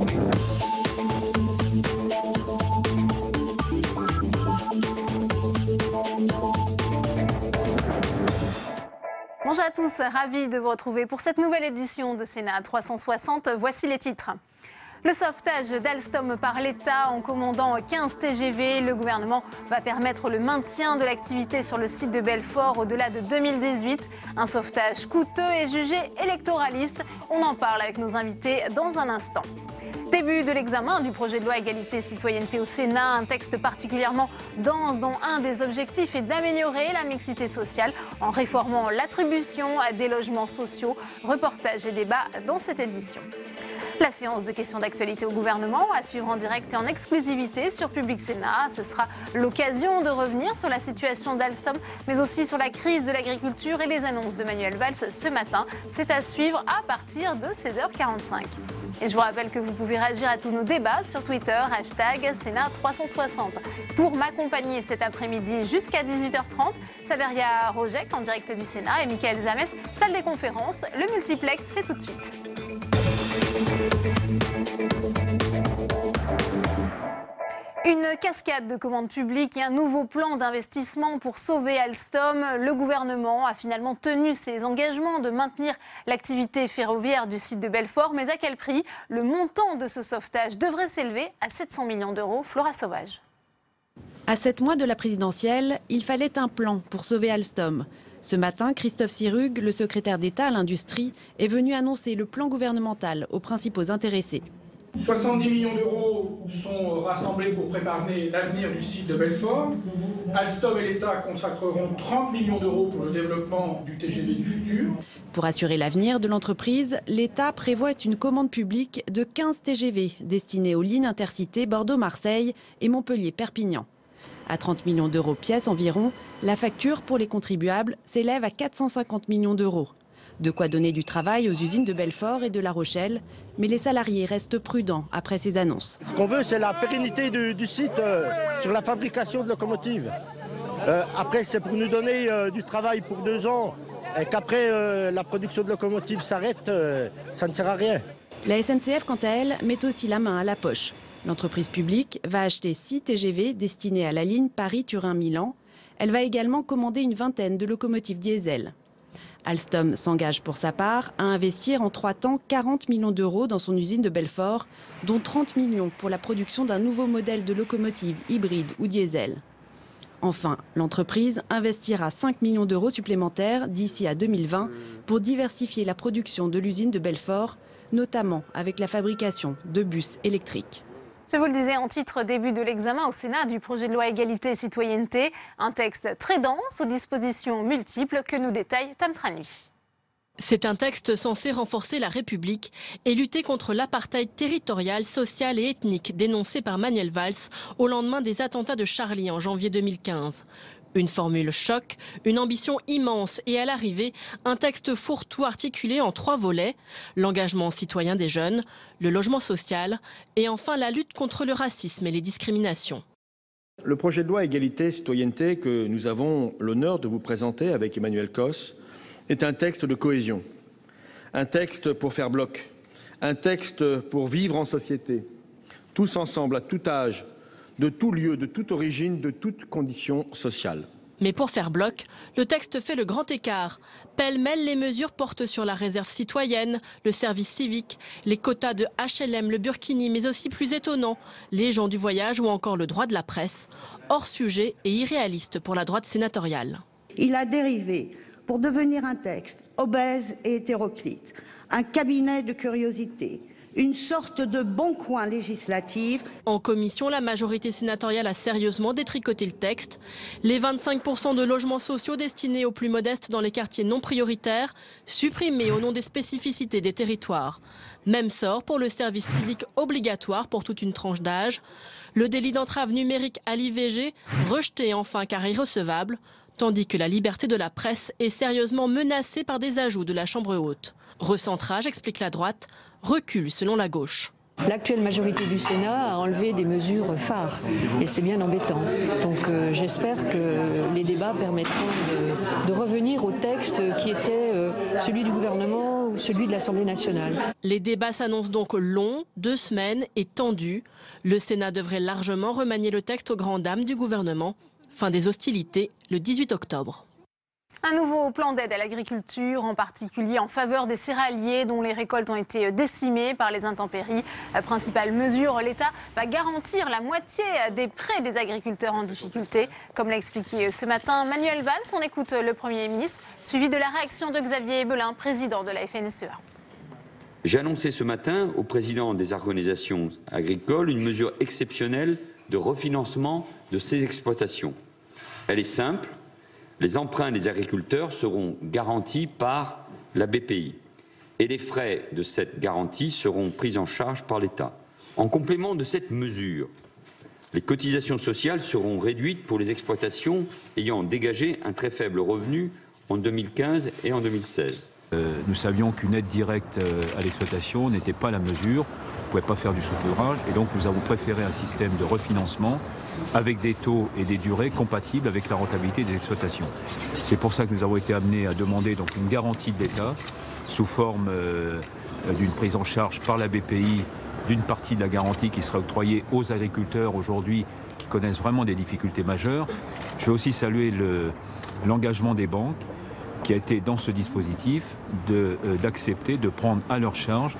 Bonjour à tous, ravi de vous retrouver pour cette nouvelle édition de Sénat 360. Voici les titres. Le sauvetage d'Alstom par l'État en commandant 15 TGV. Le gouvernement va permettre le maintien de l'activité sur le site de Belfort au-delà de 2018. Un sauvetage coûteux et jugé électoraliste. On en parle avec nos invités dans un instant. Début de l'examen du projet de loi égalité et citoyenneté au Sénat, un texte particulièrement dense dont un des objectifs est d'améliorer la mixité sociale en réformant l'attribution à des logements sociaux. Reportage et débat dans cette édition. La séance de questions d'actualité au gouvernement à suivre en direct et en exclusivité sur Public Sénat. Ce sera l'occasion de revenir sur la situation d'Alstom, mais aussi sur la crise de l'agriculture et les annonces de Manuel Valls ce matin. C'est à suivre à partir de 16h45. Et je vous rappelle que vous pouvez réagir à tous nos débats sur Twitter, #Sénat360. Pour m'accompagner cet après-midi jusqu'à 18h30, Saveria Rojek en direct du Sénat et Michael Zamès, salle des conférences. Le multiplex, c'est tout de suite. Une cascade de commandes publiques et un nouveau plan d'investissement pour sauver Alstom. Le gouvernement a finalement tenu ses engagements de maintenir l'activité ferroviaire du site de Belfort. Mais à quel prix? Le montant de ce sauvetage devrait s'élever à 700 millions d'euros. Flora Sauvage. À 7 mois de la présidentielle, il fallait un plan pour sauver Alstom. Ce matin, Christophe Sirugue, le secrétaire d'État à l'industrie, est venu annoncer le plan gouvernemental aux principaux intéressés. 70 millions d'euros sont rassemblés pour préparer l'avenir du site de Belfort. Alstom et l'État consacreront 30 millions d'euros pour le développement du TGV du futur. Pour assurer l'avenir de l'entreprise, l'État prévoit une commande publique de 15 TGV destinés aux lignes intercités Bordeaux-Marseille et Montpellier-Perpignan. À 30 millions d'euros pièce environ, la facture pour les contribuables s'élève à 450 millions d'euros. De quoi donner du travail aux usines de Belfort et de La Rochelle, mais les salariés restent prudents après ces annonces. Ce qu'on veut, c'est la pérennité du site sur la fabrication de locomotives. Après, c'est pour nous donner du travail pour 2 ans et qu'après la production de locomotives s'arrête, ça ne sert à rien. La SNCF, quant à elle, met aussi la main à la poche. L'entreprise publique va acheter 6 TGV destinés à la ligne Paris-Turin-Milan. Elle va également commander une vingtaine de locomotives diesel. Alstom s'engage pour sa part à investir en 3 temps 40 millions d'euros dans son usine de Belfort, dont 30 millions pour la production d'un nouveau modèle de locomotive hybride ou diesel. Enfin, l'entreprise investira 5 millions d'euros supplémentaires d'ici à 2020 pour diversifier la production de l'usine de Belfort, notamment avec la fabrication de bus électriques. Je vous le disais en titre, début de l'examen au Sénat du projet de loi égalité et citoyenneté. Un texte très dense aux dispositions multiples que nous détaille Tam Tranui. C'est un texte censé renforcer la République et lutter contre l'apartheid territorial, social et ethnique dénoncé par Manuel Valls au lendemain des attentats de Charlie en janvier 2015. Une formule choc, une ambition immense et à l'arrivée, un texte fourre-tout articulé en 3 volets, l'engagement citoyen des jeunes, le logement social et enfin la lutte contre le racisme et les discriminations. Le projet de loi égalité et citoyenneté que nous avons l'honneur de vous présenter avec Emmanuel Cos est un texte de cohésion, un texte pour faire bloc, un texte pour vivre en société, tous ensemble, à tout âge, de tout lieu, de toute origine, de toute condition sociale. Mais pour faire bloc, le texte fait le grand écart. Pêle-mêle, les mesures portent sur la réserve citoyenne, le service civique, les quotas de HLM, le Burkini, mais aussi plus étonnant, les gens du voyage ou encore le droit de la presse, hors sujet et irréaliste pour la droite sénatoriale. Il a dérivé pour devenir un texte obèse et hétéroclite, un cabinet de curiosité, une sorte de bon coin législatif. En commission, la majorité sénatoriale a sérieusement détricoté le texte. Les 25% de logements sociaux destinés aux plus modestes dans les quartiers non prioritaires, supprimés au nom des spécificités des territoires. Même sort pour le service civique obligatoire pour toute une tranche d'âge. Le délit d'entrave numérique à l'IVG, rejeté enfin car irrecevable, tandis que la liberté de la presse est sérieusement menacée par des ajouts de la Chambre haute. Recentrage, explique la droite, recul selon la gauche. L'actuelle majorité du Sénat a enlevé des mesures phares et c'est bien embêtant. Donc j'espère que les débats permettront de revenir au texte qui était celui du gouvernement ou celui de l'Assemblée nationale. Les débats s'annoncent donc longs, 2 semaines et tendus. Le Sénat devrait largement remanier le texte aux grandes dames du gouvernement. Fin des hostilités le 18 octobre. Un nouveau plan d'aide à l'agriculture, en particulier en faveur des céréaliers dont les récoltes ont été décimées par les intempéries. La principale mesure, l'État va garantir la moitié des prêts des agriculteurs en difficulté. Comme l'a expliqué ce matin Manuel Valls, on écoute le Premier ministre, suivi de la réaction de Xavier Ebelin, président de la FNSEA. J'ai annoncé ce matin au président des organisations agricoles une mesure exceptionnelle de refinancement de ces exploitations. Elle est simple. Les emprunts des agriculteurs seront garantis par la BPI et les frais de cette garantie seront pris en charge par l'État. En complément de cette mesure, les cotisations sociales seront réduites pour les exploitations ayant dégagé un très faible revenu en 2015 et en 2016. Nous savions qu'une aide directe à l'exploitation n'était pas la mesure, on ne pouvait pas faire du saupoudrage et donc nous avons préféré un système de refinancement avec des taux et des durées compatibles avec la rentabilité des exploitations. C'est pour ça que nous avons été amenés à demander donc une garantie de l'État sous forme d'une prise en charge par la BPI d'une partie de la garantie qui sera octroyée aux agriculteurs aujourd'hui qui connaissent vraiment des difficultés majeures. Je veux aussi saluer l'engagement des banques qui a été dans ce dispositif d'accepter de prendre à leur charge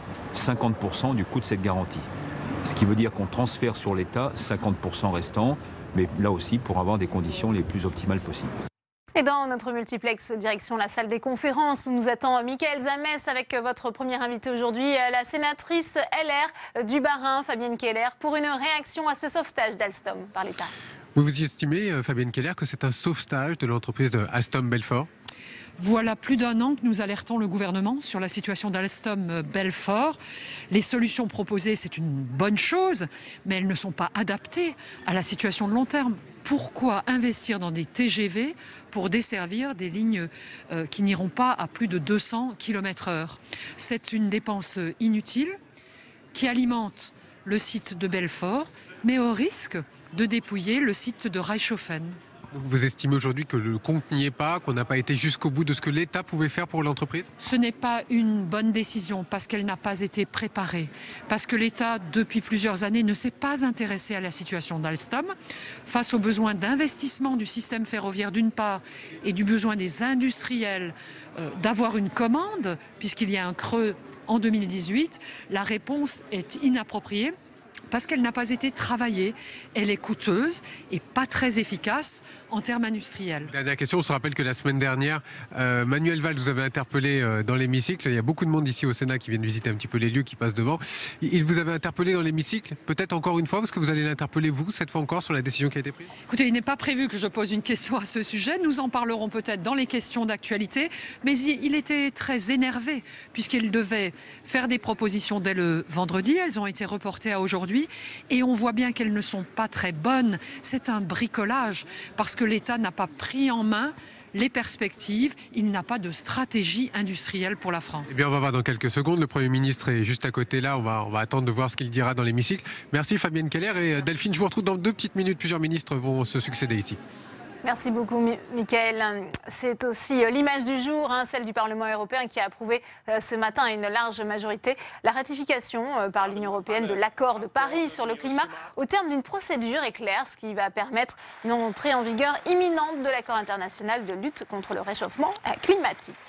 50% du coût de cette garantie. Ce qui veut dire qu'on transfère sur l'État 50% restants, mais là aussi pour avoir des conditions les plus optimales possibles. Et dans notre multiplex, direction la salle des conférences où nous attend Mickaël Zamès avec votre première invitée aujourd'hui, la sénatrice LR du Bas-Rhin, Fabienne Keller, pour une réaction à ce sauvetage d'Alstom par l'État. Vous estimez, Fabienne Keller, que c'est un sauvetage de l'entreprise de Alstom Belfort ? Voilà plus d'1 an que nous alertons le gouvernement sur la situation d'Alstom Belfort. Les solutions proposées, c'est une bonne chose, mais elles ne sont pas adaptées à la situation de long terme. Pourquoi investir dans des TGV pour desservir des lignes qui n'iront pas à plus de 200 km/h? C'est une dépense inutile qui alimente le site de Belfort, mais au risque de dépouiller le site de Reichshofen. Donc vous estimez aujourd'hui que le compte n'y est pas, qu'on n'a pas été jusqu'au bout de ce que l'État pouvait faire pour l'entreprise ? Ce n'est pas une bonne décision parce qu'elle n'a pas été préparée. Parce que l'État, depuis plusieurs années, ne s'est pas intéressé à la situation d'Alstom. Face aux besoins d'investissement du système ferroviaire d'une part et du besoin des industriels d'avoir une commande, puisqu'il y a un creux en 2018, la réponse est inappropriée. Parce qu'elle n'a pas été travaillée, elle est coûteuse et pas très efficace en termes industriels. Dernière question, on se rappelle que la semaine dernière, Manuel Valls vous avait interpellé dans l'hémicycle. Il y a beaucoup de monde ici au Sénat qui viennent visiter un petit peu les lieux, qui passent devant. Il vous avait interpellé dans l'hémicycle, peut-être encore une fois, parce que vous allez l'interpeller vous, cette fois encore, sur la décision qui a été prise ? Écoutez, il n'est pas prévu que je pose une question à ce sujet. Nous en parlerons peut-être dans les questions d'actualité. Mais il était très énervé, puisqu'il devait faire des propositions dès le vendredi. Elles ont été reportées à aujourd'hui. Et on voit bien qu'elles ne sont pas très bonnes. C'est un bricolage, parce que l'État n'a pas pris en main les perspectives. Il n'a pas de stratégie industrielle pour la France. Eh bien, on va voir dans quelques secondes. Le Premier ministre est juste à côté là. On va attendre de voir ce qu'il dira dans l'hémicycle. Merci Fabienne Keller. Et Delphine, je vous retrouve dans 2 petites minutes. Plusieurs ministres vont se succéder ici. Merci beaucoup, Mickaël. C'est aussi l'image du jour, celle du Parlement européen qui a approuvé ce matin à une large majorité la ratification par l'Union européenne de l'accord de Paris sur le climat au terme d'une procédure éclair, ce qui va permettre une entrée en vigueur imminente de l'accord international de lutte contre le réchauffement climatique.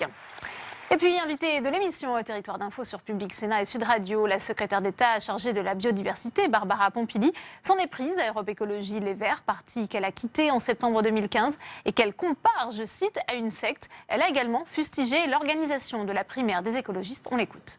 Et puis, invitée de l'émission Territoire d'Info sur Public Sénat et Sud Radio, la secrétaire d'État chargée de la biodiversité, Barbara Pompili, s'en est prise à Europe Écologie Les Verts, parti qu'elle a quitté en septembre 2015 et qu'elle compare, je cite, à une secte. Elle a également fustigé l'organisation de la primaire des écologistes. On l'écoute.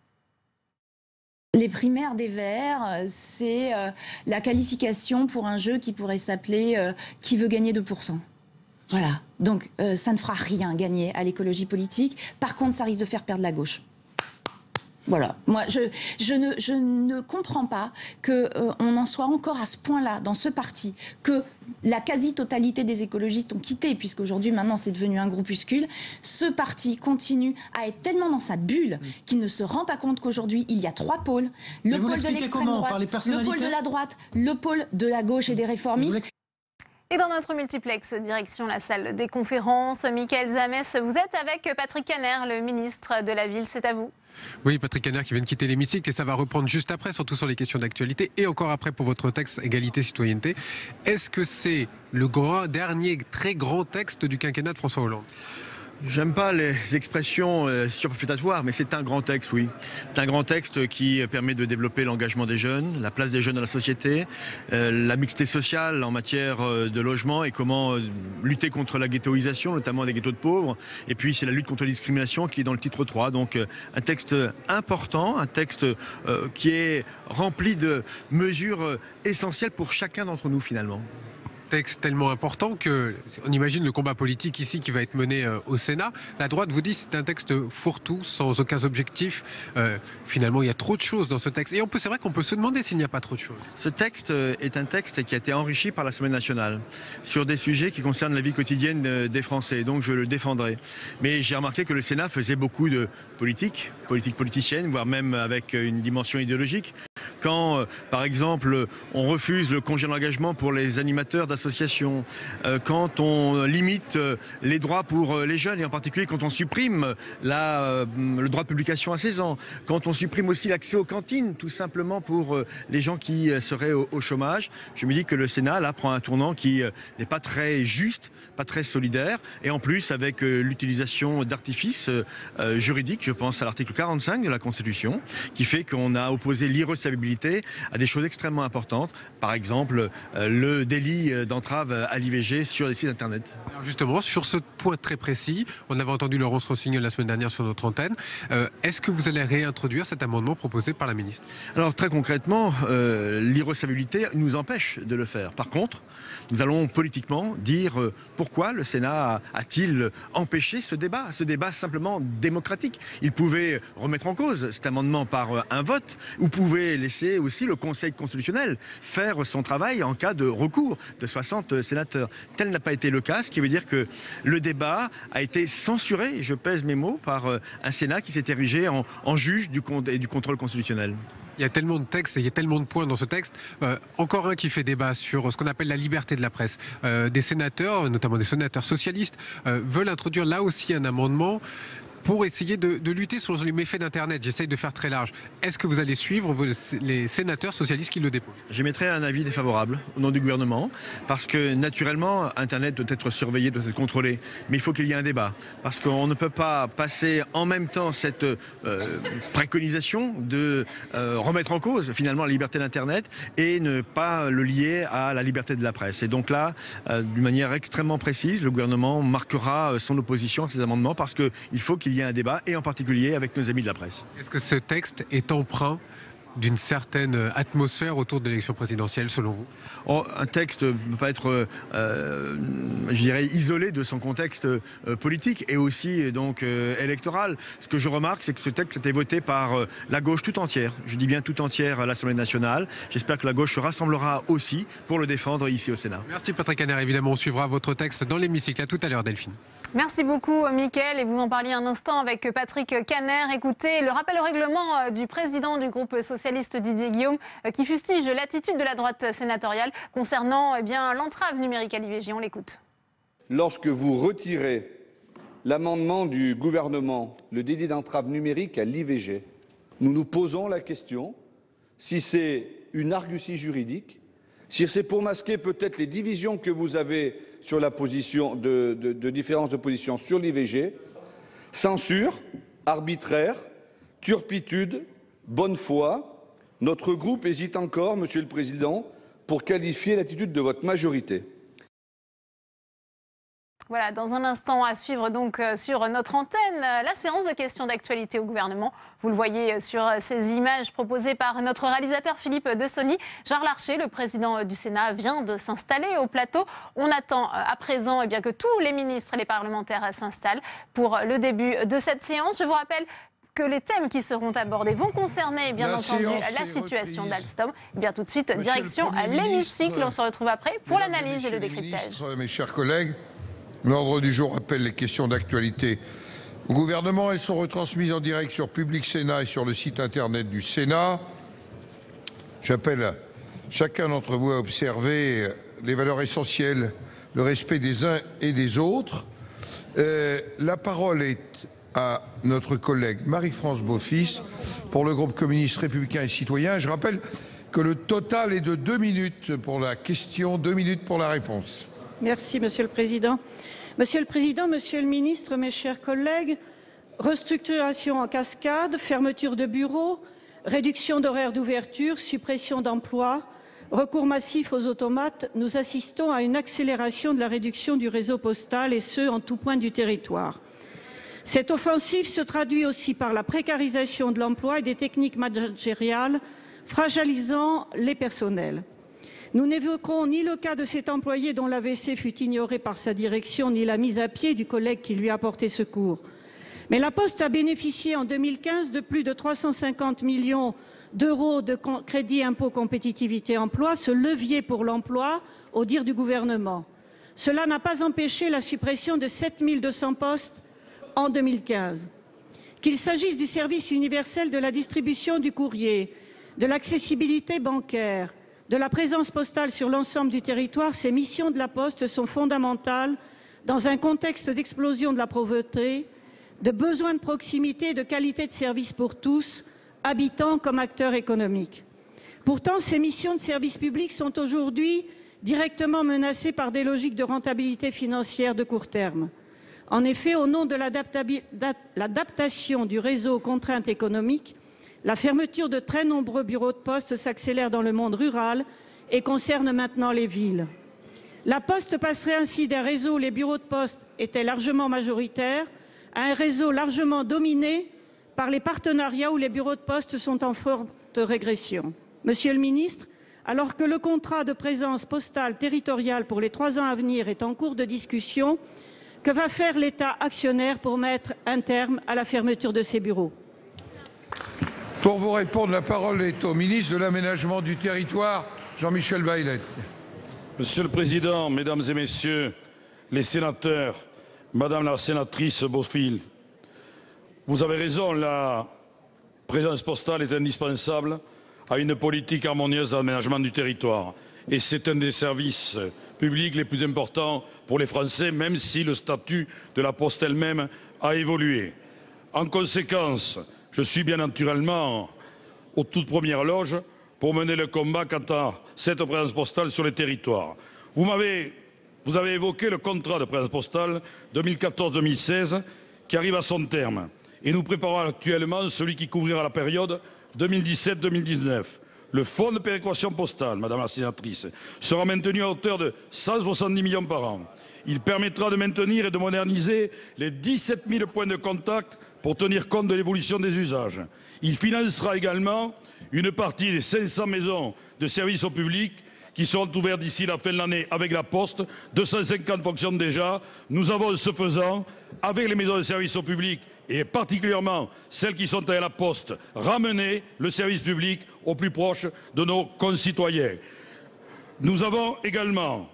Les primaires des Verts, c'est la qualification pour un jeu qui pourrait s'appeler « Qui veut gagner 2% ». Voilà, donc ça ne fera rien gagner à l'écologie politique. Par contre, ça risque de faire perdre la gauche. Voilà, moi je ne comprends pas qu'on en soit encore à ce point-là dans ce parti, que la quasi-totalité des écologistes ont quitté, puisqu'aujourd'hui maintenant c'est devenu un groupuscule. Ce parti continue à être tellement dans sa bulle qu'il ne se rend pas compte qu'aujourd'hui il y a 3 pôles. Le pôle de l'extrême droite, le pôle de la droite, le pôle de la gauche et des réformistes. Et dans notre multiplex, direction la salle des conférences, Michael Zamès, vous êtes avec Patrick Kanner, le ministre de la Ville, c'est à vous. Oui, Patrick Kanner qui vient de quitter l'hémicycle et ça va reprendre juste après, surtout sur les questions d'actualité et encore après pour votre texte égalité-citoyenneté. Est-ce que c'est le dernier très grand texte du quinquennat de François Hollande ? J'aime pas les expressions surfétatoires, mais c'est un grand texte, oui. C'est un grand texte qui permet de développer l'engagement des jeunes, la place des jeunes dans la société, la mixité sociale en matière de logement et comment lutter contre la ghettoisation, notamment des ghettos de pauvres. Et puis c'est la lutte contre la discrimination qui est dans le titre 3. Donc un texte important, un texte qui est rempli de mesures essentielles pour chacun d'entre nous finalement. Texte tellement important qu'on imagine le combat politique ici qui va être mené au Sénat. La droite vous dit que c'est un texte fourre-tout, sans aucun objectif. Finalement, il y a trop de choses dans ce texte. Et c'est vrai qu'on peut se demander s'il n'y a pas trop de choses. Ce texte est un texte qui a été enrichi par l'Assemblée nationale sur des sujets qui concernent la vie quotidienne des Français. Donc je le défendrai. Mais j'ai remarqué que le Sénat faisait beaucoup de politique politicienne, voire même avec une dimension idéologique. Quand, par exemple, on refuse le congé d'engagement pour les animateurs d'associations, quand on limite les droits pour les jeunes, et en particulier quand on supprime le droit de publication à 16 ans, quand on supprime aussi l'accès aux cantines, tout simplement pour les gens qui seraient au chômage, je me dis que le Sénat, là, prend un tournant qui n'est pas très juste, pas très solidaire, et en plus avec l'utilisation d'artifices juridiques, je pense à l'article 45 de la Constitution, qui fait qu'on a opposé l'irrecevabilité à des choses extrêmement importantes, par exemple le délit d'entrave à l'IVG sur les sites internet. Alors justement, sur ce point très précis, on avait entendu Laurence Rossignol la semaine dernière sur notre antenne. Est-ce que vous allez réintroduire cet amendement proposé par la ministre ? Alors très concrètement, l'irrecevabilité nous empêche de le faire. Par contre, nous allons politiquement dire pourquoi le Sénat a-t-il empêché ce débat simplement démocratique. Il pouvait remettre en cause cet amendement par un vote, ou pouvait laisser aussi le Conseil constitutionnel faire son travail en cas de recours de 60 sénateurs. Tel n'a pas été le cas, ce qui veut dire que le débat a été censuré, et je pèse mes mots, par un Sénat qui s'est érigé en juge du contrôle constitutionnel. Il y a tellement de textes et il y a tellement de points dans ce texte. Encore un qui fait débat sur ce qu'on appelle la liberté de la presse. Des sénateurs, notamment des sénateurs socialistes, veulent introduire là aussi un amendement pour essayer de lutter sur les méfaits d'Internet. J'essaye de faire très large. Est-ce que vous allez suivre les sénateurs socialistes qui le déposent ? J'émettrai un avis défavorable au nom du gouvernement, parce que naturellement, Internet doit être surveillé, doit être contrôlé. Mais il faut qu'il y ait un débat, parce qu'on ne peut pas passer en même temps cette préconisation de remettre en cause finalement la liberté d'Internet et ne pas le lier à la liberté de la presse. Et donc là, d'une manière extrêmement précise, le gouvernement marquera son opposition à ces amendements, parce qu'il faut qu'il y ait un débat, et en particulier avec nos amis de la presse. Est-ce que ce texte est empreint d'une certaine atmosphère autour de l'élection présidentielle, selon vous ? Un texte ne peut pas être, je dirais, isolé de son contexte politique et aussi donc électoral. Ce que je remarque, c'est que ce texte a été voté par la gauche tout entière. Je dis bien tout entière à l'Assemblée nationale. J'espère que la gauche se rassemblera aussi pour le défendre ici au Sénat. Merci Patrick Kanner. Évidemment, on suivra votre texte dans l'hémicycle. À tout à l'heure, Delphine. Merci beaucoup, Mickaël. Et vous en parliez un instant avec Patrick Kanner. Écoutez, le rappel au règlement du président du groupe socialiste Didier Guillaume qui fustige l'attitude de la droite sénatoriale concernant l'entrave numérique à l'IVG. On l'écoute. Lorsque vous retirez l'amendement du gouvernement, le délit d'entrave numérique à l'IVG, nous nous posons la question si c'est une argutie juridique, si c'est pour masquer peut-être les divisions que vous avez sur la position de différence de position sur l'IVG, censure, arbitraire, turpitude, bonne foi. Notre groupe hésite encore, Monsieur le Président, pour qualifier l'attitude de votre majorité. Voilà, dans un instant à suivre donc sur notre antenne, la séance de questions d'actualité au gouvernement. Vous le voyez sur ces images proposées par notre réalisateur Philippe Dessoni. Gérard Larcher, le président du Sénat, vient de s'installer au plateau. On attend à présent que tous les ministres et les parlementaires s'installent pour le début de cette séance. Je vous rappelle que les thèmes qui seront abordés vont concerner, bien entendu, la situation d'Alstom. Tout de suite, direction à l'hémicycle. On se retrouve après pour l'analyse et le décryptage. Mes chers collègues, l'ordre du jour appelle les questions d'actualité au gouvernement. Elles sont retransmises en direct sur Public Sénat et sur le site internet du Sénat. J'appelle chacun d'entre vous à observer les valeurs essentielles, le respect des uns et des autres. La parole est à notre collègue Marie-France Beaufils pour le groupe communiste républicain et citoyen. Je rappelle que le total est de 2 minutes pour la question, 2 minutes pour la réponse. Merci, Monsieur le Président. Monsieur le Président, Monsieur le Ministre, mes chers collègues, restructuration en cascade, fermeture de bureaux, réduction d'horaires d'ouverture, suppression d'emplois, recours massif aux automates, nous assistons à une accélération de la réduction du réseau postal et ce, en tout point du territoire. Cette offensive se traduit aussi par la précarisation de l'emploi et des techniques managériales, fragilisant les personnels. Nous n'évoquerons ni le cas de cet employé dont l'AVC fut ignoré par sa direction, ni la mise à pied du collègue qui lui a porté secours. Mais la Poste a bénéficié en 2015 de plus de 350 millions d'euros de crédit impôt compétitivité emploi, ce levier pour l'emploi, au dire du gouvernement. Cela n'a pas empêché la suppression de 7200 postes en 2015. Qu'il s'agisse du service universel de la distribution du courrier, de l'accessibilité bancaire, de la présence postale sur l'ensemble du territoire, ces missions de la Poste sont fondamentales dans un contexte d'explosion de la pauvreté, de besoins de proximité et de qualité de service pour tous, habitants comme acteurs économiques. Pourtant, ces missions de service public sont aujourd'hui directement menacées par des logiques de rentabilité financière de court terme. En effet, au nom de l'adaptation du réseau aux contraintes économiques, la fermeture de très nombreux bureaux de poste s'accélère dans le monde rural et concerne maintenant les villes. La Poste passerait ainsi d'un réseau où les bureaux de poste étaient largement majoritaires à un réseau largement dominé par les partenariats où les bureaux de poste sont en forte régression. Monsieur le ministre, alors que le contrat de présence postale territoriale pour les 3 ans à venir est en cours de discussion, que va faire l'État actionnaire pour mettre un terme à la fermeture de ces bureaux? Pour vous répondre, la parole est au ministre de l'Aménagement du Territoire, Jean-Michel Baillet. Monsieur le Président, Mesdames et Messieurs les sénateurs, Madame la sénatrice Beaufils, vous avez raison, la présence postale est indispensable à une politique harmonieuse d'aménagement du territoire. Et c'est un des services publics les plus importants pour les Français, même si le statut de la Poste elle-même a évolué. En conséquence, je suis bien naturellement aux toutes premières loges pour mener le combat quant à cette présence postale sur les territoires. Vous avez évoqué le contrat de présence postale 2014-2016 qui arrive à son terme. Et nous préparons actuellement celui qui couvrira la période 2017-2019. Le fonds de péréquation postale, Madame la sénatrice, sera maintenu à hauteur de 170 millions par an. Il permettra de maintenir et de moderniser les 17 000 points de contact pour tenir compte de l'évolution des usages. Il financera également une partie des 500 maisons de services au public qui seront ouvertes d'ici la fin de l'année avec la Poste. 250 fonctionnent déjà. Nous avons, ce faisant, avec les maisons de services au public et particulièrement celles qui sont à la Poste, ramené le service public au plus proche de nos concitoyens. Nous avons également,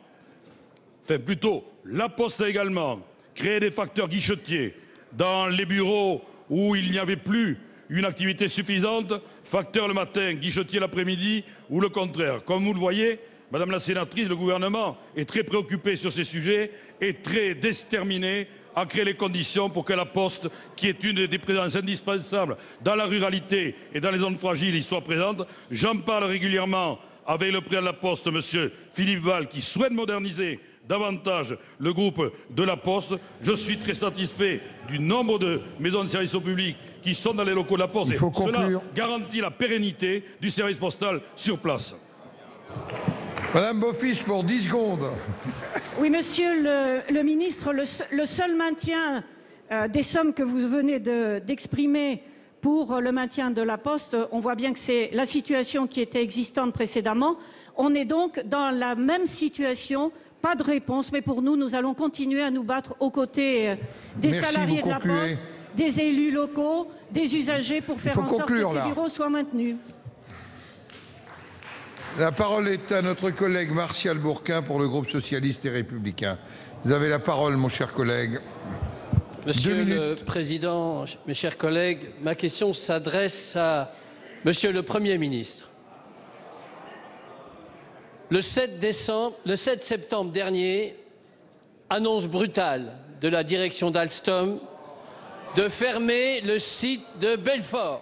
la Poste a également créé des facteurs guichetiers dans les bureaux où il n'y avait plus une activité suffisante, facteur le matin, guichetier l'après-midi ou le contraire. Comme vous le voyez, Madame la sénatrice, le gouvernement est très préoccupé sur ces sujets et très déterminé à créer les conditions pour que la Poste, qui est une des présences indispensables dans la ruralité et dans les zones fragiles, y soit présente. J'en parle régulièrement avec le président de la Poste, M. Philippe Val, qui souhaite moderniser davantage le groupe de la Poste. Je suis très satisfait du nombre de maisons de services au public qui sont dans les locaux de la Poste. Cela garantit la pérennité du service postal sur place. Madame Beaufils, pour 10 secondes. Oui, Monsieur le ministre, le seul maintien des sommes que vous venez d'exprimer pour le maintien de la Poste, on voit bien que c'est la situation qui était existante précédemment. On est donc dans la même situation. Pas de réponse, mais pour nous, nous allons continuer à nous battre aux côtés des salariés de la Poste, des élus locaux, des usagers pour faire en sorte que ces bureaux soient maintenus. La parole est à notre collègue Martial Bourquin pour le groupe socialiste et républicain. Vous avez la parole, mon cher collègue. Monsieur le Président, mes chers collègues, ma question s'adresse à Monsieur le Premier ministre. Le 7 septembre dernier, annonce brutale de la direction d'Alstom de fermer le site de Belfort.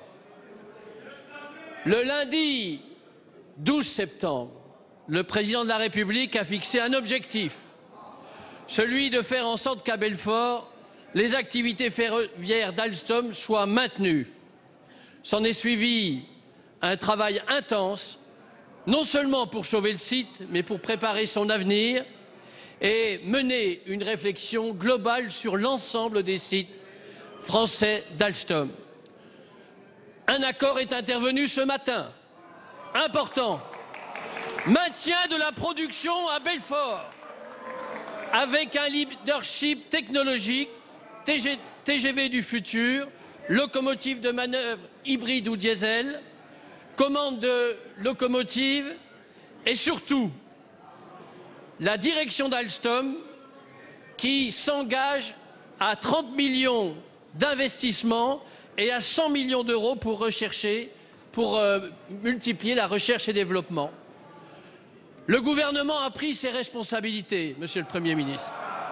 Le lundi 12 septembre, le président de la République a fixé un objectif, celui de faire en sorte qu'à Belfort, les activités ferroviaires d'Alstom soient maintenues. S'en est suivi un travail intense, non seulement pour sauver le site, mais pour préparer son avenir et mener une réflexion globale sur l'ensemble des sites français d'Alstom. Un accord est intervenu ce matin, important. Maintien de la production à Belfort, avec un leadership technologique, TGV du futur, locomotive de manœuvre hybride ou diesel, commande de locomotive et surtout la direction d'Alstom qui s'engage à 30 millions d'investissements et à 100 millions d'euros pour multiplier la recherche et développement. Le gouvernement a pris ses responsabilités, Monsieur le Premier ministre.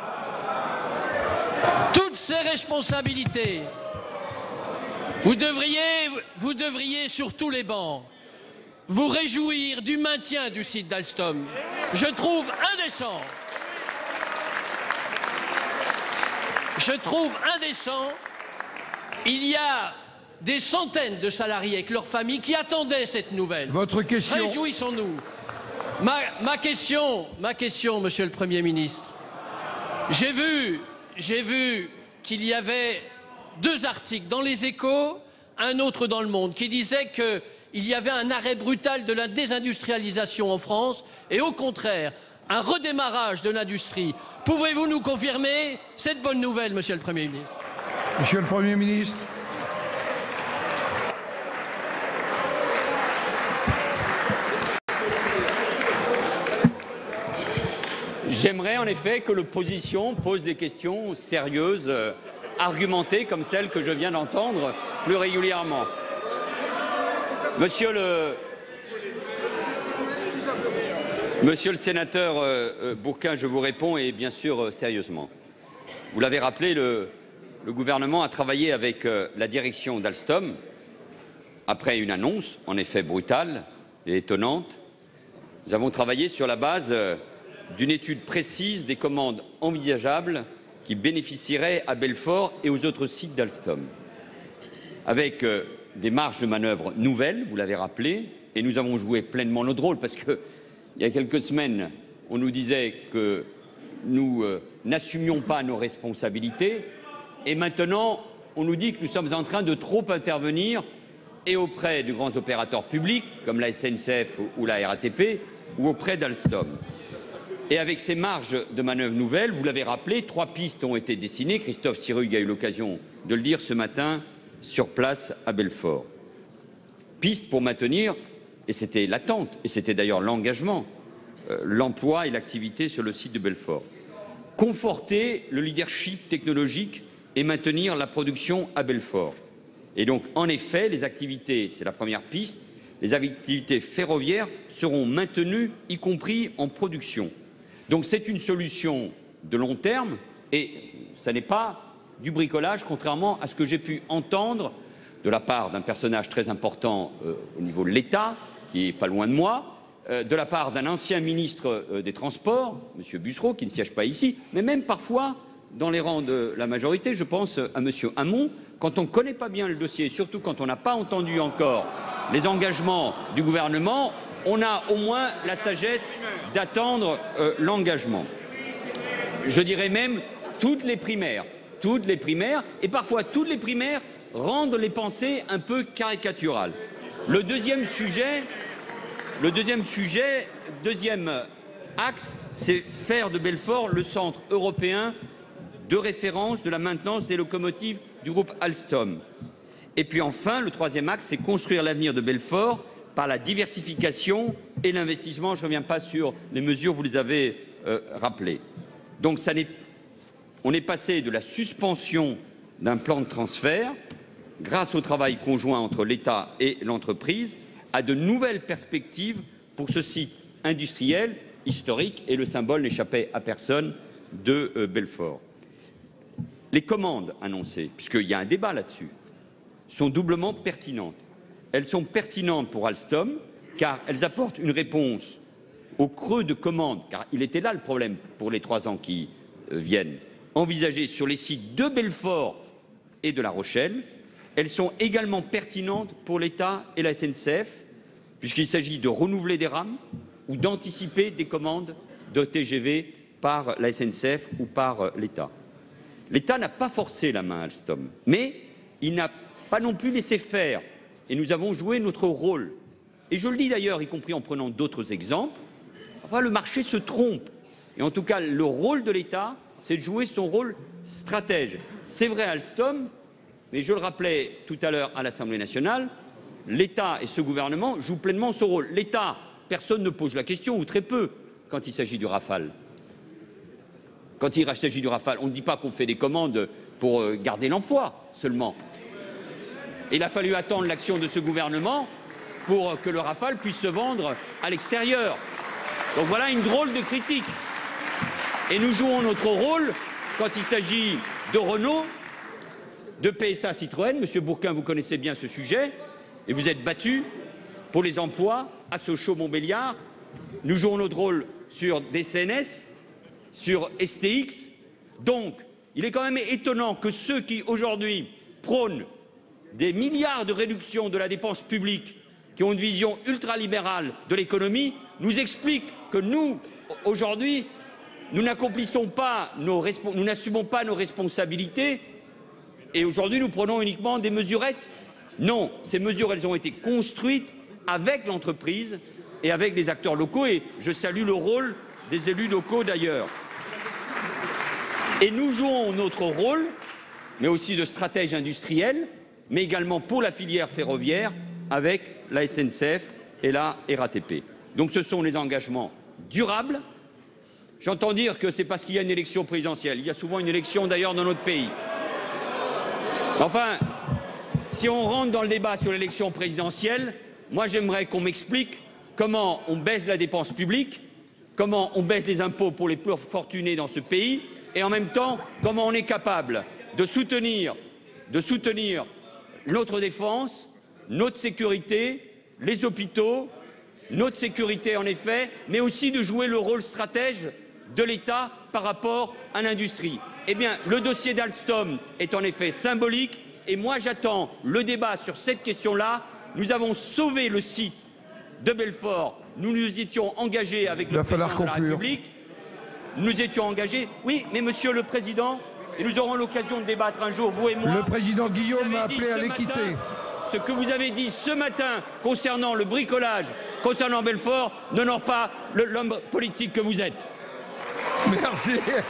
Toutes ses responsabilités. Vous devriez sur tous les bancs vous réjouir du maintien du site d'Alstom. Je trouve indécent. Il y a des centaines de salariés avec leurs familles qui attendaient cette nouvelle. Votre question. Réjouissons-nous. Ma question, Monsieur le Premier ministre. J'ai vu qu'il y avait 2 articles dans les Échos, un autre dans Le Monde, qui disaient qu'il y avait un arrêt brutal de la désindustrialisation en France et au contraire, un redémarrage de l'industrie. Pouvez-vous nous confirmer cette bonne nouvelle, Monsieur le Premier ministre? Monsieur le Premier ministre. J'aimerais en effet que l'opposition pose des questions sérieuses, argumentées, comme celles que je viens d'entendre plus régulièrement. Monsieur le sénateur Bourquin, je vous réponds et bien sûr sérieusement. Vous l'avez rappelé, le gouvernement a travaillé avec la direction d'Alstom après une annonce en effet brutale et étonnante. Nous avons travaillé sur la base d'une étude précise des commandes envisageables qui bénéficieraient à Belfort et aux autres sites d'Alstom, avec des marges de manœuvre nouvelles, vous l'avez rappelé, et nous avons joué pleinement notre rôle, parce qu'il y a quelques semaines, on nous disait que nous n'assumions pas nos responsabilités, et maintenant, on nous dit que nous sommes en train de trop intervenir, et auprès de grands opérateurs publics, comme la SNCF ou la RATP, ou auprès d'Alstom. Et avec ces marges de manœuvre nouvelles, vous l'avez rappelé, 3 pistes ont été dessinées. Christophe Sirugue a eu l'occasion de le dire ce matin sur place à Belfort. Pistes pour maintenir, et c'était l'attente, et c'était d'ailleurs l'engagement, l'emploi et l'activité sur le site de Belfort. Conforter le leadership technologique et maintenir la production à Belfort. Et donc, en effet, les activités, c'est la première piste, les activités ferroviaires seront maintenues, y compris en production. Donc c'est une solution de long terme et ce n'est pas du bricolage, contrairement à ce que j'ai pu entendre de la part d'un personnage très important au niveau de l'État, qui est pas loin de moi, de la part d'un ancien ministre des Transports, M. Bussereau, qui ne siège pas ici, mais même parfois dans les rangs de la majorité, je pense à M. Hamon, quand on ne connaît pas bien le dossier, surtout quand on n'a pas entendu encore les engagements du gouvernement, on a au moins la sagesse d'attendre l'engagement. Je dirais même toutes les primaires, et parfois toutes les primaires rendent les pensées un peu caricaturales. Le deuxième axe, c'est faire de Belfort le centre européen de référence de la maintenance des locomotives du groupe Alstom. Et puis enfin, le troisième axe, c'est construire l'avenir de Belfort par la diversification et l'investissement. Je ne reviens pas sur les mesures, vous les avez rappelées. Donc on est passé de la suspension d'un plan de transfert, grâce au travail conjoint entre l'État et l'entreprise, à de nouvelles perspectives pour ce site industriel, historique, et le symbole n'échappait à personne de Belfort. Les commandes annoncées, puisqu'il y a un débat là-dessus, sont doublement pertinentes. Elles sont pertinentes pour Alstom, car elles apportent une réponse au creux de commandes, car il était là le problème pour les 3 ans qui viennent, envisagés sur les sites de Belfort et de La Rochelle. Elles sont également pertinentes pour l'État et la SNCF, puisqu'il s'agit de renouveler des rames ou d'anticiper des commandes de TGV par la SNCF ou par l'État. L'État n'a pas forcé la main à Alstom, mais il n'a pas non plus laissé faire. Et nous avons joué notre rôle. Et je le dis d'ailleurs, y compris en prenant d'autres exemples, enfin, le marché se trompe. Et en tout cas, le rôle de l'État, c'est de jouer son rôle stratège. C'est vrai à Alstom, mais je le rappelais tout à l'heure à l'Assemblée nationale, l'État et ce gouvernement jouent pleinement son rôle. L'État, personne ne pose la question, ou très peu, quand il s'agit du Rafale. Quand il s'agit du Rafale, on ne dit pas qu'on fait des commandes pour garder l'emploi seulement. Il a fallu attendre l'action de ce gouvernement pour que le Rafale puisse se vendre à l'extérieur. Donc voilà une drôle de critique. Et nous jouons notre rôle quand il s'agit de Renault, de PSA Citroën. Monsieur Bourquin, vous connaissez bien ce sujet et vous êtes battu pour les emplois à Sochaux-Montbéliard. Nous jouons notre rôle sur DCNS, sur STX. Donc, il est quand même étonnant que ceux qui aujourd'hui prônent des milliards de réduction de la dépense publique, qui ont une vision ultralibérale de l'économie, nous expliquent que nous, aujourd'hui, nous n'assumons pas nos responsabilités et aujourd'hui nous prenons uniquement des mesurettes. Non, ces mesures, elles ont été construites avec l'entreprise et avec les acteurs locaux et je salue le rôle des élus locaux d'ailleurs. Et nous jouons notre rôle, mais aussi de stratège industriel, mais également pour la filière ferroviaire avec la SNCF et la RATP. Donc ce sont les engagements durables. J'entends dire que c'est parce qu'il y a une élection présidentielle. Il y a souvent une élection d'ailleurs dans notre pays. Enfin, si on rentre dans le débat sur l'élection présidentielle, moi j'aimerais qu'on m'explique comment on baisse la dépense publique, comment on baisse les impôts pour les plus fortunés dans ce pays, et en même temps, comment on est capable de soutenir notre défense, notre sécurité, les hôpitaux, notre sécurité en effet, mais aussi de jouer le rôle stratège de l'État par rapport à l'industrie. Eh bien, le dossier d'Alstom est en effet symbolique et moi j'attends le débat sur cette question-là. Nous avons sauvé le site de Belfort, nous nous étions engagés avec le président de la République. Nous étions engagés, oui, mais Monsieur le Président, et nous aurons l'occasion de débattre un jour, vous et moi. Le président Guillaume m'a appelé à l'équité. Ce que vous avez dit ce matin concernant le bricolage, concernant Belfort, n'honore pas l'homme politique que vous êtes. Merci.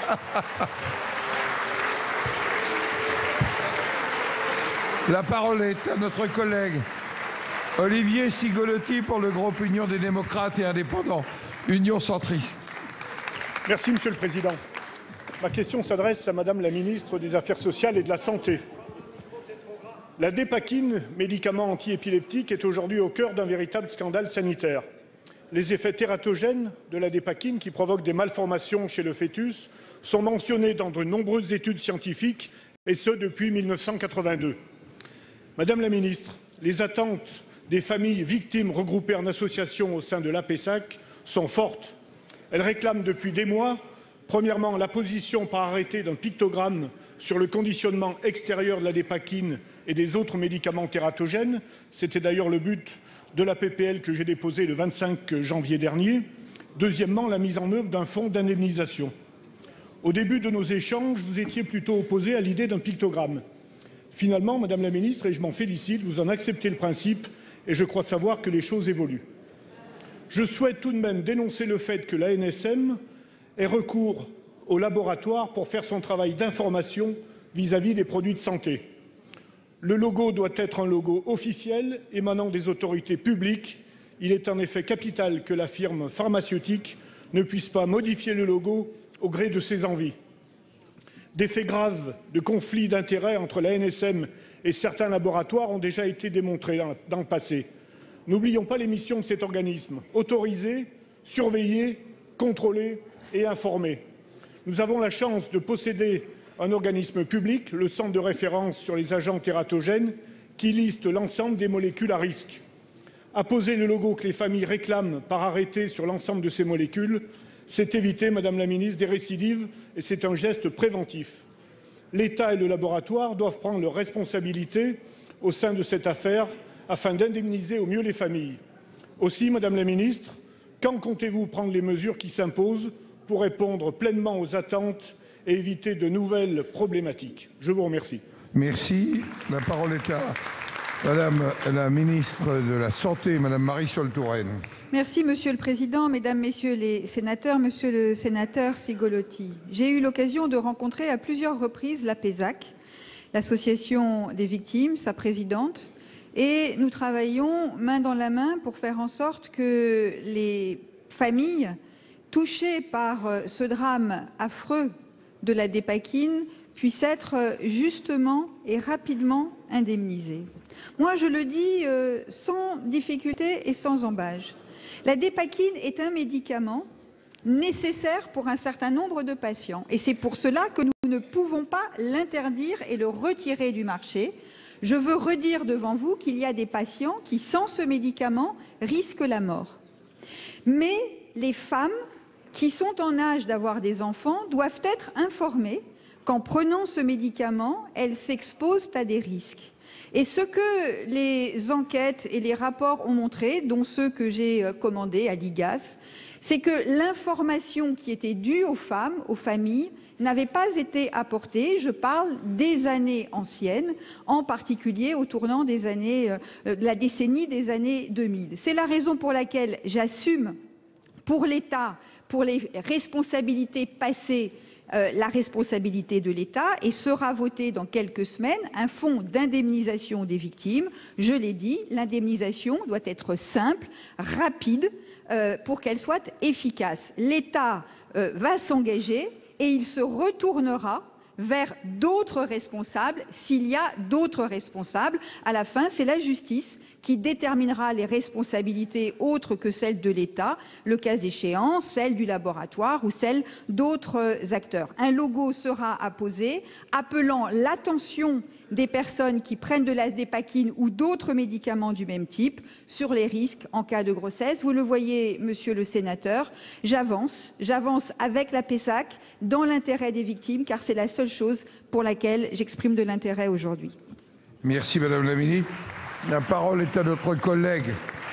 La parole est à notre collègue Olivier Cigolotti pour le groupe Union des démocrates et indépendants, Union centriste. Merci Monsieur le Président. Ma question s'adresse à Madame la ministre des Affaires sociales et de la Santé. La dépakine, médicament antiépileptique, est aujourd'hui au cœur d'un véritable scandale sanitaire. Les effets tératogènes de la dépakine, qui provoquent des malformations chez le fœtus, sont mentionnés dans de nombreuses études scientifiques, et ce depuis 1982. Madame la ministre, les attentes des familles victimes regroupées en association au sein de l'APESAC sont fortes. Elles réclament depuis des mois, premièrement, la position par arrêté d'un pictogramme sur le conditionnement extérieur de la dépakine et des autres médicaments tératogènes. C'était d'ailleurs le but de la PPL que j'ai déposée le 25 janvier dernier. Deuxièmement, la mise en œuvre d'un fonds d'indemnisation. Au début de nos échanges, vous étiez plutôt opposé à l'idée d'un pictogramme. Finalement, Madame la ministre, et je m'en félicite, vous en acceptez le principe et je crois savoir que les choses évoluent. Je souhaite tout de même dénoncer le fait que l'ANSM ait recours au laboratoire pour faire son travail d'information vis-à-vis des produits de santé. Le logo doit être un logo officiel émanant des autorités publiques. Il est en effet capital que la firme pharmaceutique ne puisse pas modifier le logo au gré de ses envies. Des faits graves de conflits d'intérêts entre l'ANSM et certains laboratoires ont déjà été démontrés dans le passé. N'oublions pas les missions de cet organisme, autoriser, surveiller, contrôler et informer. Nous avons la chance de posséder un organisme public, le Centre de référence sur les agents tératogènes, qui liste l'ensemble des molécules à risque. Apposer le logo que les familles réclament par arrêté sur l'ensemble de ces molécules, c'est éviter, Madame la Ministre, des récidives et c'est un geste préventif. L'État et le laboratoire doivent prendre leurs responsabilités au sein de cette affaire afin d'indemniser au mieux les familles. Aussi, Madame la Ministre, quand comptez-vous prendre les mesures qui s'imposent pour répondre pleinement aux attentes et éviter de nouvelles problématiques? Je vous remercie. Merci. La parole est à Madame la ministre de la Santé, Madame Marisol Touraine. Merci Monsieur le Président, Mesdames, Messieurs les sénateurs, Monsieur le sénateur Cigolotti. J'ai eu l'occasion de rencontrer à plusieurs reprises la PESAC, l'association des victimes, sa présidente, et nous travaillons main dans la main pour faire en sorte que les familles touchées par ce drame affreux de la dépakine puissent être justement et rapidement indemnisées. Moi, je le dis sans difficulté et sans embâche. La dépakine est un médicament nécessaire pour un certain nombre de patients. Et c'est pour cela que nous ne pouvons pas l'interdire et le retirer du marché. Je veux redire devant vous qu'il y a des patients qui, sans ce médicament, risquent la mort. Mais les femmes qui sont en âge d'avoir des enfants doivent être informées qu'en prenant ce médicament, elles s'exposent à des risques. Et ce que les enquêtes et les rapports ont montré, dont ceux que j'ai commandés à l'IGAS, c'est que l'information qui était due aux femmes, aux familles, n'avait pas été apportée. Je parle des années anciennes, en particulier au tournant des années, de la décennie des années 2000. C'est la raison pour laquelle j'assume pour l'État, pour les responsabilités passées, la responsabilité de l'État, et sera voté dans quelques semaines un fonds d'indemnisation des victimes. Je l'ai dit, l'indemnisation doit être simple, rapide, pour qu'elle soit efficace. L'État va s'engager et il se retournera vers d'autres responsables s'il y a d'autres responsables. À la fin, c'est la justice qui déterminera les responsabilités autres que celles de l'État, le cas échéant, celles du laboratoire ou celles d'autres acteurs. Un logo sera apposé appelant l'attention des personnes qui prennent de la dépakine ou d'autres médicaments du même type sur les risques en cas de grossesse. Vous le voyez, monsieur le sénateur, j'avance avec la PESAC dans l'intérêt des victimes, car c'est la seule chose pour laquelle j'exprime de l'intérêt aujourd'hui. Merci Madame la Ministre. La parole est à notre collègue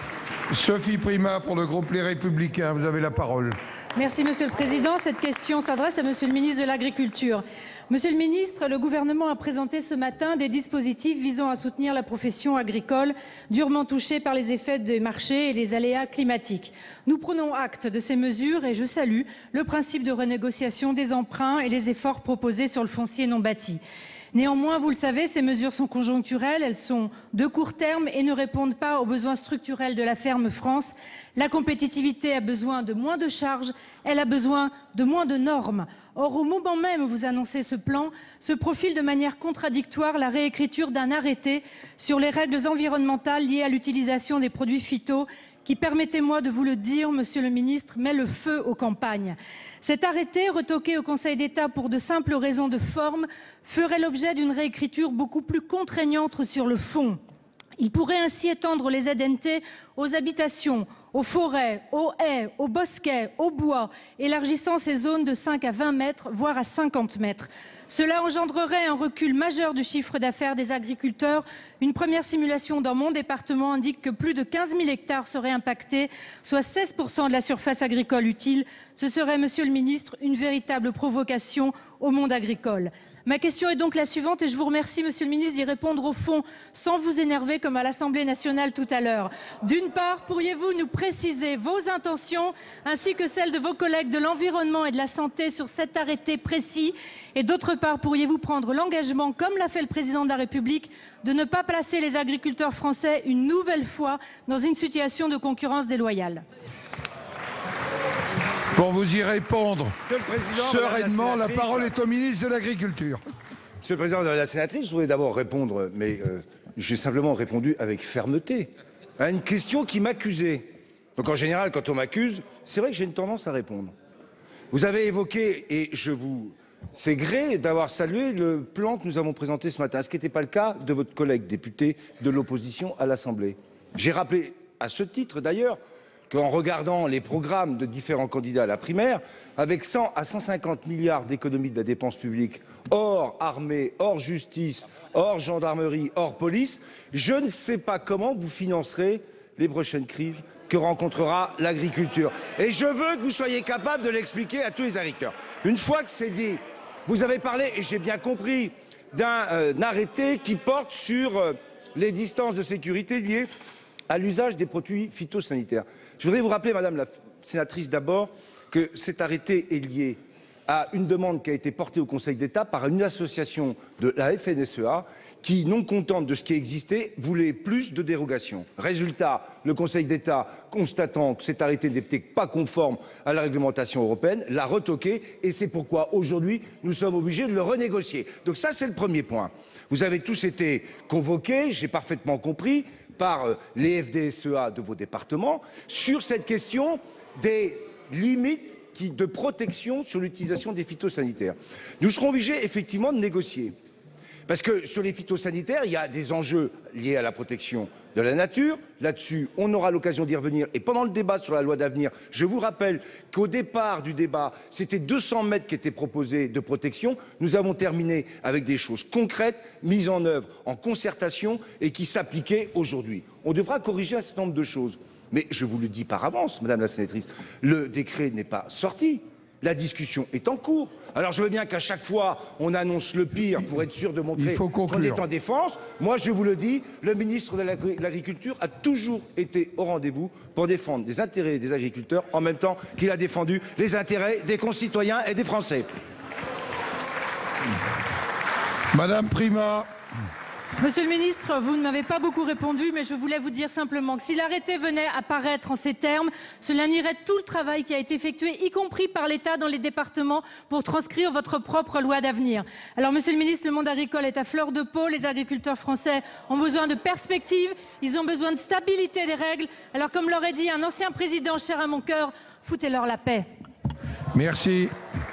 Sophie Primas pour le groupe Les Républicains. Vous avez la parole. Merci Monsieur le Président. Cette question s'adresse à Monsieur le ministre de l'Agriculture. Monsieur le ministre, le gouvernement a présenté ce matin des dispositifs visant à soutenir la profession agricole durement touchée par les effets des marchés et les aléas climatiques. Nous prenons acte de ces mesures et je salue le principe de renégociation des emprunts et les efforts proposés sur le foncier non bâti. Néanmoins, vous le savez, ces mesures sont conjoncturelles, elles sont de court terme et ne répondent pas aux besoins structurels de la ferme France. La compétitivité a besoin de moins de charges, elle a besoin de moins de normes. Or, au moment même où vous annoncez ce plan, se profile de manière contradictoire la réécriture d'un arrêté sur les règles environnementales liées à l'utilisation des produits phytos qui, permettez-moi de vous le dire, monsieur le ministre, met le feu aux campagnes. Cet arrêté, retoqué au Conseil d'État pour de simples raisons de forme, ferait l'objet d'une réécriture beaucoup plus contraignante sur le fond. Il pourrait ainsi étendre les ZNT aux habitations, aux forêts, aux haies, aux bosquets, aux bois, élargissant ces zones de 5 à 20 mètres, voire à 50 mètres. Cela engendrerait un recul majeur du chiffre d'affaires des agriculteurs. Une première simulation dans mon département indique que plus de 15 000 hectares seraient impactés, soit 16% de la surface agricole utile. Ce serait, monsieur le ministre, une véritable provocation au monde agricole. Ma question est donc la suivante et je vous remercie, monsieur le ministre, d'y répondre au fond, sans vous énerver comme à l'Assemblée nationale tout à l'heure. D'une part, pourriez-vous nous préciser vos intentions ainsi que celles de vos collègues de l'environnement et de la santé sur cet arrêté précis? Et d'autre part, pourriez-vous prendre l'engagement, comme l'a fait le président de la République, de ne pas placer les agriculteurs français une nouvelle fois dans une situation de concurrence déloyale? Pour vous y répondre sereinement, la parole est au ministre de l'Agriculture. Monsieur le Président, Madame la sénatrice, je voudrais d'abord répondre, mais j'ai simplement répondu avec fermeté à une question qui m'accusait. Donc en général, quand on m'accuse, c'est vrai que j'ai une tendance à répondre. Vous avez évoqué, et c'est gré d'avoir salué le plan que nous avons présenté ce matin, ce qui n'était pas le cas de votre collègue député de l'opposition à l'Assemblée. J'ai rappelé, à ce titre d'ailleurs, qu'en regardant les programmes de différents candidats à la primaire, avec 100 à 150 milliards d'économies de la dépense publique, hors armée, hors justice, hors gendarmerie, hors police, je ne sais pas comment vous financerez les prochaines crises que rencontrera l'agriculture. Et je veux que vous soyez capable de l'expliquer à tous les agriculteurs. Une fois que c'est dit, vous avez parlé, et j'ai bien compris, d'un arrêté qui porte sur les distances de sécurité liées à l'usage des produits phytosanitaires. Je voudrais vous rappeler, Madame la sénatrice, d'abord, que cet arrêté est lié à une demande qui a été portée au Conseil d'État par une association de la FNSEA qui, non contente de ce qui existait, voulait plus de dérogations. Résultat, le Conseil d'État, constatant que cet arrêté n'était pas conforme à la réglementation européenne, l'a retoqué et c'est pourquoi aujourd'hui nous sommes obligés de le renégocier. Donc ça, c'est le premier point. Vous avez tous été convoqués, j'ai parfaitement compris, par les FDSEA de vos départements sur cette question des limites de protection sur l'utilisation des phytosanitaires. Nous serons obligés effectivement de négocier. Parce que sur les phytosanitaires, il y a des enjeux liés à la protection de la nature. Là-dessus, on aura l'occasion d'y revenir. Et pendant le débat sur la loi d'avenir, je vous rappelle qu'au départ du débat, c'était 200 mètres qui étaient proposés de protection. Nous avons terminé avec des choses concrètes, mises en œuvre en concertation et qui s'appliquaient aujourd'hui. On devra corriger un certain nombre de choses. Mais je vous le dis par avance, Madame la sénatrice, le décret n'est pas sorti. La discussion est en cours. Alors je veux bien qu'à chaque fois, on annonce le pire pour être sûr de montrer qu'on est en défense. Moi, je vous le dis, le ministre de l'Agriculture a toujours été au rendez-vous pour défendre les intérêts des agriculteurs en même temps qu'il a défendu les intérêts des concitoyens et des Français. Madame Prima. Monsieur le ministre, vous ne m'avez pas beaucoup répondu, mais je voulais vous dire simplement que si l'arrêté venait à paraître en ces termes, cela nierait tout le travail qui a été effectué, y compris par l'État dans les départements, pour transcrire votre propre loi d'avenir. Alors, monsieur le ministre, le monde agricole est à fleur de peau, les agriculteurs français ont besoin de perspectives, ils ont besoin de stabilité des règles. Alors, comme l'aurait dit un ancien président cher à mon cœur, foutez-leur la paix. Merci.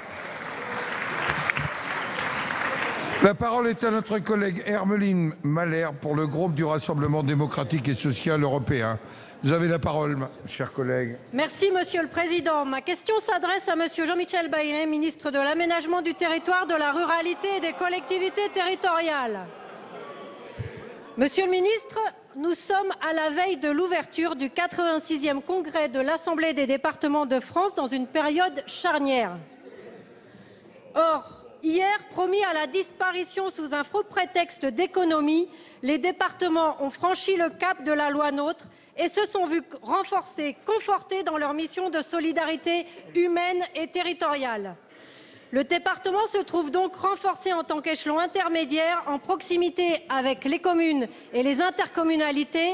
La parole est à notre collègue Hermeline Malherbe pour le groupe du Rassemblement démocratique et social européen. Vous avez la parole, cher collègue. Merci, Monsieur le Président. Ma question s'adresse à Monsieur Jean-Michel Baillet, ministre de l'Aménagement du Territoire, de la Ruralité et des Collectivités Territoriales. Monsieur le Ministre, nous sommes à la veille de l'ouverture du 86e congrès de l'Assemblée des départements de France dans une période charnière. Or, hier, promis à la disparition sous un faux prétexte d'économie, les départements ont franchi le cap de la loi NOTRe et se sont vus renforcés, confortés dans leur mission de solidarité humaine et territoriale. Le département se trouve donc renforcé en tant qu'échelon intermédiaire en proximité avec les communes et les intercommunalités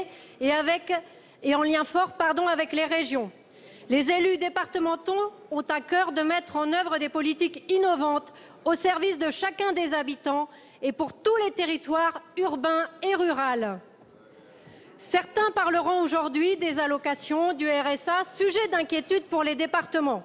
et en lien fort avec les régions. Les élus départementaux ont à cœur de mettre en œuvre des politiques innovantes au service de chacun des habitants et pour tous les territoires urbains et ruraux. Certains parleront aujourd'hui des allocations, du RSA, sujet d'inquiétude pour les départements.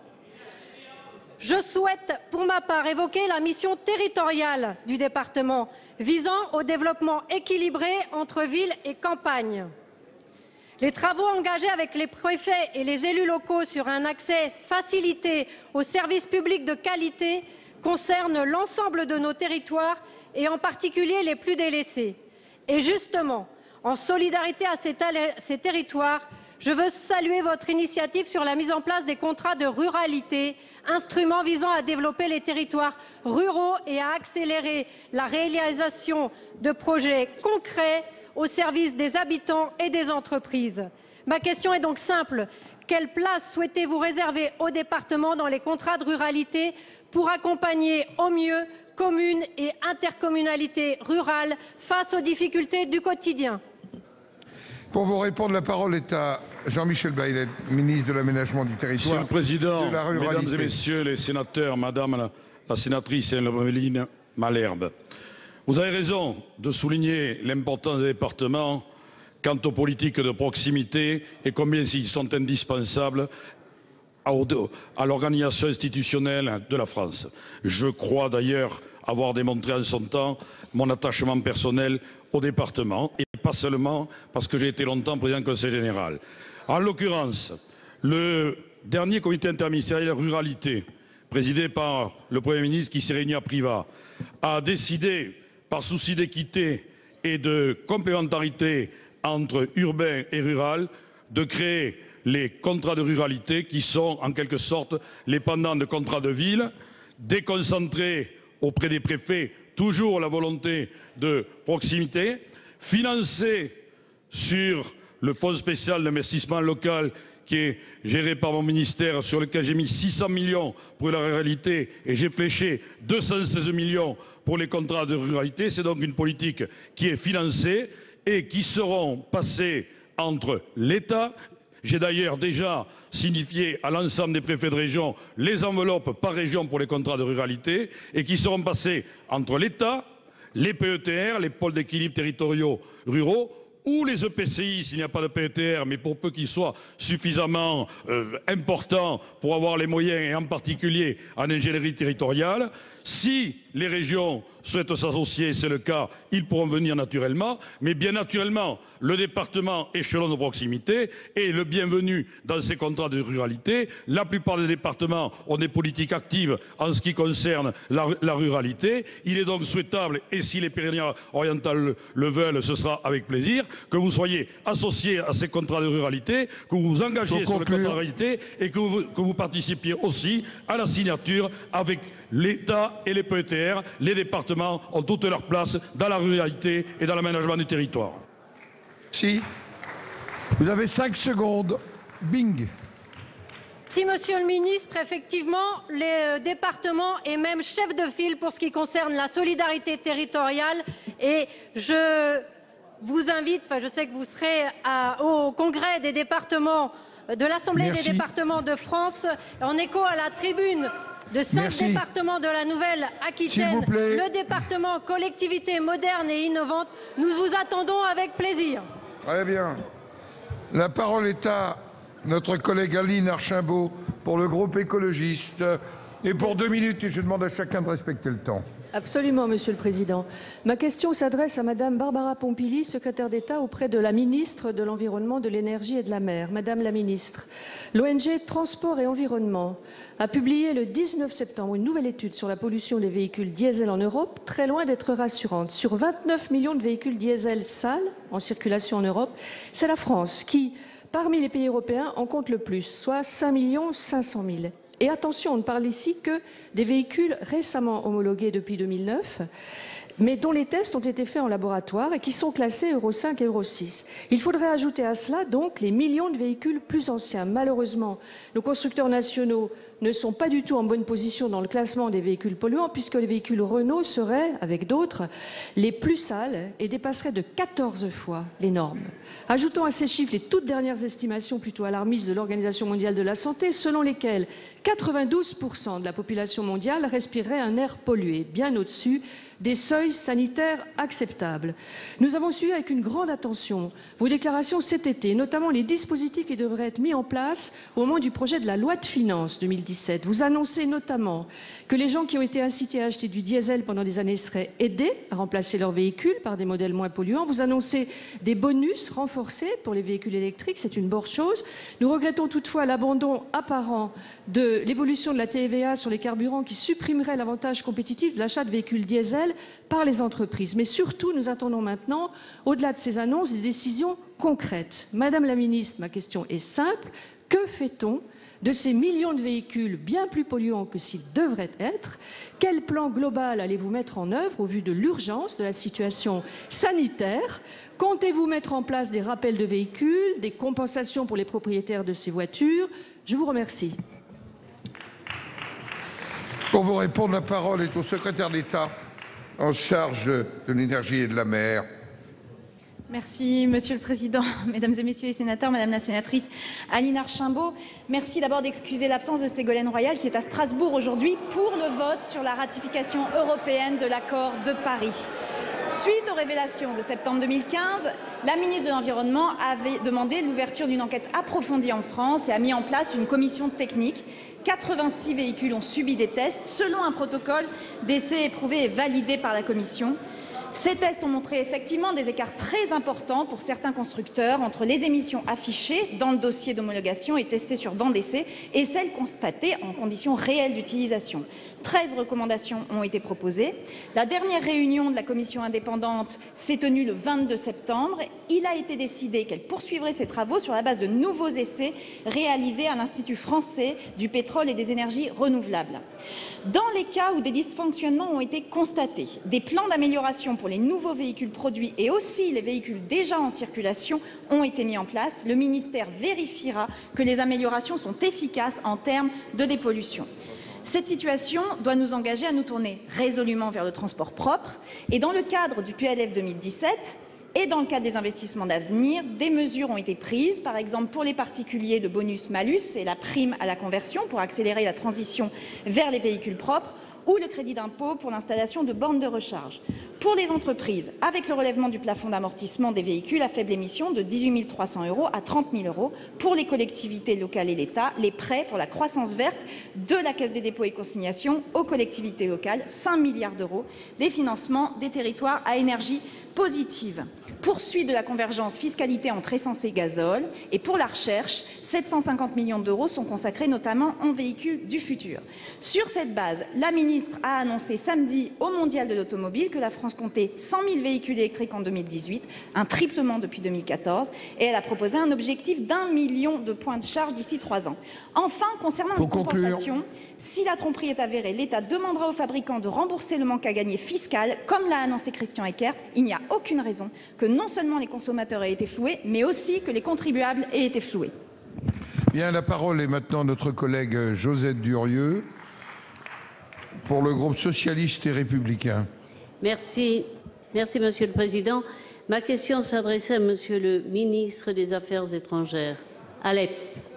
Je souhaite, pour ma part, évoquer la mission territoriale du département, visant au développement équilibré entre ville et campagne. Les travaux engagés avec les préfets et les élus locaux sur un accès facilité aux services publics de qualité concernent l'ensemble de nos territoires et en particulier les plus délaissés. Et justement, en solidarité à ces territoires, je veux saluer votre initiative sur la mise en place des contrats de ruralité, instrument visant à développer les territoires ruraux et à accélérer la réalisation de projets concrets au service des habitants et des entreprises. Ma question est donc simple. Quelle place souhaitez-vous réserver au département dans les contrats de ruralité pour accompagner au mieux communes et intercommunalités rurales face aux difficultés du quotidien? Pour vous répondre, la parole est à Jean-Michel Baillet, ministre de l'Aménagement du Territoire. Monsieur le Président, de la Ruralité. Mesdames et Messieurs les sénateurs, Madame la sénatrice Hermeline Malherbe, vous avez raison de souligner l'importance des départements quant aux politiques de proximité et combien ils sont indispensables à l'organisation institutionnelle de la France. Je crois d'ailleurs avoir démontré en son temps mon attachement personnel au département, et pas seulement parce que j'ai été longtemps président du Conseil général. En l'occurrence, le dernier comité interministériel ruralité, présidé par le Premier ministre qui s'est réuni à Privas, a décidé, par souci d'équité et de complémentarité entre urbain et rural, de créer les contrats de ruralité qui sont en quelque sorte les pendants de contrats de ville, déconcentrés auprès des préfets, toujours la volonté de proximité, financés sur le fonds spécial d'investissement local qui est géré par mon ministère, sur lequel j'ai mis 600 millions pour la ruralité et j'ai fléché 216 millions pour les contrats de ruralité. C'est donc une politique qui est financée et qui seront passés entre l'État. J'ai d'ailleurs déjà signifié à l'ensemble des préfets de région les enveloppes par région pour les contrats de ruralité et qui seront passés entre l'État, les PETR, les pôles d'équilibre territoriaux ruraux, ou les EPCI s'il n'y a pas de PETR, mais pour peu qu'ils soient suffisamment importants pour avoir les moyens, et en particulier en ingénierie territoriale. Si les régions souhaitent s'associer, c'est le cas, ils pourront venir naturellement, mais bien naturellement, le département échelon de proximité est le bienvenu dans ces contrats de ruralité. La plupart des départements ont des politiques actives en ce qui concerne la ruralité. Il est donc souhaitable, et si les Pyrénées-Orientales le veulent, ce sera avec plaisir, que vous soyez associés à ces contrats de ruralité, que vous vous engagiez sur le contrat de ruralité et que vous participiez aussi à la signature avec l'État et les PETR. Les départements ont toute leur place dans la ruralité et dans l'aménagement du territoire. Si. Vous avez 5 secondes. Bing. Si, monsieur le ministre, effectivement, les départements et même chefs de file pour ce qui concerne la solidarité territoriale. Et je vous invite, je sais que vous serez au congrès des départements de l'Assemblée des départements de France, en écho à la tribune de 5 départements de la Nouvelle-Aquitaine, le département collectivité moderne et innovante. Nous vous attendons avec plaisir. Très bien. La parole est à notre collègue Aline Archimbaud pour le groupe écologiste. Et pour 2 minutes, je demande à chacun de respecter le temps. Absolument, Monsieur le Président. Ma question s'adresse à Madame Barbara Pompili, secrétaire d'État auprès de la ministre de l'Environnement, de l'Énergie et de la Mer. Madame la ministre, l'ONG Transport et Environnement a publié le 19 septembre une nouvelle étude sur la pollution des véhicules diesel en Europe, très loin d'être rassurante. Sur 29 millions de véhicules diesel sales en circulation en Europe, c'est la France qui, parmi les pays européens, en compte le plus, soit 5 500 000. Et attention, on ne parle ici que des véhicules récemment homologués depuis 2009, mais dont les tests ont été faits en laboratoire et qui sont classés Euro 5 et Euro 6. Il faudrait ajouter à cela donc les millions de véhicules plus anciens. Malheureusement, nos constructeurs nationaux ne sont pas du tout en bonne position dans le classement des véhicules polluants, puisque les véhicules Renault seraient, avec d'autres, les plus sales et dépasseraient de 14 fois les normes. Ajoutons à ces chiffres les toutes dernières estimations plutôt alarmistes de l'Organisation mondiale de la santé, selon lesquelles 92% de la population mondiale respirerait un air pollué, bien au-dessus des seuils sanitaires acceptables. Nous avons suivi avec une grande attention vos déclarations cet été, notamment les dispositifs qui devraient être mis en place au moment du projet de la loi de finances 2017. Vous annoncez notamment que les gens qui ont été incités à acheter du diesel pendant des années seraient aidés à remplacer leurs véhicules par des modèles moins polluants. Vous annoncez des bonus renforcés pour les véhicules électriques, c'est une bonne chose. Nous regrettons toutefois l'abandon apparent de l'évolution de la TVA sur les carburants qui supprimerait l'avantage compétitif de l'achat de véhicules diesel par les entreprises. Mais surtout, nous attendons maintenant, au-delà de ces annonces, des décisions concrètes. Madame la ministre, ma question est simple. Que fait-on de ces millions de véhicules bien plus polluants que s'ils devraient être? Quel plan global allez-vous mettre en œuvre au vu de l'urgence de la situation sanitaire? Comptez-vous mettre en place des rappels de véhicules, des compensations pour les propriétaires de ces voitures? Je vous remercie. Pour vous répondre, la parole est au secrétaire d'État en charge de l'énergie et de la mer. Merci, Monsieur le Président. Mesdames et Messieurs les sénateurs, Madame la sénatrice Aline Archimbaud, merci d'abord d'excuser l'absence de Ségolène Royal qui est à Strasbourg aujourd'hui pour le vote sur la ratification européenne de l'accord de Paris. Suite aux révélations de septembre 2015, la ministre de l'Environnement avait demandé l'ouverture d'une enquête approfondie en France et a mis en place une commission technique. 86 véhicules ont subi des tests selon un protocole d'essai éprouvé et validé par la commission. Ces tests ont montré effectivement des écarts très importants pour certains constructeurs entre les émissions affichées dans le dossier d'homologation et testées sur banc d'essai et celles constatées en conditions réelles d'utilisation. 13 recommandations ont été proposées. La dernière réunion de la commission indépendante s'est tenue le 22 septembre. Il a été décidé qu'elle poursuivrait ses travaux sur la base de nouveaux essais réalisés à l'Institut français du pétrole et des énergies renouvelables. Dans les cas où des dysfonctionnements ont été constatés, des plans d'amélioration pour les nouveaux véhicules produits et aussi les véhicules déjà en circulation ont été mis en place. Le ministère vérifiera que les améliorations sont efficaces en termes de dépollution. Cette situation doit nous engager à nous tourner résolument vers le transport propre et dans le cadre du PLF 2017 et dans le cadre des investissements d'avenir, des mesures ont été prises, par exemple pour les particuliers le bonus-malus et la prime à la conversion pour accélérer la transition vers les véhicules propres ou le crédit d'impôt pour l'installation de bornes de recharge. Pour les entreprises, avec le relèvement du plafond d'amortissement des véhicules à faible émission de 18 300 € à 30 000 €. Pour les collectivités locales et l'État, les prêts pour la croissance verte de la Caisse des dépôts et consignations aux collectivités locales, 5 milliards d'euros. Les financements des territoires à énergie positive. Poursuite de la convergence fiscalité entre essence et gazole. Et pour la recherche, 750 millions d'euros sont consacrés notamment en véhicules du futur. Sur cette base, la ministre a annoncé samedi au Mondial de l'automobile que la France comptait 100 000 véhicules électriques en 2018, un triplement depuis 2014, et elle a proposé un objectif d'1 million de points de charge d'ici 3 ans. Enfin, concernant les compensations, si la tromperie est avérée, l'État demandera aux fabricants de rembourser le manque à gagner fiscal, comme l'a annoncé Christian Eckert. Il n'y a aucune raison que non seulement les consommateurs aient été floués, mais aussi que les contribuables aient été floués. Bien, la parole est maintenant à notre collègue Josette Durieux pour le groupe socialiste et républicain. Merci. Merci, Monsieur le Président. Ma question s'adressait à Monsieur le ministre des Affaires étrangères. Alep,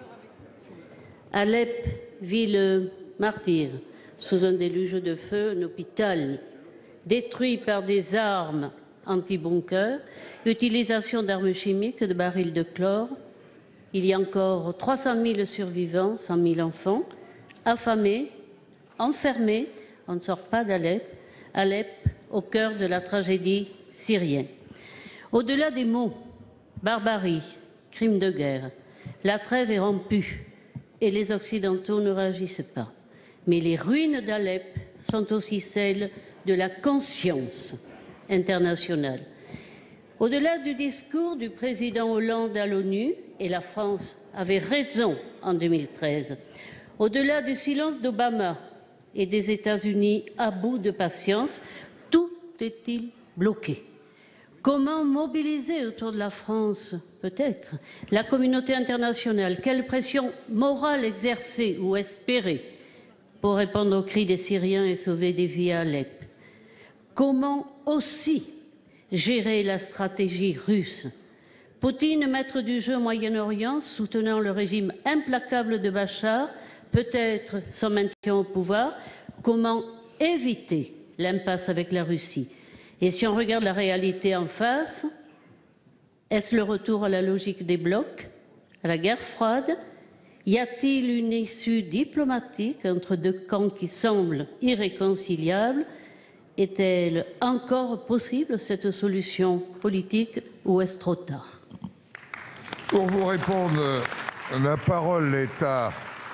ville martyre, sous un déluge de feu, un hôpital détruit par des armes anti-bunkers, utilisation d'armes chimiques, de barils de chlore. Il y a encore 300 000 survivants, 100 000 enfants, affamés, enfermés. On ne sort pas d'Alep. Alep, au cœur de la tragédie syrienne. Au-delà des mots, barbarie, crimes de guerre, la trêve est rompue et les Occidentaux ne réagissent pas. Mais les ruines d'Alep sont aussi celles de la conscience internationale. Au-delà du discours du président Hollande à l'ONU, et la France avait raison en 2013, au-delà du silence d'Obama et des États-Unis à bout de patience, tout est-il bloqué? Comment mobiliser autour de la France, peut-être, la communauté internationale? Quelle pression morale exercer ou espérer pour répondre aux cris des Syriens et sauver des vies à Alep? Comment aussi gérer la stratégie russe? Poutine, maître du jeu au Moyen-Orient, soutenant le régime implacable de Bachar, peut-être son maintien au pouvoir. Comment éviter l'impasse avec la Russie? Et si on regarde la réalité en face, est-ce le retour à la logique des blocs, à la guerre froide? Y a-t-il une issue diplomatique entre deux camps qui semblent irréconciliables? Est-elle encore possible, cette solution politique, ou est-ce trop tard? Pour vous répondre, la parole est à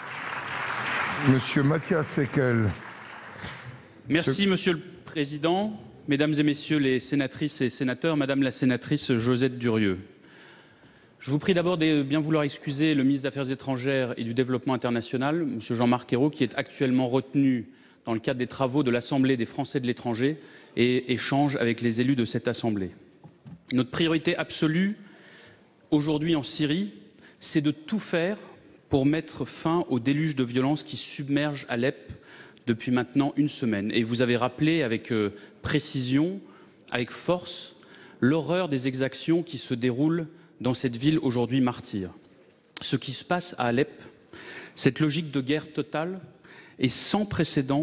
Monsieur Matthias Seckel. Merci, Monsieur le Président. Mesdames et Messieurs les sénatrices et sénateurs, Madame la sénatrice Josette Durieux. Je vous prie d'abord de bien vouloir excuser le ministre des Affaires étrangères et du Développement international, Monsieur Jean-Marc Ayrault, qui est actuellement retenu dans le cadre des travaux de l'Assemblée des Français de l'étranger et échange avec les élus de cette Assemblée. Notre priorité absolue aujourd'hui en Syrie, c'est de tout faire pour mettre fin au déluge de violence qui submerge Alep depuis maintenant une semaine. Et vous avez rappelé avec précision, avec force, l'horreur des exactions qui se déroulent dans cette ville aujourd'hui martyre. Ce qui se passe à Alep, cette logique de guerre totale est sans précédent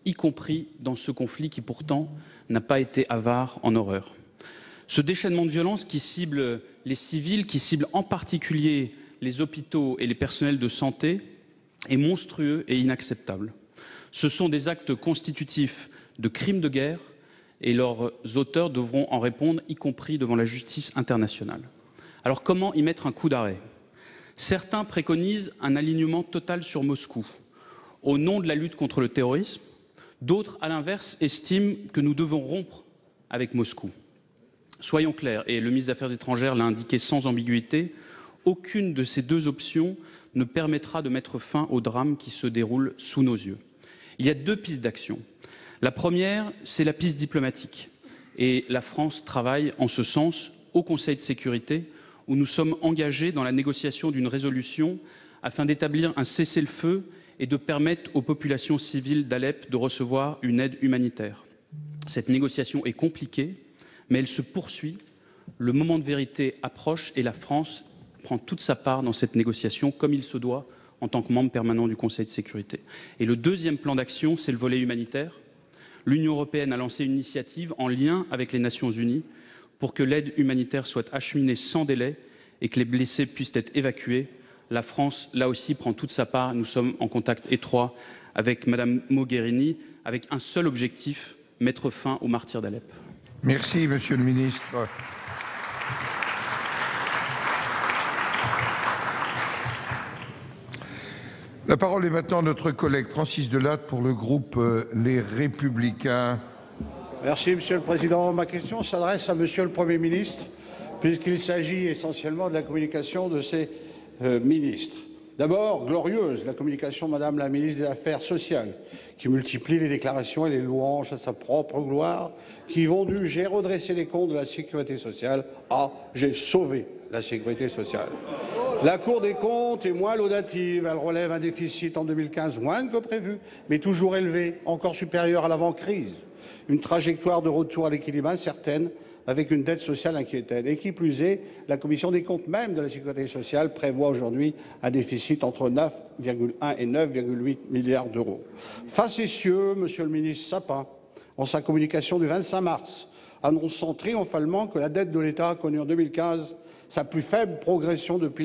y compris dans ce conflit qui pourtant n'a pas été avare en horreur. Ce déchaînement de violence qui cible les civils, qui cible en particulier les hôpitaux et les personnels de santé, est monstrueux et inacceptable. Ce sont des actes constitutifs de crimes de guerre et leurs auteurs devront en répondre, y compris devant la justice internationale. Alors comment y mettre un coup d'arrêt? Certains préconisent un alignement total sur Moscou, au nom de la lutte contre le terrorisme. D'autres, à l'inverse, estiment que nous devons rompre avec Moscou. Soyons clairs, et le ministre des Affaires étrangères l'a indiqué sans ambiguïté, aucune de ces deux options ne permettra de mettre fin au drame qui se déroule sous nos yeux. Il y a deux pistes d'action. La première, c'est la piste diplomatique. Et la France travaille en ce sens au Conseil de sécurité, où nous sommes engagés dans la négociation d'une résolution afin d'établir un cessez-le-feu et de permettre aux populations civiles d'Alep de recevoir une aide humanitaire. Cette négociation est compliquée, mais elle se poursuit. Le moment de vérité approche et la France prend toute sa part dans cette négociation, comme il se doit en tant que membre permanent du Conseil de sécurité. Et le deuxième plan d'action, c'est le volet humanitaire. L'Union européenne a lancé une initiative en lien avec les Nations unies pour que l'aide humanitaire soit acheminée sans délai et que les blessés puissent être évacués. La France, là aussi, prend toute sa part. Nous sommes en contact étroit avec Mme Mogherini, avec un seul objectif, mettre fin aux martyrs d'Alep. Merci, Monsieur le Ministre. La parole est maintenant à notre collègue Francis Delattre pour le groupe Les Républicains. Merci, Monsieur le Président. Ma question s'adresse à Monsieur le Premier ministre, puisqu'il s'agit essentiellement de la communication de ses ministres. D'abord, glorieuse, la communication de Madame la ministre des Affaires sociales, qui multiplie les déclarations et les louanges à sa propre gloire, qui vont du « j'ai redressé les comptes de la sécurité sociale » à « j'ai sauvé la sécurité sociale ». La Cour des comptes est moins laudative. Elle relève un déficit en 2015 moins que prévu, mais toujours élevé, encore supérieur à l'avant-crise. Une trajectoire de retour à l'équilibre incertaine, avec une dette sociale inquiétante. Et qui plus est, la Commission des comptes même de la Sécurité sociale prévoit aujourd'hui un déficit entre 9,1 et 9,8 milliards d'euros. Facétieux, Monsieur le ministre Sapin, en sa communication du 25 mars, annonçant triomphalement que la dette de l'État a connu en 2015 sa plus faible progression depuis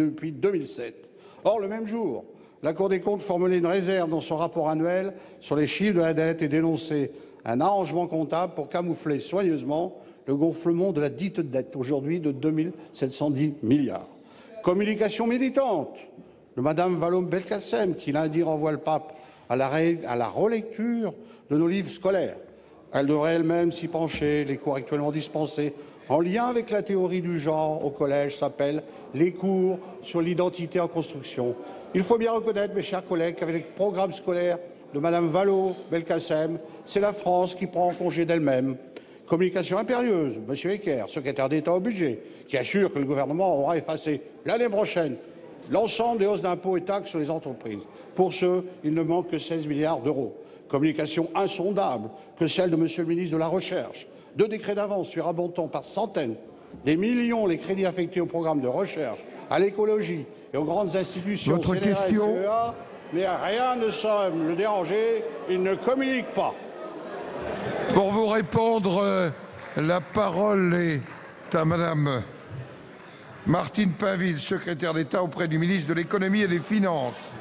2007. Or, le même jour, la Cour des comptes formulait une réserve dans son rapport annuel sur les chiffres de la dette et dénonçait un arrangement comptable pour camoufler soigneusement le gonflement de la dite dette, aujourd'hui de 2 710 milliards. Communication militante de Mme Vallaud-Belkacem, qui lundi renvoie le pape à la relecture de nos livres scolaires. Elle devrait elle-même s'y pencher. Les cours actuellement dispensés en lien avec la théorie du genre au collège s'appellent les cours sur l'identité en construction. Il faut bien reconnaître, mes chers collègues, qu'avec les programmes scolaires de Mme Vallaud-Belkacem, c'est la France qui prend en congé d'elle-même. Communication impérieuse, M. Ecker, secrétaire d'État au budget, qui assure que le gouvernement aura effacé l'année prochaine l'ensemble des hausses d'impôts et taxes sur les entreprises. Pour ceux, il ne manque que 16 milliards d'euros. Communication insondable que celle de M. le ministre de la Recherche. 2 décrets d'avance surabondant par centaines, des millions les crédits affectés au programme de recherche, à l'écologie et aux grandes institutions. Votre question. CEA, mais rien ne semble le déranger, il ne communique pas. Pour vous répondre, la parole est à Madame Martine Pinville, secrétaire d'État auprès du ministre de l'Économie et des Finances.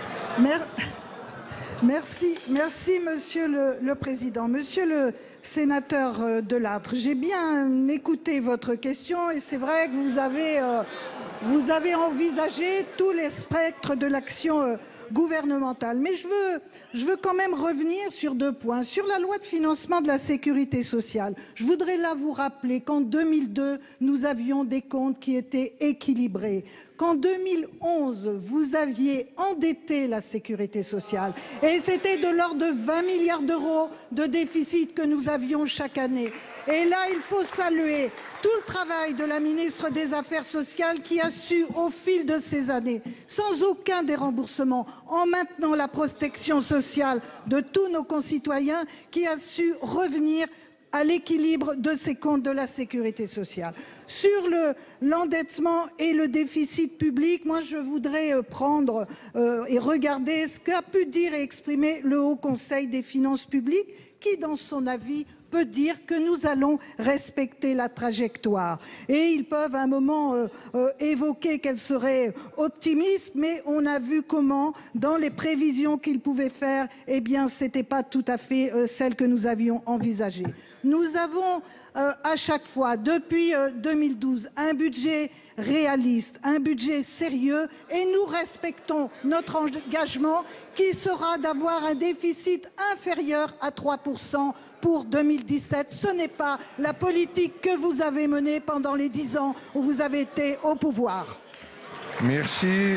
Merci, Monsieur le Président. Monsieur le sénateur Delattre, j'ai bien écouté votre question et c'est vrai que vous avez envisagé tous les spectres de l'action gouvernementale. Mais je veux quand même revenir sur 2 points. Sur la loi de financement de la sécurité sociale, je voudrais là vous rappeler qu'en 2002, nous avions des comptes qui étaient équilibrés. Qu'en 2011, vous aviez endetté la sécurité sociale. Et c'était de l'ordre de 20 milliards d'euros de déficit que nous avions chaque année. Et là, il faut saluer tout le travail de la ministre des Affaires sociales qui a su, au fil de ces années, sans aucun déremboursement, en maintenant la protection sociale de tous nos concitoyens, qui a su revenir à l'équilibre de ces comptes de la sécurité sociale. Sur l'endettement et le déficit public, moi je voudrais prendre et regarder ce qu'a pu dire et exprimer le Haut Conseil des finances publiques, qui dans son avis peut dire que nous allons respecter la trajectoire. Et ils peuvent à un moment évoquer qu'elle serait optimiste, mais on a vu comment, dans les prévisions qu'ils pouvaient faire, eh bien, ce n'était pas tout à fait celle que nous avions envisagée. Nous avons à chaque fois, depuis 2012, un budget réaliste, un budget sérieux, et nous respectons notre engagement qui sera d'avoir un déficit inférieur à 3% pour 2017. Ce n'est pas la politique que vous avez menée pendant les 10 ans où vous avez été au pouvoir. Merci.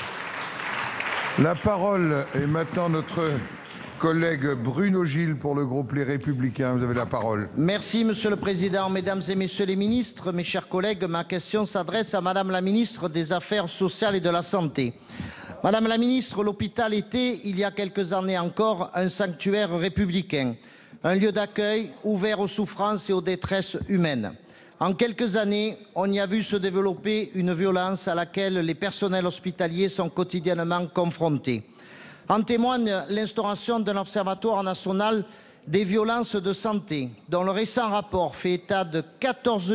La parole est maintenant notre collègue Bruno Gilles pour le groupe Les Républicains. Vous avez la parole. Merci Monsieur le Président, Mesdames et Messieurs les ministres, mes chers collègues, ma question s'adresse à Madame la ministre des Affaires sociales et de la Santé. Madame la ministre, l'hôpital était, il y a quelques années encore, un sanctuaire républicain, un lieu d'accueil ouvert aux souffrances et aux détresses humaines. En quelques années, on y a vu se développer une violence à laquelle les personnels hospitaliers sont quotidiennement confrontés. En témoigne l'instauration d'un observatoire national des violences de santé, dont le récent rapport fait état de 14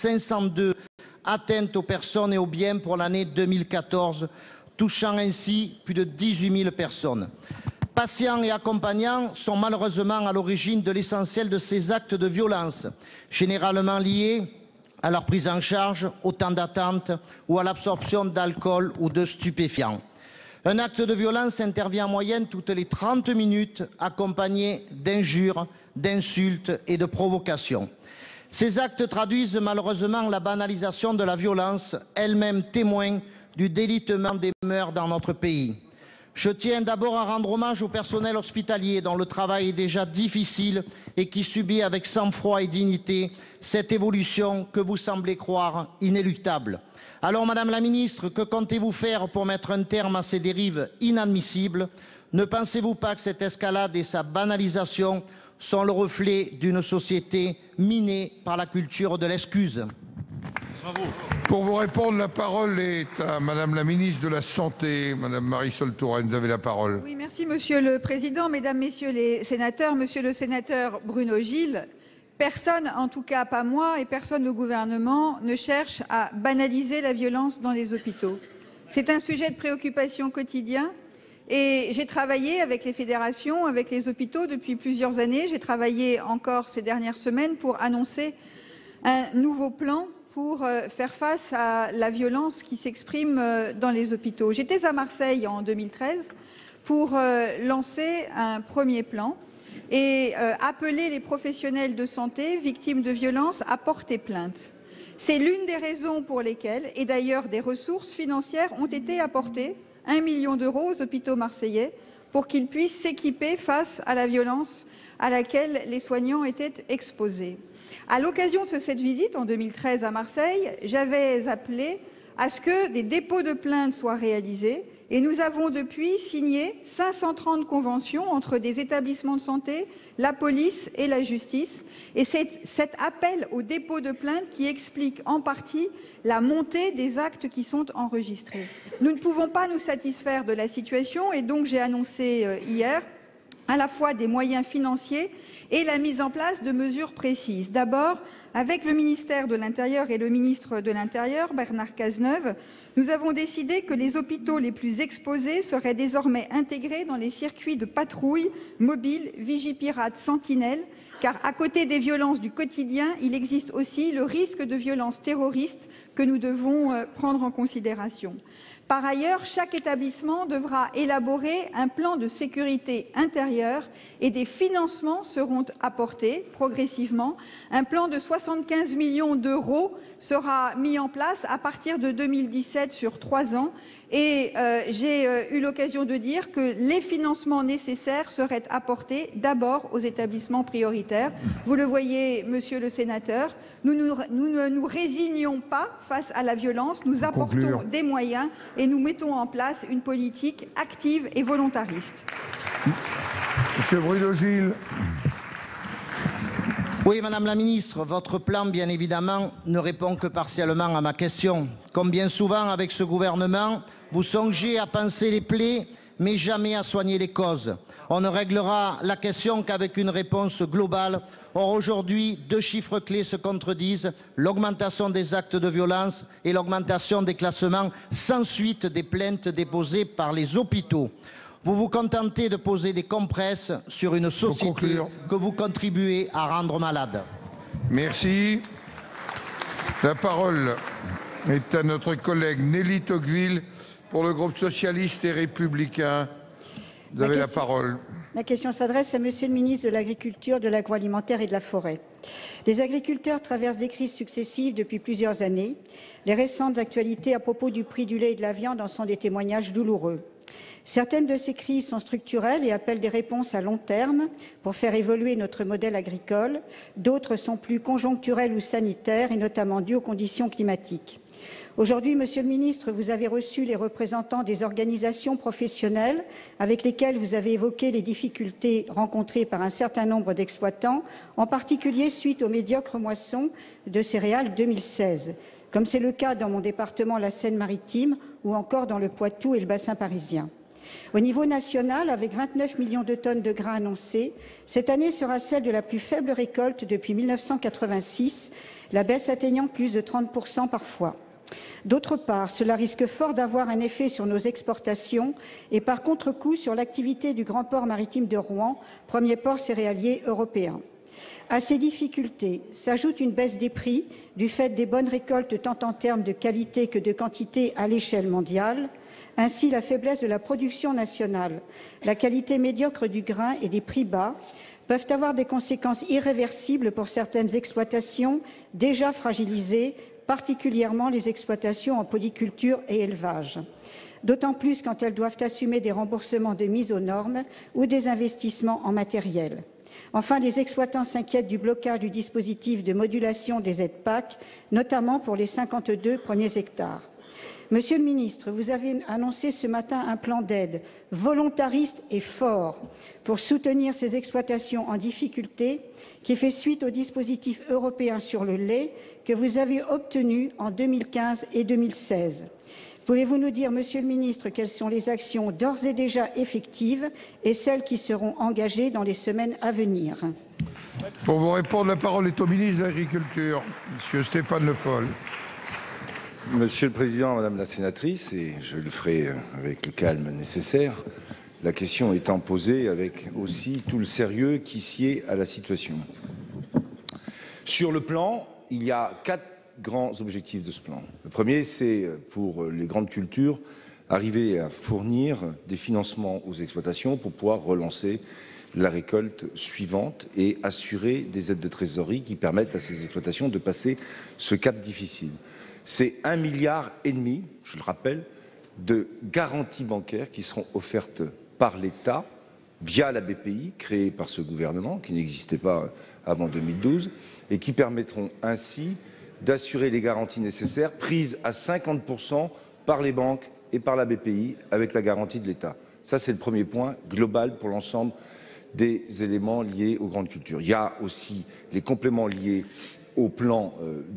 502 atteintes aux personnes et aux biens pour l'année 2014, touchant ainsi plus de 18 000 personnes. Patients et accompagnants sont malheureusement à l'origine de l'essentiel de ces actes de violence, généralement liés à leur prise en charge, au temps d'attente ou à l'absorption d'alcool ou de stupéfiants. Un acte de violence intervient en moyenne toutes les 30 minutes, accompagné d'injures, d'insultes et de provocations. Ces actes traduisent malheureusement la banalisation de la violence, elle-même témoin du délitement des mœurs dans notre pays. Je tiens d'abord à rendre hommage au personnel hospitalier dont le travail est déjà difficile et qui subit avec sang-froid et dignité cette évolution que vous semblez croire inéluctable. Alors, Madame la Ministre, que comptez-vous faire pour mettre un terme à ces dérives inadmissibles? Ne pensez-vous pas que cette escalade et sa banalisation sont le reflet d'une société minée par la culture de l'excuse? Bravo. Pour vous répondre, la parole est à Madame la Ministre de la Santé, Madame Marisol Touraine. Vous avez la parole. Oui, merci Monsieur le Président, Mesdames, Messieurs les sénateurs, Monsieur le sénateur Bruno Gilles. Personne, en tout cas pas moi et personne au gouvernement, ne cherche à banaliser la violence dans les hôpitaux. C'est un sujet de préoccupation quotidien et j'ai travaillé avec les fédérations, avec les hôpitaux depuis plusieurs années. J'ai travaillé encore ces dernières semaines pour annoncer un nouveau plan pour faire face à la violence qui s'exprime dans les hôpitaux. J'étais à Marseille en 2013 pour lancer un premier plan et appeler les professionnels de santé victimes de violences à porter plainte. C'est l'une des raisons pour lesquelles, et d'ailleurs des ressources financières ont été apportées, 1 million d'euros aux hôpitaux marseillais pour qu'ils puissent s'équiper face à la violence à laquelle les soignants étaient exposés. À l'occasion de cette visite en 2013 à Marseille, j'avais appelé à ce que des dépôts de plaintes soient réalisés et nous avons depuis signé 530 conventions entre des établissements de santé, la police et la justice. Et c'est cet appel au dépôt de plaintes qui explique en partie la montée des actes qui sont enregistrés. Nous ne pouvons pas nous satisfaire de la situation et donc j'ai annoncé hier à la fois des moyens financiers et la mise en place de mesures précises. D'abord, avec le ministère de l'Intérieur et le ministre de l'Intérieur, Bernard Cazeneuve, nous avons décidé que les hôpitaux les plus exposés seraient désormais intégrés dans les circuits de patrouille mobile Vigipirate Sentinelle, car à côté des violences du quotidien, il existe aussi le risque de violences terroristes que nous devons prendre en considération. Par ailleurs, chaque établissement devra élaborer un plan de sécurité intérieure et des financements seront apportés progressivement. Un plan de 75 millions d'euros sera mis en place à partir de 2017 sur 3 ans. Et j'ai eu l'occasion de dire que les financements nécessaires seraient apportés d'abord aux établissements prioritaires. Vous le voyez, Monsieur le Sénateur, nous ne nous résignons pas face à la violence, nous apportons des moyens et nous mettons en place une politique active et volontariste. Monsieur Bruno Gilles. Oui, Madame la Ministre, votre plan, bien évidemment, ne répond que partiellement à ma question. Comme bien souvent avec ce gouvernement, vous songez à panser les plaies, mais jamais à soigner les causes. On ne réglera la question qu'avec une réponse globale. Or, aujourd'hui, deux chiffres clés se contredisent, l'augmentation des actes de violence et l'augmentation des classements sans suite des plaintes déposées par les hôpitaux. Vous vous contentez de poser des compresses sur une société que vous contribuez à rendre malade. Merci. La parole est à notre collègue Nelly Tocqueville pour le groupe socialiste et républicain. Vous avez la parole. Ma question s'adresse à Monsieur le ministre de l'Agriculture, de l'Agroalimentaire et de la Forêt. Les agriculteurs traversent des crises successives depuis plusieurs années. Les récentes actualités à propos du prix du lait et de la viande en sont des témoignages douloureux. Certaines de ces crises sont structurelles et appellent des réponses à long terme pour faire évoluer notre modèle agricole. D'autres sont plus conjoncturelles ou sanitaires et notamment dues aux conditions climatiques. Aujourd'hui, Monsieur le ministre, vous avez reçu les représentants des organisations professionnelles avec lesquelles vous avez évoqué les difficultés rencontrées par un certain nombre d'exploitants, en particulier suite aux médiocres moissons de céréales 2016, comme c'est le cas dans mon département, la Seine-Maritime, ou encore dans le Poitou et le bassin parisien. Au niveau national, avec 29 millions de tonnes de grains annoncées, cette année sera celle de la plus faible récolte depuis 1986, la baisse atteignant plus de 30% parfois. D'autre part, cela risque fort d'avoir un effet sur nos exportations et par contre-coup sur l'activité du grand port maritime de Rouen, premier port céréalier européen. À ces difficultés s'ajoute une baisse des prix du fait des bonnes récoltes tant en termes de qualité que de quantité à l'échelle mondiale. Ainsi, la faiblesse de la production nationale, la qualité médiocre du grain et des prix bas peuvent avoir des conséquences irréversibles pour certaines exploitations déjà fragilisées, particulièrement les exploitations en polyculture et élevage. D'autant plus quand elles doivent assumer des remboursements de mise aux normes ou des investissements en matériel. Enfin, les exploitants s'inquiètent du blocage du dispositif de modulation des aides PAC, notamment pour les 52 premiers hectares. Monsieur le ministre, vous avez annoncé ce matin un plan d'aide volontariste et fort pour soutenir ces exploitations en difficulté qui fait suite au dispositif européen sur le lait que vous avez obtenu en 2015 et 2016. Pouvez-vous nous dire, Monsieur le ministre, quelles sont les actions d'ores et déjà effectives et celles qui seront engagées dans les semaines à venir? Pour vous répondre, la parole est au ministre de l'Agriculture, Monsieur Stéphane Le Foll. Monsieur le Président, Madame la Sénatrice, et je le ferai avec le calme nécessaire, la question étant posée avec aussi tout le sérieux qui sied à la situation. Sur le plan, il y a 4 grands objectifs de ce plan. Le premier, c'est pour les grandes cultures, arriver à fournir des financements aux exploitations pour pouvoir relancer la récolte suivante et assurer des aides de trésorerie qui permettent à ces exploitations de passer ce cap difficile. C'est 1,5 milliard, je le rappelle, de garanties bancaires qui seront offertes par l'État via la BPI, créée par ce gouvernement, qui n'existait pas avant 2012, et qui permettront ainsi d'assurer les garanties nécessaires, prises à 50% par les banques et par la BPI, avec la garantie de l'État. Ça, c'est le premier point global pour l'ensemble des éléments liés aux grandes cultures. Il y a aussi les compléments liés au plan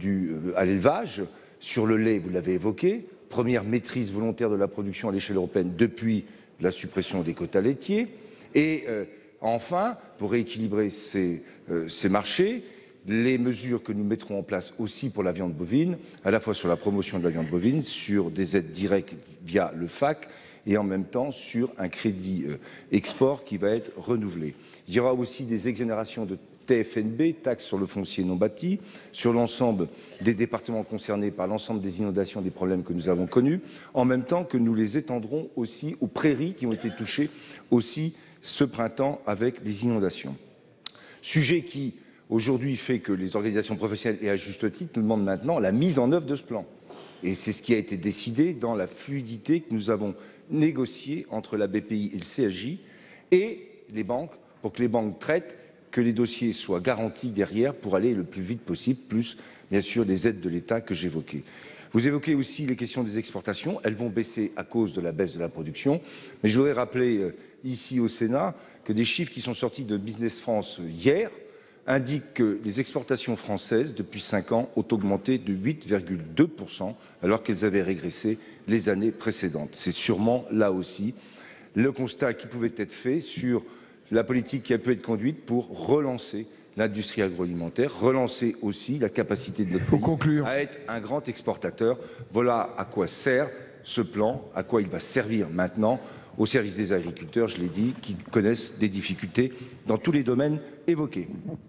à l'élevage. Sur le lait, vous l'avez évoqué, première maîtrise volontaire de la production à l'échelle européenne depuis la suppression des quotas laitiers. Et enfin, pour rééquilibrer ces marchés, les mesures que nous mettrons en place aussi pour la viande bovine, à la fois sur la promotion de la viande bovine, sur des aides directes via le FAC et en même temps sur un crédit export qui va être renouvelé. Il y aura aussi des exonérations de TFNB, taxe sur le foncier non bâti, sur l'ensemble des départements concernés par l'ensemble des inondations, des problèmes que nous avons connus, en même temps que nous les étendrons aussi aux prairies qui ont été touchées aussi ce printemps avec les inondations. Sujet qui, aujourd'hui, fait que les organisations professionnelles, et à juste titre, nous demandent maintenant la mise en œuvre de ce plan. Et c'est ce qui a été décidé dans la fluidité que nous avons négociée entre la BPI et le CSJ et les banques, pour que les banques traitent, que les dossiers soient garantis derrière pour aller le plus vite possible, plus bien sûr les aides de l'État que j'évoquais. Vous évoquez aussi les questions des exportations. Elles vont baisser à cause de la baisse de la production. Mais je voudrais rappeler ici au Sénat que des chiffres qui sont sortis de Business France hier indique que les exportations françaises, depuis 5 ans, ont augmenté de 8,2%, alors qu'elles avaient régressé les années précédentes. C'est sûrement, là aussi, le constat qui pouvait être fait sur la politique qui a pu être conduite pour relancer l'industrie agroalimentaire, relancer aussi la capacité de notre pays à être un grand exportateur. Voilà à quoi sert ce plan, à quoi il va servir maintenant au service des agriculteurs, je l'ai dit, qui connaissent des difficultés dans tous les domaines évoqués.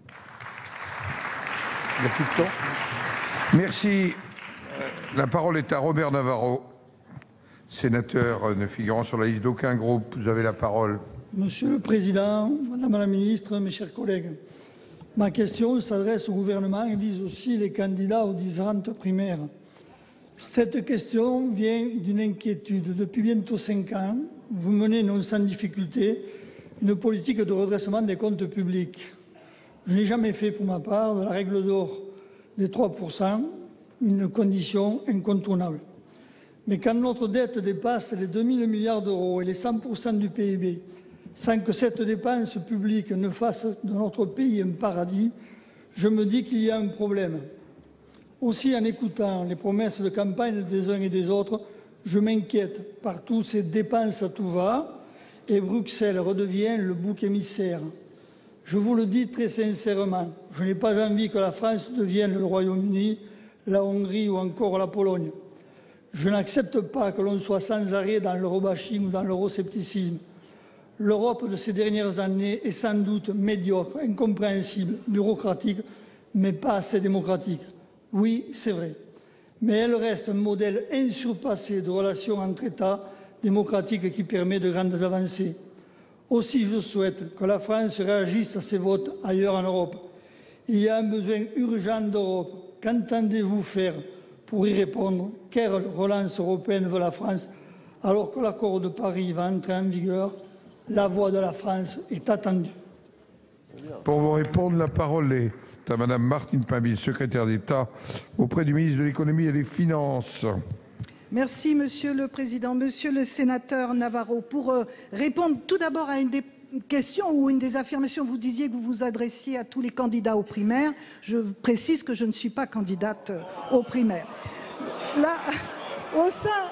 Il y a plus de temps. Merci. La parole est à Robert Navarro, sénateur ne figurant sur la liste d'aucun groupe. Vous avez la parole. Monsieur le Président, Madame la Ministre, mes chers collègues, ma question s'adresse au gouvernement et vise aussi les candidats aux différentes primaires. Cette question vient d'une inquiétude. Depuis bientôt 5 ans, vous menez non sans difficulté une politique de redressement des comptes publics. Je n'ai jamais fait pour ma part de la règle d'or des 3% une condition incontournable. Mais quand notre dette dépasse les 2000 milliards d'euros et les 100% du PIB, sans que cette dépense publique ne fasse de notre pays un paradis, je me dis qu'il y a un problème. Aussi, en écoutant les promesses de campagne des uns et des autres, je m'inquiète par toutes ces dépenses à tout va et Bruxelles redevient le bouc émissaire. Je vous le dis très sincèrement, je n'ai pas envie que la France devienne le Royaume-Uni, la Hongrie ou encore la Pologne. Je n'accepte pas que l'on soit sans arrêt dans l'eurobashing ou dans l'euroscepticisme. L'Europe de ces dernières années est sans doute médiocre, incompréhensible, bureaucratique, mais pas assez démocratique. Oui, c'est vrai. Mais elle reste un modèle insurpassé de relations entre États démocratiques qui permet de grandes avancées. Aussi, je souhaite que la France réagisse à ses votes ailleurs en Europe. Il y a un besoin urgent d'Europe. Qu'entendez-vous faire pour y répondre? Quelle relance européenne veut la France alors que l'accord de Paris va entrer en vigueur? La voix de la France est attendue. Pour vous répondre, la parole est à Madame Martine Pinville, secrétaire d'État auprès du ministre de l'Économie et des Finances. Merci, Monsieur le Président. Monsieur le sénateur Navarro, pour répondre tout d'abord à une des questions ou une des affirmations, vous disiez que vous vous adressiez à tous les candidats aux primaires. Je précise que je ne suis pas candidate aux primaires. Là, au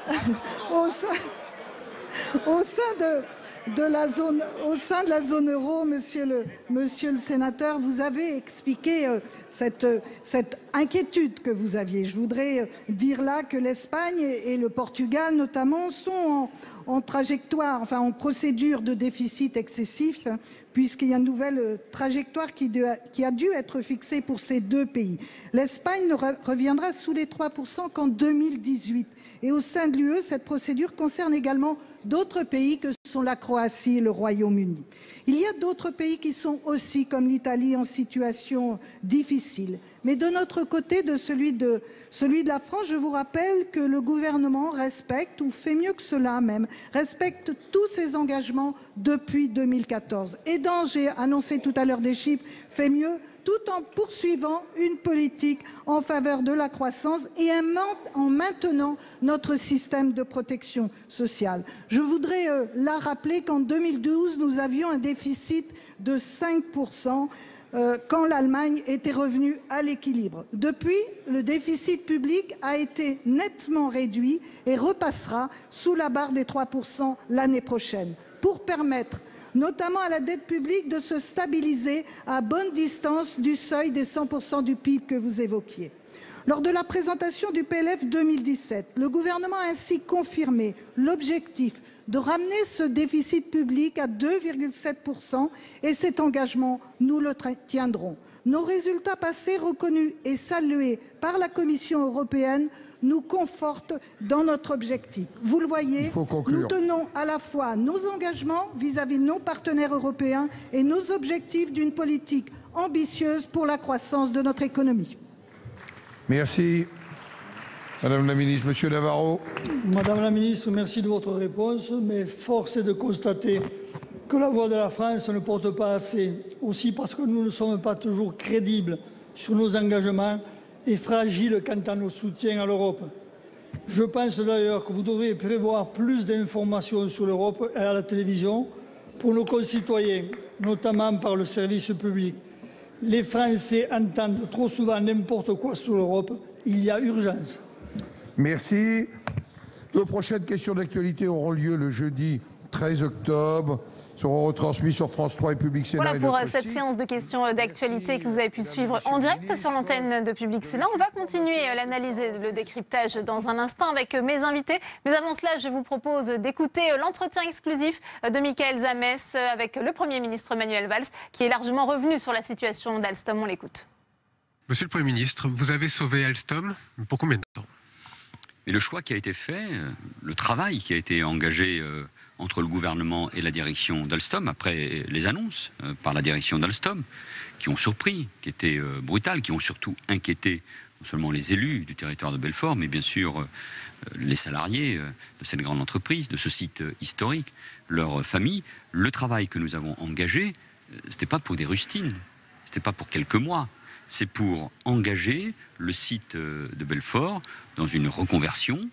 sein de la zone euro, monsieur le sénateur, vous avez expliqué cette inquiétude que vous aviez. Je voudrais dire là que l'Espagne et le Portugal notamment sont en trajectoire, enfin en procédure de déficit excessif, puisqu'il y a une nouvelle trajectoire qui a dû être fixée pour ces deux pays. L'Espagne ne reviendra sous les 3% qu'en 2018. Et au sein de l'UE, cette procédure concerne également d'autres pays que sont la Croatie et le Royaume-Uni. Il y a d'autres pays qui sont aussi, comme l'Italie, en situation difficile. Mais de notre côté, de celui de la France, je vous rappelle que le gouvernement respecte, ou fait mieux que cela même, respecte tous ses engagements depuis 2014. Et dont j'ai annoncé tout à l'heure des chiffres, fait mieux, tout en poursuivant une politique en faveur de la croissance et en maintenant notre système de protection sociale. Je voudrais là rappeler qu'en 2012, nous avions un déficit de 5%, quand l'Allemagne était revenue à l'équilibre. Depuis, le déficit public a été nettement réduit et repassera sous la barre des 3% l'année prochaine, pour permettre notamment à la dette publique de se stabiliser à bonne distance du seuil des 100% du PIB que vous évoquiez. Lors de la présentation du PLF 2017, le gouvernement a ainsi confirmé l'objectif de ramener ce déficit public à 2,7% et cet engagement, nous le tiendrons. Nos résultats passés reconnus et salués par la Commission européenne nous confortent dans notre objectif. Vous le voyez, nous tenons à la fois nos engagements vis-à-vis de nos partenaires européens et nos objectifs d'une politique ambitieuse pour la croissance de notre économie. Merci. Madame la Ministre, Monsieur Navarro. Madame la Ministre, merci de votre réponse, mais force est de constater que la voix de la France ne porte pas assez, aussi parce que nous ne sommes pas toujours crédibles sur nos engagements et fragiles quant à nos soutiens à l'Europe. Je pense d'ailleurs que vous devriez prévoir plus d'informations sur l'Europe à la télévision pour nos concitoyens, notamment par le service public. Les Français entendent trop souvent n'importe quoi sur l'Europe. Il y a urgence. Merci. Nos prochaines questions d'actualité auront lieu le jeudi 13 octobre. Seront retransmises sur France 3 et Public Sénat. Voilà pour cette séance de questions d'actualité que vous avez pu suivre en direct sur l'antenne de Public Sénat. On va continuer l'analyse et le décryptage dans un instant avec mes invités. Mais avant cela, je vous propose d'écouter l'entretien exclusif de Michaël Zamès avec le Premier ministre Manuel Valls, qui est largement revenu sur la situation d'Alstom. On l'écoute. Monsieur le Premier ministre, vous avez sauvé Alstom pour combien de temps? Et le choix qui a été fait, le travail qui a été engagé entre le gouvernement et la direction d'Alstom, après les annonces par la direction d'Alstom, qui ont surpris, qui étaient brutales, qui ont surtout inquiété non seulement les élus du territoire de Belfort, mais bien sûr les salariés de cette grande entreprise, de ce site historique, leurs familles. Le travail que nous avons engagé, ce n'était pas pour des rustines, ce n'était pas pour quelques mois, c'est pour engager le site de Belfort dans une reconversion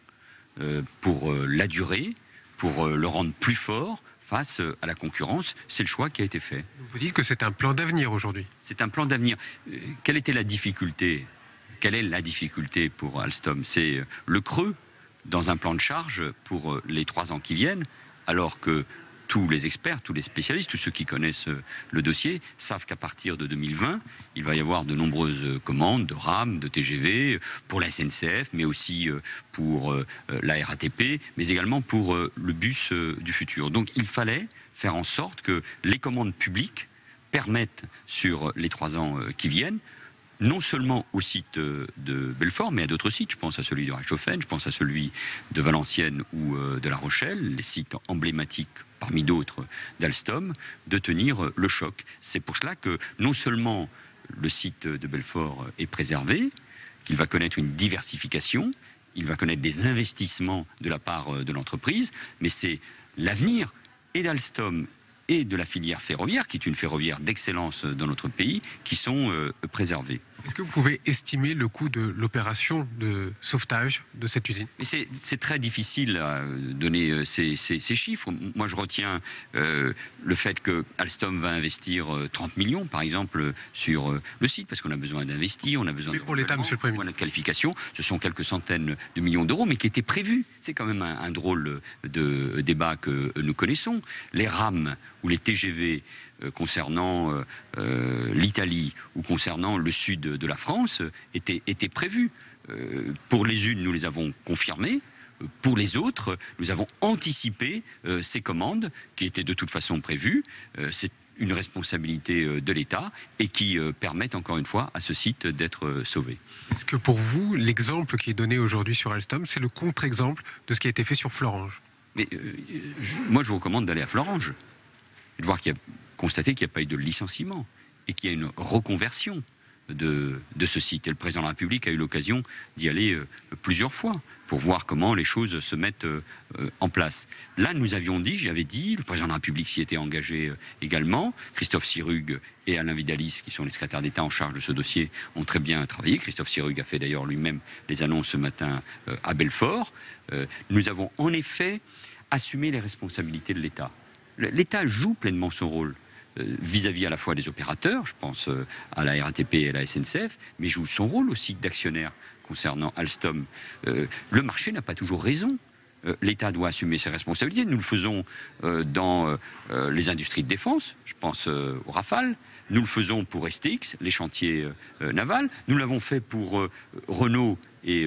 pour la durée, pour le rendre plus fort face à la concurrence. C'est le choix qui a été fait. Vous dites que c'est un plan d'avenir aujourd'hui. C'est un plan d'avenir. Quelle était la difficulté? Quelle est la difficulté pour Alstom? C'est le creux dans un plan de charge pour les 3 ans qui viennent, alors que tous les experts, tous les spécialistes, tous ceux qui connaissent le dossier savent qu'à partir de 2020, il va y avoir de nombreuses commandes de rames, de TGV, pour la SNCF, mais aussi pour la RATP, mais également pour le bus du futur. Donc il fallait faire en sorte que les commandes publiques permettent, sur les 3 ans qui viennent, non seulement au site de Belfort, mais à d'autres sites. Je pense à celui de Reichshofen, je pense à celui de Valenciennes ou de La Rochelle, les sites emblématiques parmi d'autres d'Alstom, de tenir le choc. C'est pour cela que non seulement le site de Belfort est préservé, qu'il va connaître une diversification, il va connaître des investissements de la part de l'entreprise, mais c'est l'avenir et d'Alstom et de la filière ferroviaire, qui est une ferroviaire d'excellence dans notre pays, qui sont préservés. Est-ce que vous pouvez estimer le coût de l'opération de sauvetage de cette usine? Mais c'est très difficile à donner ces chiffres. Moi, je retiens le fait que Alstom va investir 30 millions, par exemple, sur le site, parce qu'on a besoin d'investir, on a besoin de pour l'État, monsieur le Premier ministre, de qualification. Ce sont quelques centaines de millions d'euros, mais qui étaient prévus. C'est quand même un drôle de débat que nous connaissons. Les rames ou les TGV concernant l'Italie ou concernant le sud de la France étaient prévus. Pour les unes, nous les avons confirmées. Pour les autres, nous avons anticipé ces commandes qui étaient de toute façon prévues. C'est une responsabilité de l'État et qui permettent encore une fois à ce site d'être sauvé. Est-ce que pour vous, l'exemple qui est donné aujourd'hui sur Alstom, c'est le contre-exemple de ce qui a été fait sur Florange? Mais moi, je vous recommande d'aller à Florange et de voir constater qu'il n'y a pas eu de licenciement et qu'il y a une reconversion de ce site. Et le président de la République a eu l'occasion d'y aller plusieurs fois pour voir comment les choses se mettent en place. Là, nous avions dit, j'avais dit, le président de la République s'y était engagé également, Christophe Sirugue et Alain Vidalis, qui sont les secrétaires d'État en charge de ce dossier, ont très bien travaillé. Christophe Sirugue a fait d'ailleurs lui-même les annonces ce matin à Belfort. Nous avons en effet assumé les responsabilités de l'État. L'État joue pleinement son rôle vis-à-vis à la fois des opérateurs, je pense à la RATP et à la SNCF, mais joue son rôle aussi d'actionnaire concernant Alstom. Le marché n'a pas toujours raison. L'État doit assumer ses responsabilités. Nous le faisons dans les industries de défense, je pense au Rafale. Nous le faisons pour STX, les chantiers navals. Nous l'avons fait pour Renault et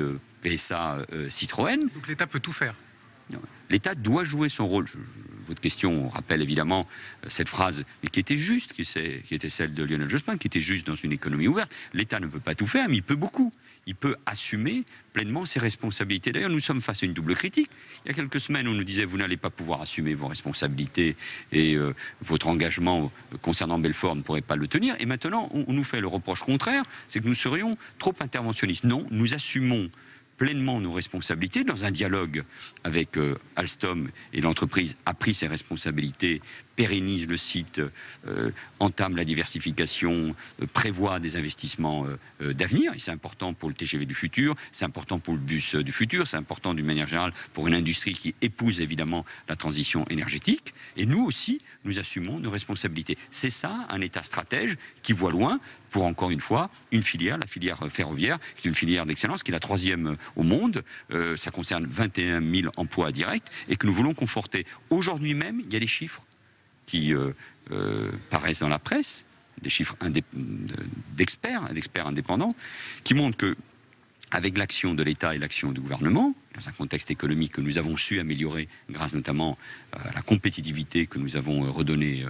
PSA Citroën. Donc l'État peut tout faire. L'État doit jouer son rôle. Votre question rappelle évidemment cette phrase, mais qui était juste, qui était celle de Lionel Jospin, qui était juste dans une économie ouverte. L'État ne peut pas tout faire, mais il peut beaucoup. Il peut assumer pleinement ses responsabilités. D'ailleurs, nous sommes face à une double critique. Il y a quelques semaines, on nous disait vous n'allez pas pouvoir assumer vos responsabilités et votre engagement concernant Belfort ne pourrait pas le tenir. Et maintenant, on nous fait le reproche contraire, c'est que nous serions trop interventionnistes. Non, nous assumons pleinement nos responsabilités dans un dialogue avec Alstom, et l'entreprise a pris ses responsabilités, pérennise le site, entame la diversification, prévoit des investissements d'avenir. Et c'est important pour le TGV du futur, c'est important pour le bus du futur, c'est important d'une manière générale pour une industrie qui épouse évidemment la transition énergétique. Et nous aussi, nous assumons nos responsabilités. C'est ça, un État stratège qui voit loin, pour encore une fois une filière, la filière ferroviaire, qui est une filière d'excellence, qui est la 3e au monde. Ça concerne 21 000 emplois directs et que nous voulons conforter. Aujourd'hui même, il y a des chiffres qui paraissent dans la presse, des chiffres d'experts indépendants, qui montrent que avec l'action de l'État et l'action du gouvernement, dans un contexte économique que nous avons su améliorer grâce notamment à la compétitivité que nous avons redonnée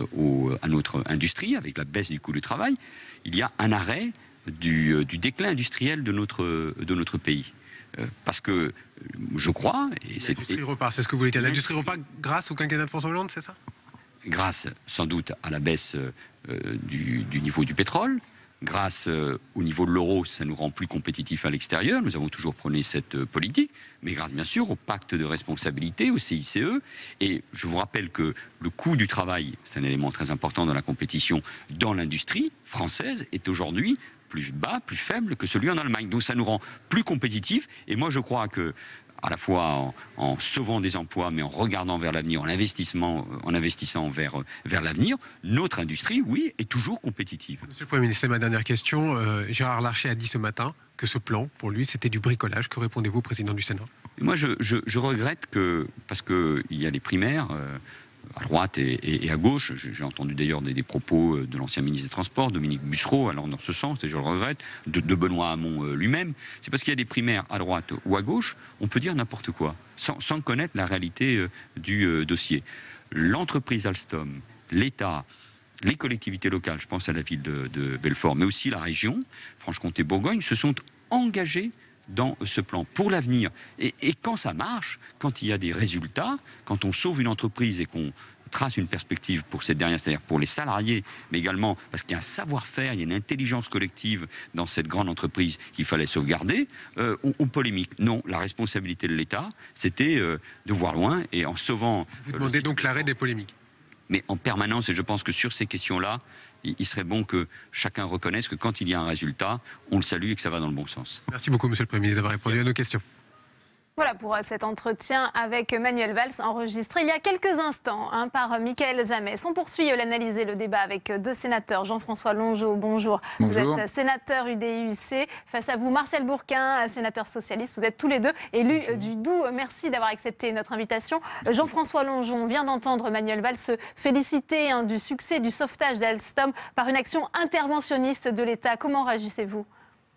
à notre industrie, avec la baisse du coût du travail, il y a un arrêt du déclin industriel de notre pays. Parce que je crois... L'industrie repart, c'est ce que vous voulez dire. L'industrie repart grâce au quinquennat de François Hollande, c'est ça? Grâce sans doute à la baisse du niveau du pétrole, grâce au niveau de l'euro, ça nous rend plus compétitifs à l'extérieur. Nous avons toujours prôné cette politique, mais grâce bien sûr au pacte de responsabilité, au CICE. Et je vous rappelle que le coût du travail, c'est un élément très important dans la compétition dans l'industrie française, est aujourd'hui plus bas, plus faible que celui en Allemagne. Donc ça nous rend plus compétitifs. Et moi je crois que à la fois en sauvant des emplois, mais en regardant vers l'avenir, en investissant vers l'avenir, notre industrie, oui, est toujours compétitive. Monsieur le Premier ministre, c'est ma dernière question. Gérard Larcher a dit ce matin que ce plan, pour lui, c'était du bricolage. Que répondez-vous au président du Sénat? Moi, je regrette que, parce qu'il y a les primaires, à droite et à gauche, j'ai entendu d'ailleurs des propos de l'ancien ministre des Transports, Dominique Bussereau, allant dans ce sens, et je le regrette, de Benoît Hamon lui-même. C'est parce qu'il y a des primaires à droite ou à gauche, on peut dire n'importe quoi, sans connaître la réalité du dossier. L'entreprise Alstom, l'État, les collectivités locales, je pense à la ville de Belfort, mais aussi la région, Franche-Comté-Bourgogne, se sont engagés dans ce plan pour l'avenir. Et quand ça marche, quand il y a des résultats, quand on sauve une entreprise et qu'on trace une perspective pour cette dernière, c'est-à-dire pour les salariés, mais également parce qu'il y a un savoir-faire, il y a une intelligence collective dans cette grande entreprise qu'il fallait sauvegarder, on polémique. Non, la responsabilité de l'État, c'était de voir loin et en sauvant... Vous demandez donc l'arrêt des polémiques? Mais en permanence, et je pense que sur ces questions-là, il serait bon que chacun reconnaisse que quand il y a un résultat, on le salue et que ça va dans le bon sens. Merci beaucoup, Monsieur le Premier ministre, d'avoir répondu à nos questions. Voilà pour cet entretien avec Manuel Valls, enregistré il y a quelques instants par Michaël Zamès. On poursuit l'analyse et le débat avec deux sénateurs. Jean-François Longeau, bonjour. Bonjour. Vous êtes sénateur UDI-UC. Face à vous, Martial Bourquin, sénateur socialiste. Vous êtes tous les deux élus du Doubs. Merci d'avoir accepté notre invitation. Jean-François Longeau, on vient d'entendre Manuel Valls se féliciter du succès du sauvetage d'Alstom par une action interventionniste de l'État. Comment réagissez-vous ?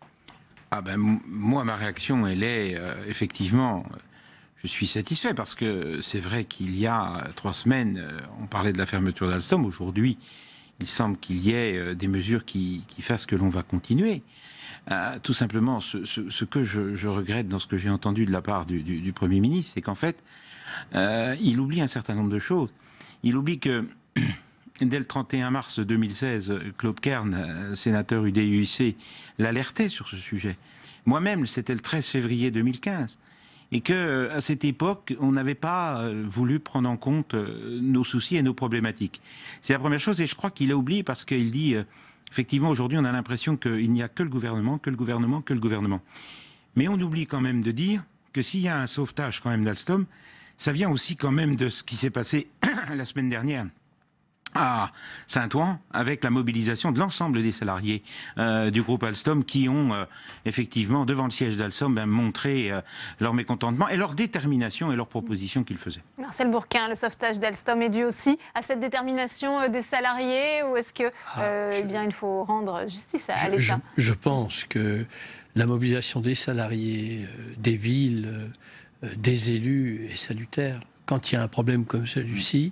Moi, ma réaction, elle est effectivement, je suis satisfait parce que c'est vrai qu'il y a 3 semaines, on parlait de la fermeture d'Alstom. Aujourd'hui, il semble qu'il y ait des mesures qui fassent que l'on va continuer. Tout simplement, ce que je regrette dans ce que j'ai entendu de la part du Premier ministre, c'est qu'en fait, il oublie un certain nombre de choses. Il oublie que dès le 31 mars 2016, Claude Kern, sénateur UDI-UC, l'alertait sur ce sujet. Moi-même, c'était le 13 février 2015. Et qu'à cette époque, on n'avait pas voulu prendre en compte nos soucis et nos problématiques. C'est la première chose, et je crois qu'il a oublié parce qu'il dit, effectivement, aujourd'hui, on a l'impression qu'il n'y a que le gouvernement, que le gouvernement, que le gouvernement. Mais on oublie quand même de dire que s'il y a un sauvetage quand même d'Alstom, ça vient aussi quand même de ce qui s'est passé la semaine dernière à Saint-Ouen, avec la mobilisation de l'ensemble des salariés du groupe Alstom qui ont effectivement, devant le siège d'Alstom, montré leur mécontentement et leur détermination et leurs propositions qu'ils faisaient. Marcel Bourquin, le sauvetage d'Alstom est dû aussi à cette détermination des salariés ou est-ce que il faut rendre justice à l'État? Je pense que la mobilisation des salariés, des villes, des élus est salutaire. Quand il y a un problème comme celui-ci,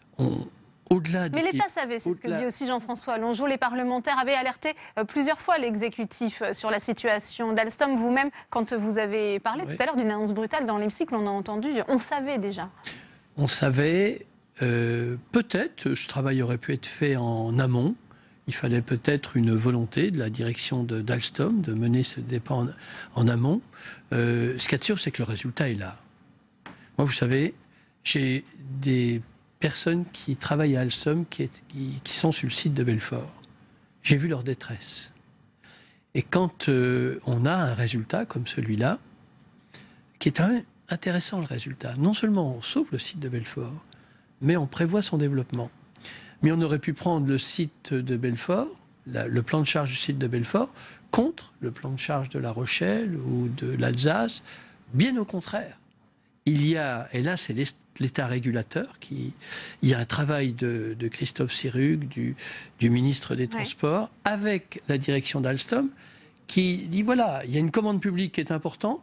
Mais l'État savait, c'est ce que dit aussi Jean-François Longeau. Les parlementaires avaient alerté plusieurs fois l'exécutif sur la situation d'Alstom. Vous-même, quand vous avez parlé tout à l'heure d'une annonce brutale dans l'hémicycle, on a entendu, on savait déjà. On savait, peut-être, ce travail aurait pu être fait en amont. Il fallait peut-être une volonté de la direction d'Alstom de mener ce débat en amont. Ce qu'il y a de sûr, c'est que le résultat est là. Moi, vous savez, j'ai des personnes qui travaillent à Alstom qui sont sur le site de Belfort. J'ai vu leur détresse. Et quand on a un résultat comme celui-là, qui est intéressant le résultat, non seulement on sauve le site de Belfort, mais on prévoit son développement. Mais on aurait pu prendre le site de Belfort le plan de charge du site de Belfort contre le plan de charge de La Rochelle ou de l'Alsace. Bien au contraire. Il y a, et là c'est l'État régulateur, il y a un travail de Christophe Sirugue, du ministre des Transports, avec la direction d'Alstom, qui dit voilà, il y a une commande publique qui est importante,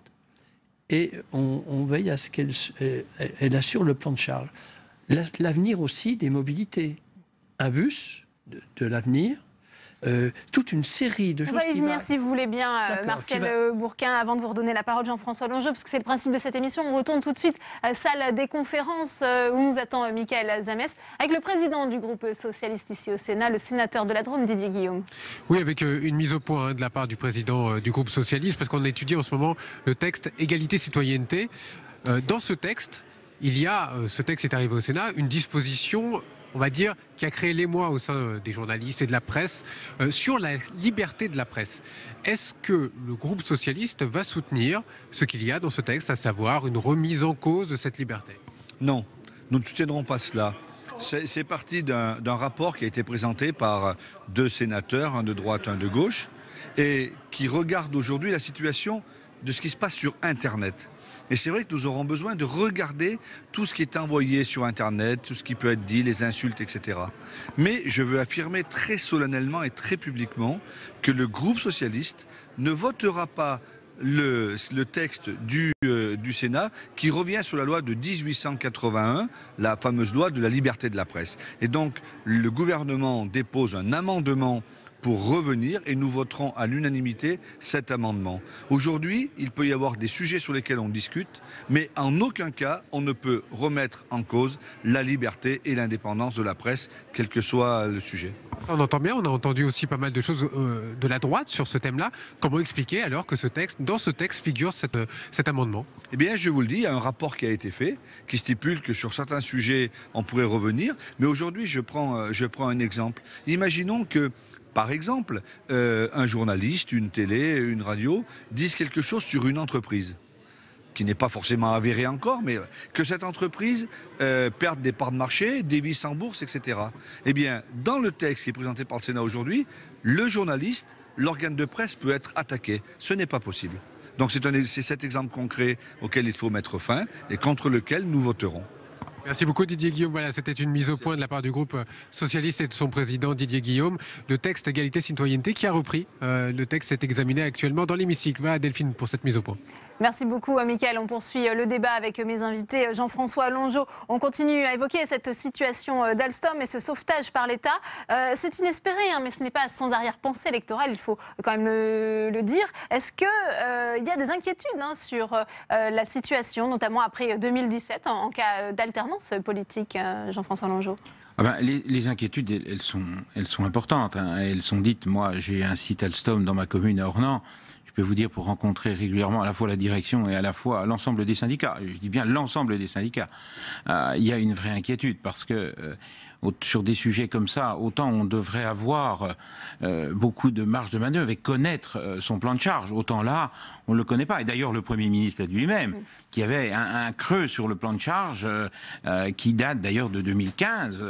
et on veille à ce qu'elle assure le plan de charge. L'avenir aussi des mobilités. Un bus de l'avenir, toute une série de choses. On va y venir si vous voulez bien, Martial Bourquin, avant de vous redonner la parole, Jean-François Longeau, parce que c'est le principe de cette émission. On retourne tout de suite à la salle des conférences où nous attend Michaël Zamès, avec le président du groupe socialiste ici au Sénat, le sénateur de la Drôme, Didier Guillaume. Oui, avec une mise au point de la part du président du groupe socialiste, parce qu'on étudie en ce moment le texte égalité-citoyenneté. Dans ce texte, ce texte est arrivé au Sénat, une disposition, on va dire, qui a créé l'émoi au sein des journalistes et de la presse sur la liberté de la presse. Est-ce que le groupe socialiste va soutenir ce qu'il y a dans ce texte, à savoir une remise en cause de cette liberté? Non, nous ne soutiendrons pas cela. C'est parti d'un rapport qui a été présenté par 2 sénateurs, un de droite, un de gauche, et qui regarde aujourd'hui la situation de ce qui se passe sur Internet. Et c'est vrai que nous aurons besoin de regarder tout ce qui est envoyé sur Internet, tout ce qui peut être dit, les insultes, etc. Mais je veux affirmer très solennellement et très publiquement que le groupe socialiste ne votera pas le texte du Sénat qui revient sur la loi de 1881, la fameuse loi de la liberté de la presse. Et donc, le gouvernement dépose un amendement pour revenir, et nous voterons à l'unanimité cet amendement. Aujourd'hui, il peut y avoir des sujets sur lesquels on discute, mais en aucun cas on ne peut remettre en cause la liberté et l'indépendance de la presse, quel que soit le sujet. Ça, on entend bien, on a entendu aussi pas mal de choses de la droite sur ce thème-là. Comment expliquer alors que dans ce texte figure cet amendement? Eh bien, je vous le dis, il y a un rapport qui a été fait, qui stipule que sur certains sujets, on pourrait revenir. Mais aujourd'hui, je prends un exemple. Imaginons que, par exemple, un journaliste, une télé, une radio, disent quelque chose sur une entreprise qui n'est pas forcément avéré encore, mais que cette entreprise perde des parts de marché, dévisse en bourse, etc. Eh bien, dans le texte qui est présenté par le Sénat aujourd'hui, le journaliste, l'organe de presse peut être attaqué. Ce n'est pas possible. Donc c'est cet exemple concret auquel il faut mettre fin et contre lequel nous voterons. Merci beaucoup Didier Guillaume. Voilà, c'était une mise au point de la part du groupe socialiste et de son président Didier Guillaume. Le texte égalité-citoyenneté qui a repris. Le texte est examiné actuellement dans l'hémicycle. Voilà Delphine pour cette mise au point. Merci beaucoup, Mickaël. On poursuit le débat avec mes invités. Jean-François Longeau, on continue à évoquer cette situation d'Alstom et ce sauvetage par l'État. C'est inespéré, mais ce n'est pas sans arrière-pensée électorale, il faut quand même le dire. Est-ce qu'il y a des inquiétudes sur la situation, notamment après 2017, en cas d'alternance politique, Jean-François Longeau? Les inquiétudes, elles sont importantes. Elles sont dites. Moi, j'ai un site Alstom dans ma commune à Ornans. Je peux vous dire, pour rencontrer régulièrement à la fois la direction et à la fois l'ensemble des syndicats, je dis bien l'ensemble des syndicats, il y a une vraie inquiétude parce que sur des sujets comme ça, autant on devrait avoir beaucoup de marge de manœuvre et connaître son plan de charge, autant là, on ne le connaît pas. Et d'ailleurs, le Premier ministre a dit lui-même qu'il y avait un creux sur le plan de charge qui date d'ailleurs de 2015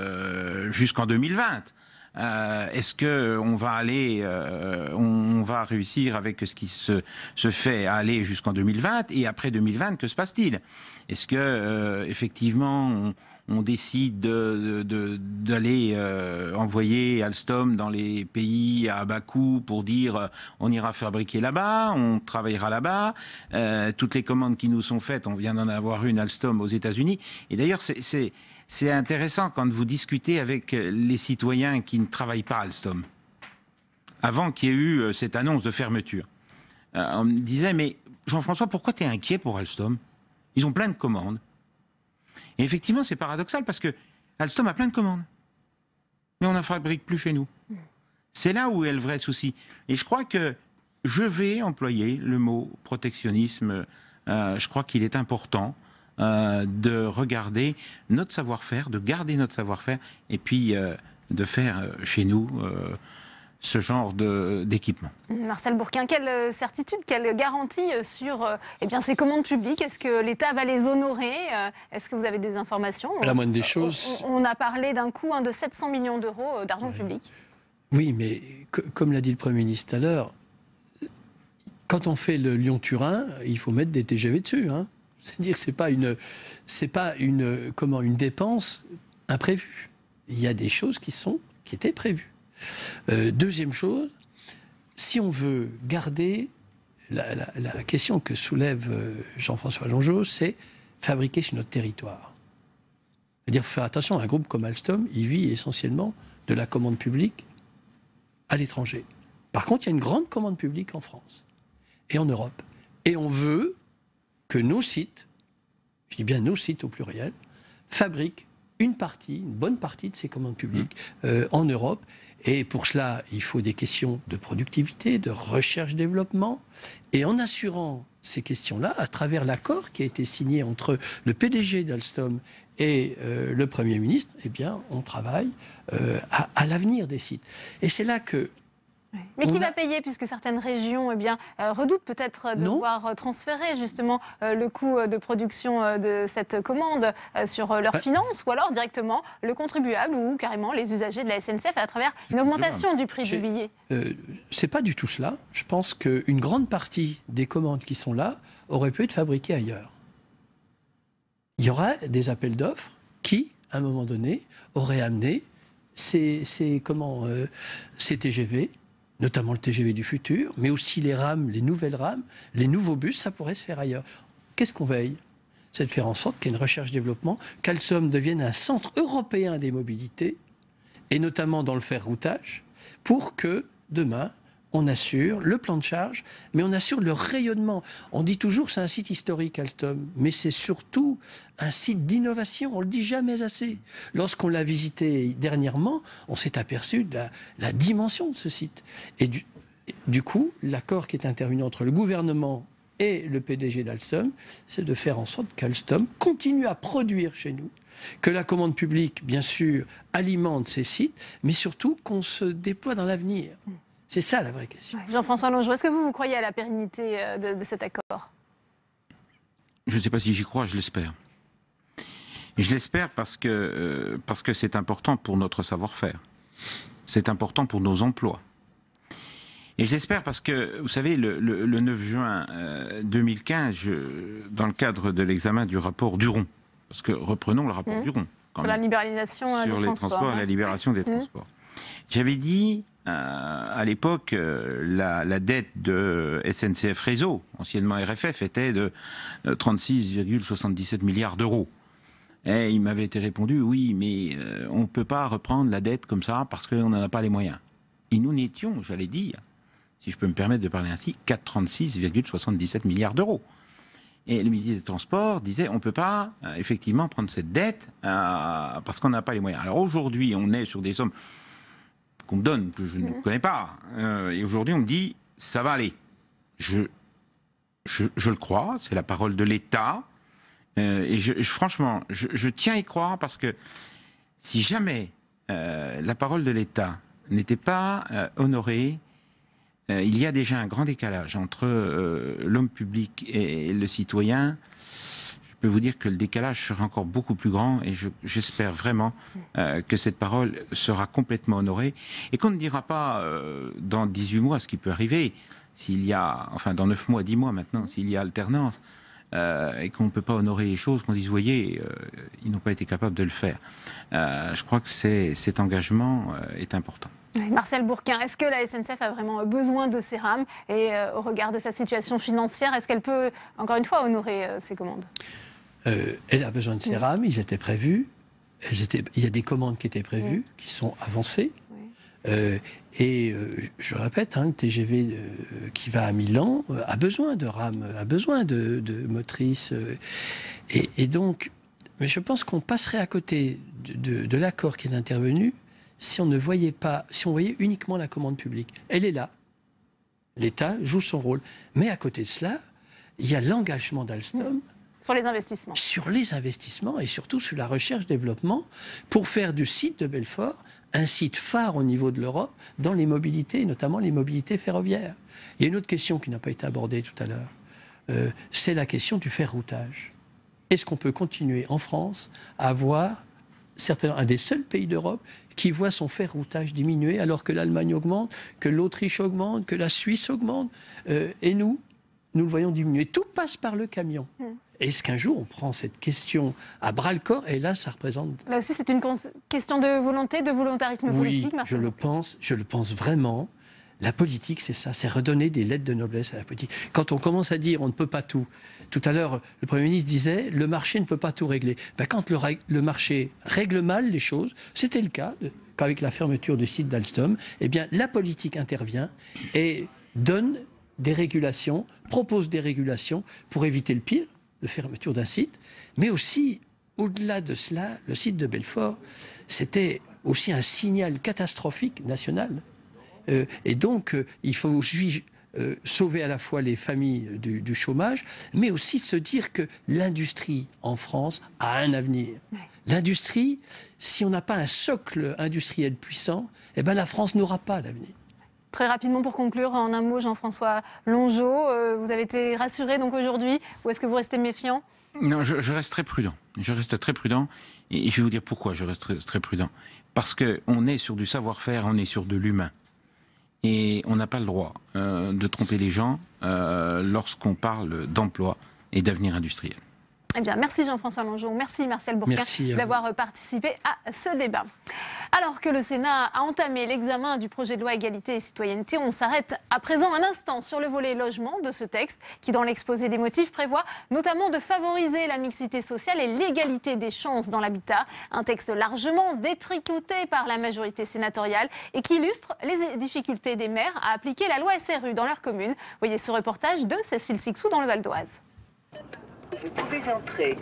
jusqu'en 2020. Est-ce qu'on va on va réussir avec ce qui se fait à aller jusqu'en 2020 et après 2020, que se passe-t-il? Est-ce que effectivement on décide d'aller envoyer Alstom dans les pays à bas coût pour dire on ira fabriquer là-bas, on travaillera là-bas, toutes les commandes qui nous sont faites, on vient d'en avoir une Alstom aux États-Unis. Et d'ailleurs c'est intéressant quand vous discutez avec les citoyens qui ne travaillent pas à Alstom. Avant qu'il y ait eu cette annonce de fermeture, on me disait, mais Jean-François, pourquoi tu es inquiet pour Alstom? Ils ont plein de commandes. Et effectivement, c'est paradoxal parce que Alstom a plein de commandes. Mais on n'en fabrique plus chez nous. C'est là où est le vrai souci. Et je crois que je vais employer le mot protectionnisme. Je crois qu'il est important de regarder notre savoir-faire, de garder notre savoir-faire et puis de faire chez nous ce genre d'équipement. Martial Bourquin, quelle certitude, quelle garantie sur ces commandes publiques? Est-ce que l'État va les honorer? Est-ce que vous avez des informations? La moindre des choses. On a parlé d'un coût de 700 millions d'euros d'argent public. Oui, mais comme l'a dit le Premier ministre tout à l'heure, quand on fait le Lyon-Turin, il faut mettre des TGV dessus. Hein. C'est-à-dire que c'est pas une dépense imprévue. Il y a des choses qui étaient prévues. Deuxième chose, si on veut garder la question que soulève Jean-François Longeau, c'est fabriquer sur notre territoire. C'est-à-dire, il faut faire attention, un groupe comme Alstom, il vit essentiellement de la commande publique à l'étranger. Par contre, il y a une grande commande publique en France et en Europe. Et on veut que nos sites, je dis bien nos sites au pluriel, fabriquent une bonne partie de ces commandes publiques en Europe. Et pour cela, il faut des questions de productivité, de recherche-développement. Et en assurant ces questions-là, à travers l'accord qui a été signé entre le PDG d'Alstom et le Premier ministre, eh bien, on travaille à l'avenir des sites. Et c'est là que... Mais qui va payer, puisque certaines régions redoutent peut-être de devoir transférer justement le coût de production de cette commande sur leurs finances, ou alors directement le contribuable ou carrément les usagers de la SNCF à travers une augmentation du prix du billet. C'est pas du tout cela. Je pense qu'une grande partie des commandes qui sont là auraient pu être fabriquées ailleurs. Il y aura des appels d'offres qui, à un moment donné, auraient amené ces TGV, notamment le TGV du futur, mais aussi les rames, les nouvelles rames, les nouveaux bus, ça pourrait se faire ailleurs. Qu'est-ce qu'on veille? C'est de faire en sorte qu'il y ait une recherche-développement, qu'Alstom devienne un centre européen des mobilités, et notamment dans le ferroutage, pour que, demain, on assure le plan de charge, mais on assure le rayonnement. On dit toujours que c'est un site historique, Alstom, mais c'est surtout un site d'innovation, on ne le dit jamais assez. Lorsqu'on l'a visité dernièrement, on s'est aperçu de la dimension de ce site. Et du coup, l'accord qui est intervenu entre le gouvernement et le PDG d'Alstom, c'est de faire en sorte qu'Alstom continue à produire chez nous, que la commande publique, bien sûr, alimente ces sites, mais surtout qu'on se déploie dans l'avenir. C'est ça la vraie question. Jean-François Longeau, est-ce que vous croyez à la pérennité de cet accord? Je ne sais pas si j'y crois, je l'espère. Et je l'espère parce que c'est important pour notre savoir-faire. C'est important pour nos emplois. Et je l'espère parce que, vous savez, le 9 juin 2015, dans le cadre de l'examen du rapport Duron, parce que reprenons le rapport Duron. Sur la libéralisation des transports. La libération des transports. J'avais dit... à l'époque, la dette de SNCF Réseau, anciennement RFF, était de 36,77 milliards d'euros. Et il m'avait été répondu, oui, mais on ne peut pas reprendre la dette comme ça parce qu'on n'en a pas les moyens. Et nous n'étions, j'allais dire, si je peux me permettre de parler ainsi, qu'à 36,77 milliards d'euros. Et le ministre des Transports disait, on ne peut pas effectivement prendre cette dette parce qu'on n'a pas les moyens. Alors aujourd'hui, on est sur des sommes qu'on me donne, que je ne connais pas. Et aujourd'hui, on me dit, ça va aller. Je le crois, c'est la parole de l'État. Et franchement, je tiens à y croire parce que si jamais la parole de l'État n'était pas honorée, il y a déjà un grand décalage entre l'homme public et le citoyen. Je peux vous dire que le décalage sera encore beaucoup plus grand et j'espère vraiment que cette parole sera complètement honorée et qu'on ne dira pas dans 18 mois ce qui peut arriver, s'il y a, enfin dans 9 mois, 10 mois maintenant, s'il y a alternance et qu'on ne peut pas honorer les choses, qu'on dise, vous voyez, ils n'ont pas été capables de le faire. Je crois que cet engagement est important. Marcel Bourquin, est-ce que la SNCF a vraiment besoin de ces rames et au regard de sa situation financière, est-ce qu'elle peut, encore une fois, honorer ses commandes? Elle a besoin de ces rames, ils étaient prévus. Il y a des commandes qui étaient prévues, qui sont avancées. Je répète, le TGV qui va à Milan a besoin de rames, a besoin de motrices. Et donc, mais je pense qu'on passerait à côté de l'accord qui est intervenu si on ne voyait pas, si on voyait uniquement la commande publique. Elle est là. L'État joue son rôle. Mais à côté de cela, il y a l'engagement d'Alstom. Sur les investissements. Sur les investissements et surtout sur la recherche-développement pour faire du site de Belfort un site phare au niveau de l'Europe dans les mobilités, notamment les mobilités ferroviaires. Il y a une autre question qui n'a pas été abordée tout à l'heure. C'est la question du ferroutage. Est-ce qu'on peut continuer en France à avoir certainement un des seuls pays d'Europe qui voit son ferroutage diminuer alors que l'Allemagne augmente, que l'Autriche augmente, que la Suisse augmente. Et nous le voyons diminuer. Tout passe par le camion. Est-ce qu'un jour on prend cette question à bras-le-corps et là ça représente... Là aussi c'est une question de volonté, de volontarisme politique. Oui, je le pense vraiment. La politique, c'est ça, c'est redonner des lettres de noblesse à la politique. Quand on commence à dire on ne peut pas tout, tout à l'heure, le Premier ministre disait le marché ne peut pas tout régler. Ben, quand le marché règle mal les choses, c'était le cas qu'avec la fermeture du site d'Alstom, eh bien, la politique intervient et donne des régulations, propose des régulations pour éviter le pire, de fermeture d'un site, mais aussi, au-delà de cela, le site de Belfort, c'était aussi un signal catastrophique national. Et donc, il faut sauver à la fois les familles du chômage, mais aussi se dire que l'industrie en France a un avenir. L'industrie, si on n'a pas un socle industriel puissant, eh ben la France n'aura pas d'avenir. Très rapidement pour conclure, en un mot, Jean-François Longeot, vous avez été rassuré donc aujourd'hui, ou est-ce que vous restez méfiant ? Non, je reste très prudent. Je reste très prudent et je vais vous dire pourquoi je reste très prudent. Parce qu'on est sur du savoir-faire, on est sur de l'humain. Et on n'a pas le droit de tromper les gens lorsqu'on parle d'emploi et d'avenir industriel. Eh bien, merci Jean-François Longeot, merci Martial Bourquin d'avoir participé à ce débat. Alors que le Sénat a entamé l'examen du projet de loi égalité et citoyenneté, on s'arrête à présent un instant sur le volet logement de ce texte qui, dans l'exposé des motifs, prévoit notamment de favoriser la mixité sociale et l'égalité des chances dans l'habitat. Un texte largement détricoté par la majorité sénatoriale et qui illustre les difficultés des maires à appliquer la loi SRU dans leur commune. Voyez ce reportage de Cécile Sixou dans le Val d'Oise. Vous pouvez entrer.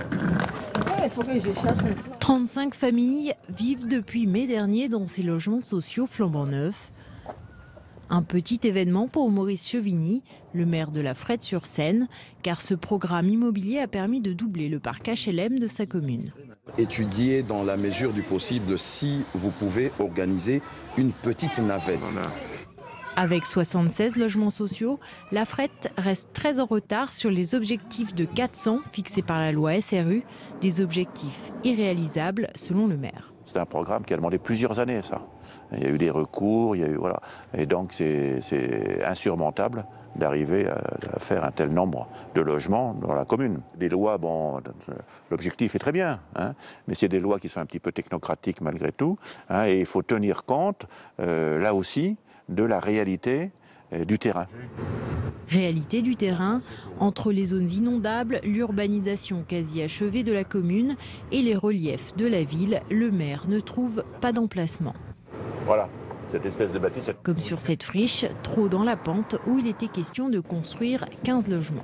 35 familles vivent depuis mai dernier dans ces logements sociaux flambant neufs. Un petit événement pour Maurice Chevigny, le maire de La Frette-sur-Seine, car ce programme immobilier a permis de doubler le parc HLM de sa commune. Étudier dans la mesure du possible si vous pouvez organiser une petite navette. Avec 76 logements sociaux, La Frette reste très en retard sur les objectifs de 400 fixés par la loi SRU, des objectifs irréalisables selon le maire. C'est un programme qui a demandé plusieurs années, ça. Il y a eu des recours, voilà. Et donc c'est insurmontable d'arriver à faire un tel nombre de logements dans la commune. Des lois, bon, l'objectif est très bien, hein, mais c'est des lois qui sont un petit peu technocratiques malgré tout, hein, et il faut tenir compte, là aussi, de la réalité du terrain. Réalité du terrain, entre les zones inondables, l'urbanisation quasi achevée de la commune et les reliefs de la ville, le maire ne trouve pas d'emplacement. Voilà, cette espèce de bâtisse. Comme sur cette friche, trop dans la pente, où il était question de construire 15 logements.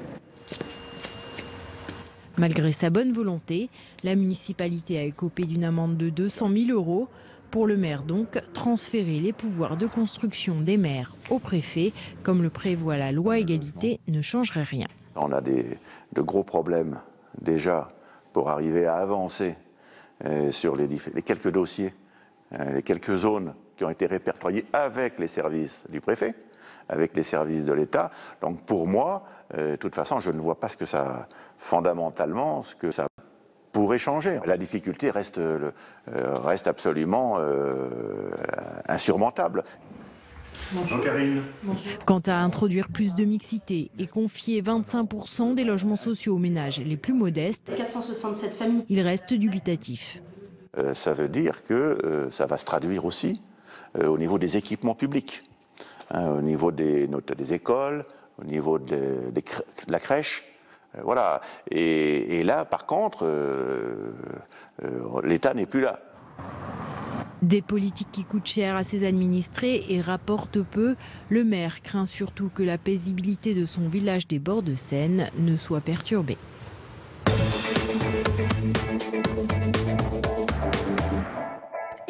Malgré sa bonne volonté, la municipalité a écopé d'une amende de 200 000 €. Pour le maire donc, transférer les pouvoirs de construction des maires au préfet, comme le prévoit la loi égalité, ne changerait rien. On a de gros problèmes déjà pour arriver à avancer sur les quelques dossiers, les quelques zones qui ont été répertoriées avec les services du préfet, avec les services de l'État. Donc pour moi, de toute façon, je ne vois pas fondamentalement ce que ça pourrait changer. La difficulté reste absolument insurmontable. Quant à introduire plus de mixité et confier 25% des logements sociaux aux ménages les plus modestes, 467 familles, il reste dubitatif. Ça veut dire que ça va se traduire aussi au niveau des équipements publics, hein, au niveau des écoles, au niveau de la crèche. Voilà. Et là, par contre, l'État n'est plus là. Des politiques qui coûtent cher à ses administrés et rapportent peu. Le maire craint surtout que la paisibilité de son village des bords de Seine ne soit perturbée.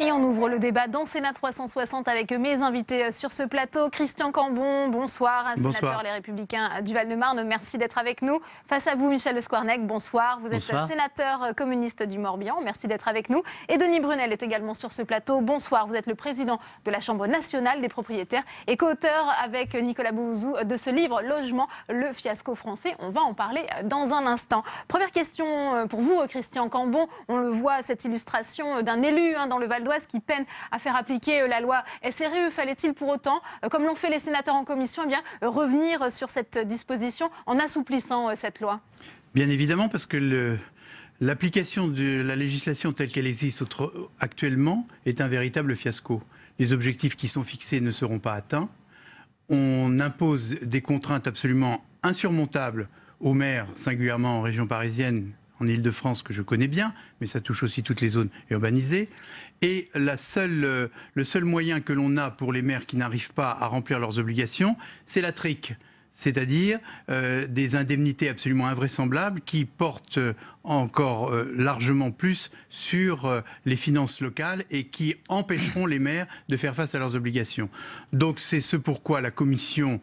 Et on ouvre le débat dans Sénat 360 avec mes invités sur ce plateau. Christian Cambon, bonsoir, sénateur Les Républicains du Val-de-Marne. Merci d'être avec nous. Face à vous, Michel Squarnec, bonsoir. Vous êtes sénateur communiste du Morbihan. Merci d'être avec nous. Et Denis Brunel est également sur ce plateau. Bonsoir. Vous êtes le président de la Chambre nationale des propriétaires et co-auteur avec Nicolas Bouzou de ce livre Logement, le fiasco français. On va en parler dans un instant. Première question pour vous, Christian Cambon. On le voit, cette illustration d'un élu dans le Val d'Oise qui peine à faire appliquer la loi SRU. Fallait-il pour autant, comme l'ont fait les sénateurs en commission, revenir sur cette disposition en assouplissant cette loi? Bien évidemment, parce que l'application de la législation telle qu'elle existe actuellement est un véritable fiasco. Les objectifs qui sont fixés ne seront pas atteints. On impose des contraintes absolument insurmontables aux maires, singulièrement en région parisienne, en Ile-de-France, que je connais bien, mais ça touche aussi toutes les zones urbanisées. Et le seul moyen que l'on a pour les maires qui n'arrivent pas à remplir leurs obligations, c'est la trique. C'est-à-dire des indemnités absolument invraisemblables qui portent encore largement plus sur les finances locales et qui empêcheront les maires de faire face à leurs obligations. Donc c'est ce pourquoi la commission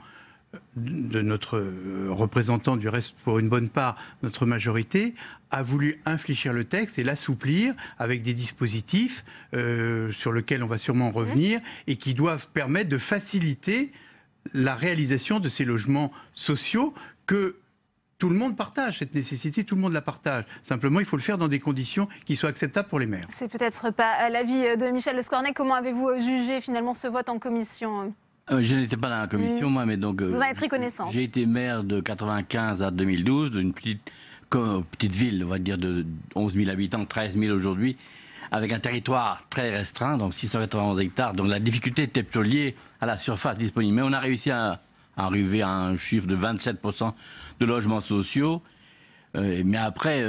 de notre représentant, du reste pour une bonne part, notre majorité, a voulu infléchir le texte et l'assouplir avec des dispositifs sur lesquels on va sûrement revenir et qui doivent permettre de faciliter la réalisation de ces logements sociaux que tout le monde partage, cette nécessité, tout le monde la partage. Simplement, il faut le faire dans des conditions qui soient acceptables pour les maires. C'est peut-être pas l'avis de Michel Squarnec. Comment avez-vous jugé finalement ce vote en commission ? Je n'étais pas dans la commission, moi, mais donc... Vous en avez pris connaissance. J'ai été maire de 95 à 2012, d'une petite ville, on va dire, de 11 000 habitants, 13 000 aujourd'hui, avec un territoire très restreint, donc 691 hectares. Donc la difficulté était plutôt liée à la surface disponible. Mais on a réussi à arriver à un chiffre de 27% de logements sociaux. Mais après,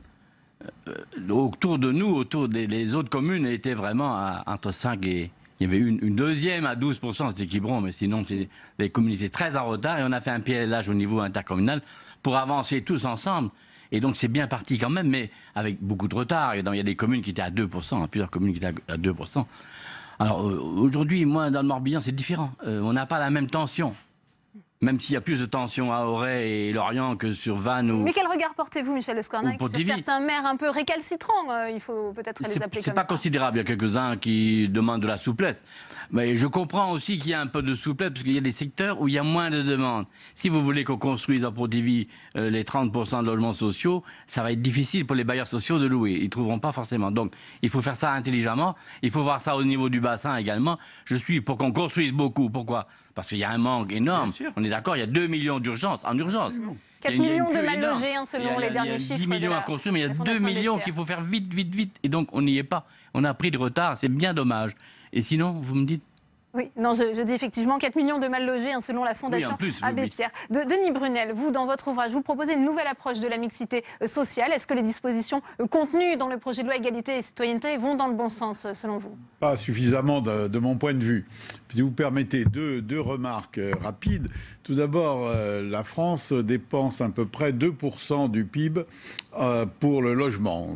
autour de nous, autour des autres communes, étaient vraiment entre 5 et... Il y avait une deuxième à 12%, c'était Quiberon, mais sinon, les communautés très en retard. Et on a fait un PLH au niveau intercommunal pour avancer tous ensemble. Et donc, c'est bien parti quand même, mais avec beaucoup de retard. Et il y a des communes qui étaient à 2%, plusieurs communes qui étaient à 2%. Alors, aujourd'hui, moi, dans le Morbihan, c'est différent. On n'a pas la même tension. Même s'il y a plus de tension à Auray et Lorient que sur Vannes ou... Mais quel regard portez-vous, Michel Squarnec, sur certains maires un peu récalcitrants? Il faut peut-être les appeler comme ça. C'est pas considérable. Il y a quelques-uns qui demandent de la souplesse. Mais je comprends aussi qu'il y a un peu de souplesse, parce qu'il y a des secteurs où il y a moins de demandes. Si vous voulez qu'on construise à Pontivy les 30% de logements sociaux, ça va être difficile pour les bailleurs sociaux de louer. Ils ne trouveront pas forcément. Donc, il faut faire ça intelligemment. Il faut voir ça au niveau du bassin également. Je suis pour qu'on construise beaucoup. Pourquoi ? Parce qu'il y a un manque énorme. On est d'accord, il y a 2 millions d'urgences, en urgence. 4 millions de mal logés, selon les derniers chiffres. Il y a 10 millions à construire, mais il y a 2 millions qu'il faut faire vite, vite, vite. Et donc, on n'y est pas. On a pris de retard, c'est bien dommage. Et sinon, vous me dites... Oui, non, je dis effectivement 4 millions de mal logés, selon la Fondation Abbé Pierre. Denis Brunel, vous, dans votre ouvrage, vous proposez une nouvelle approche de la mixité sociale. Est-ce que les dispositions contenues dans le projet de loi Égalité et Citoyenneté vont dans le bon sens, selon vous? Pas suffisamment de mon point de vue. Si vous permettez deux remarques rapides. Tout d'abord, la France dépense à peu près 2% du PIB pour le logement,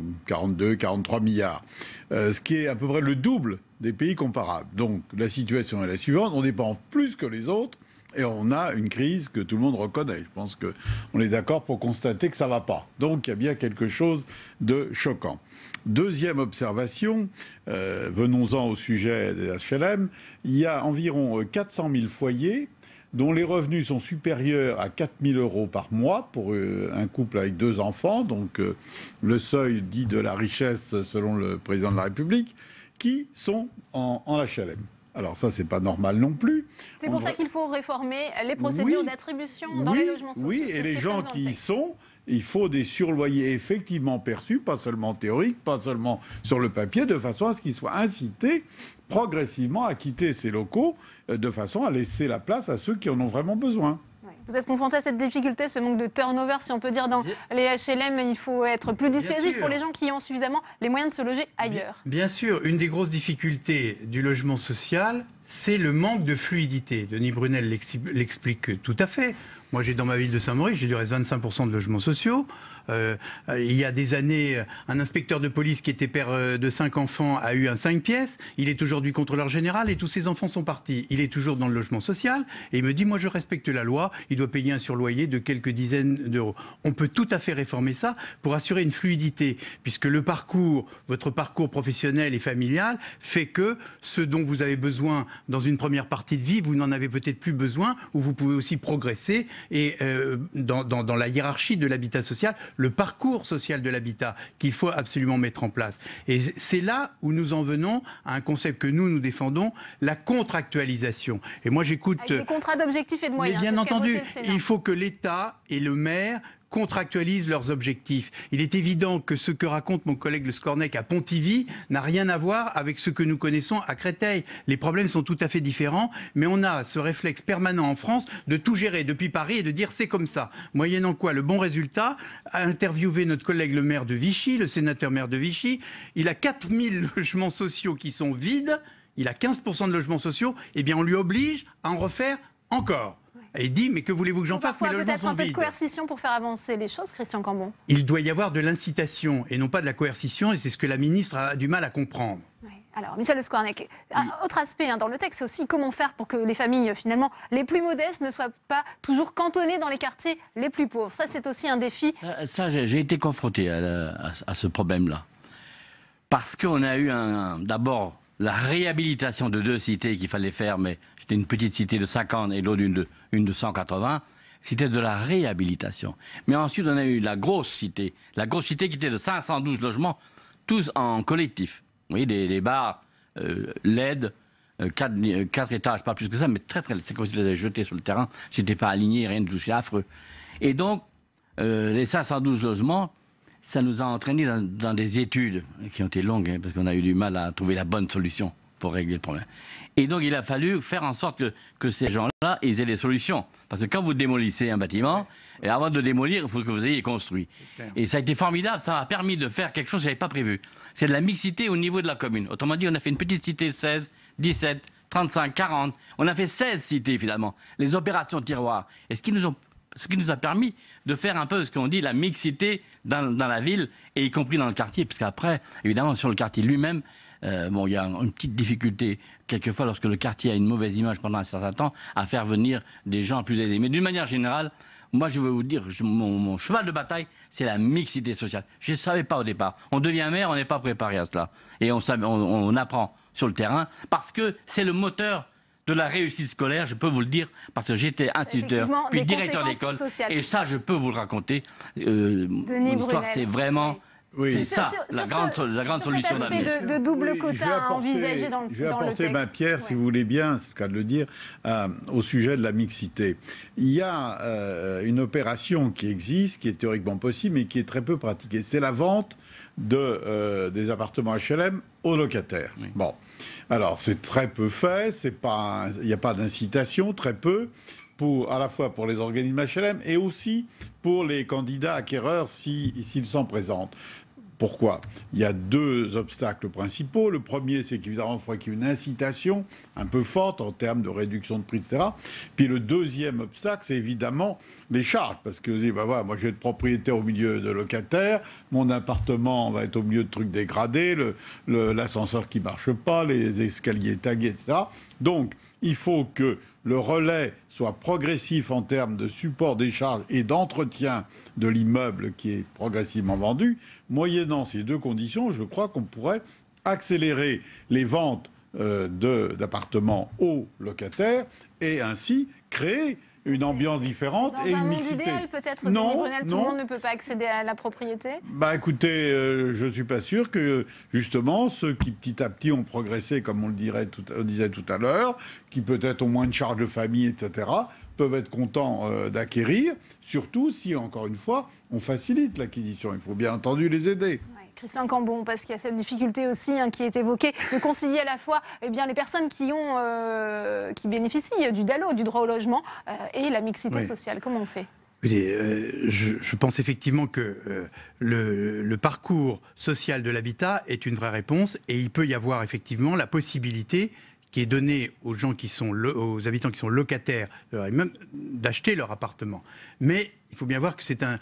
42-43 milliards, ce qui est à peu près le double des pays comparables. Donc la situation est la suivante, on dépense plus que les autres et on a une crise que tout le monde reconnaît. Je pense qu'on est d'accord pour constater que ça ne va pas. Donc il y a bien quelque chose de choquant. Deuxième observation, venons-en au sujet des HLM, il y a environ 400 000 foyers dont les revenus sont supérieurs à 4 000 € par mois pour un couple avec 2 enfants, donc le seuil dit de la richesse selon le président de la République, qui sont en HLM. Alors ça, c'est pas normal non plus. C'est pour ça qu'il faut réformer les procédures d'attribution dans les logements sociaux. Oui, et les gens qui y sont, il faut des surloyers effectivement perçus, pas seulement théoriques, pas seulement sur le papier, de façon à ce qu'ils soient incités progressivement à quitter ces locaux, de façon à laisser la place à ceux qui en ont vraiment besoin. Vous êtes confronté à cette difficulté, ce manque de turnover, si on peut dire, dans les HLM. Il faut être plus dissuasif pour les gens qui ont suffisamment les moyens de se loger ailleurs. Bien sûr, une des grosses difficultés du logement social, c'est le manque de fluidité. Denis Brunel l'explique tout à fait. Moi, j'ai dans ma ville de Saint-Maurice, j'ai du reste 25% de logements sociaux. il y a des années, un inspecteur de police qui était père de 5 enfants a eu un 5 pièces. Il est aujourd'hui contrôleur général et tous ses enfants sont partis. Il est toujours dans le logement social et il me dit, moi je respecte la loi, il doit payer un surloyer de quelques dizaines d'euros. On peut tout à fait réformer ça pour assurer une fluidité, puisque votre parcours professionnel et familial fait que ce dont vous avez besoin dans une première partie de vie, vous n'en avez peut-être plus besoin, ou vous pouvez aussi progresser. Et dans la hiérarchie de l'habitat social, le parcours social de l'habitat qu'il faut absolument mettre en place. Et c'est là où nous en venons à un concept que nous défendons, la contractualisation. Et moi j'écoute... Avec les contrats d'objectifs et de moyens. Mais bien entendu, il faut que l'État et le maire contractualisent leurs objectifs. Il est évident que ce que raconte mon collègue Le Scornec à Pontivy n'a rien à voir avec ce que nous connaissons à Créteil. Les problèmes sont tout à fait différents, mais on a ce réflexe permanent en France de tout gérer depuis Paris et de dire c'est comme ça. Moyennant quoi, le bon résultat, a interviewé notre collègue le maire de Vichy, le sénateur maire de Vichy, il a 4000 logements sociaux qui sont vides, il a 15% de logements sociaux, eh bien on lui oblige à en refaire encore. Et il dit, mais que voulez-vous que j'en fasse? Mes logements sont vides. Peut-être un peu de coercition pour faire avancer les choses, Christian Cambon. Il doit y avoir de l'incitation et non pas de la coercition, et c'est ce que la ministre a du mal à comprendre. Oui. Alors, Michel Le Scornec, autre aspect dans le texte, c'est aussi comment faire pour que les familles, finalement, les plus modestes ne soient pas toujours cantonnées dans les quartiers les plus pauvres. Ça, c'est aussi un défi. Ça, j'ai été confronté à ce problème-là. Parce qu'on a eu d'abord la réhabilitation de 2 cités qu'il fallait faire, mais c'était une petite cité de 50 et l'autre une de 180. C'était de la réhabilitation. Mais ensuite, on a eu la grosse cité qui était de 512 logements, tous en collectif. Vous voyez, des bars LED, 4 étages, pas plus que ça, mais très, c'est comme si les avaient jetés sur le terrain. C'était pas aligné, rien de tout, c'est affreux. Et donc, les 512 logements, ça nous a entraînés dans des études qui ont été longues, parce qu'on a eu du mal à trouver la bonne solution pour régler le problème. Et donc, il a fallu faire en sorte que ces gens-là, ils aient des solutions. Parce que quand vous démolissez un bâtiment, et avant de démolir, il faut que vous ayez construit. Et ça a été formidable, ça m'a permis de faire quelque chose que je n'avais pas prévu. C'est de la mixité au niveau de la commune. Autrement dit, on a fait une petite cité de 16, 17, 35, 40. On a fait 16 cités, finalement. Les opérations tiroirs. Et ce qui nous a permis de faire un peu ce qu'on dit la mixité dans la ville, et y compris dans le quartier, parce qu'après, évidemment, sur le quartier lui-même, il y a une petite difficulté, quelquefois, lorsque le quartier a une mauvaise image pendant un certain temps, à faire venir des gens plus aisés. Mais d'une manière générale, moi, je veux vous dire, mon cheval de bataille, c'est la mixité sociale. Je ne savais pas au départ. On devient maire, on n'est pas préparé à cela. Et on apprend sur le terrain, parce que c'est le moteur de la réussite scolaire, je peux vous le dire, parce que j'étais instituteur, puis directeur d'école, et ça, je peux vous le raconter. L'histoire, c'est vraiment... Oui. C'est ça, la grande solution d'avenir. Cet aspect de double quota envisagé dans le texte. Je vais apporter ma pierre, si vous voulez bien, c'est le cas de le dire, au sujet de la mixité. Il y a une opération qui existe, qui est théoriquement possible, mais qui est très peu pratiquée. C'est la vente des appartements HLM aux locataires. Oui. Bon, alors c'est très peu fait, il n'y a pas d'incitation, très peu. À la fois pour les organismes HLM et aussi pour les candidats acquéreurs s'ils s'en présentent. Pourquoi? Il y a 2 obstacles principaux. Le premier, c'est qu'évidemment, il faudrait qu'il y ait une incitation un peu forte en termes de réduction de prix, etc. Puis le deuxième obstacle, c'est évidemment les charges. Parce que voilà, moi, je vais être propriétaire au milieu de locataires, mon appartement va être au milieu de trucs dégradés, l'ascenseur qui ne marche pas, les escaliers tagués, etc. Donc, il faut que le relais soit progressif en termes de support des charges et d'entretien de l'immeuble qui est progressivement vendu. Moyennant ces 2 conditions, je crois qu'on pourrait accélérer les ventes d'appartements aux locataires et ainsi créer une ambiance différente et une mixité. Dans un monde idéal, peut-être, Denis Brunel, tout le monde ne peut pas accéder à la propriété? Écoutez, je ne suis pas sûr que, justement, ceux qui, petit à petit, ont progressé, comme on le disait tout à l'heure, qui peut-être ont moins de charges de famille, etc., peuvent être contents d'acquérir, surtout si, encore une fois, on facilite l'acquisition. Il faut bien entendu les aider. Christian Cambon, parce qu'il y a cette difficulté aussi qui est évoquée, de concilier à la fois les personnes qui bénéficient du DALO, du droit au logement, et la mixité sociale. Comment on fait? Je pense effectivement que le parcours social de l'habitat est une vraie réponse, et il peut y avoir effectivement la possibilité qui est donné aux gens aux habitants qui sont locataires, même d'acheter leur appartement. Mais il faut bien voir que c'est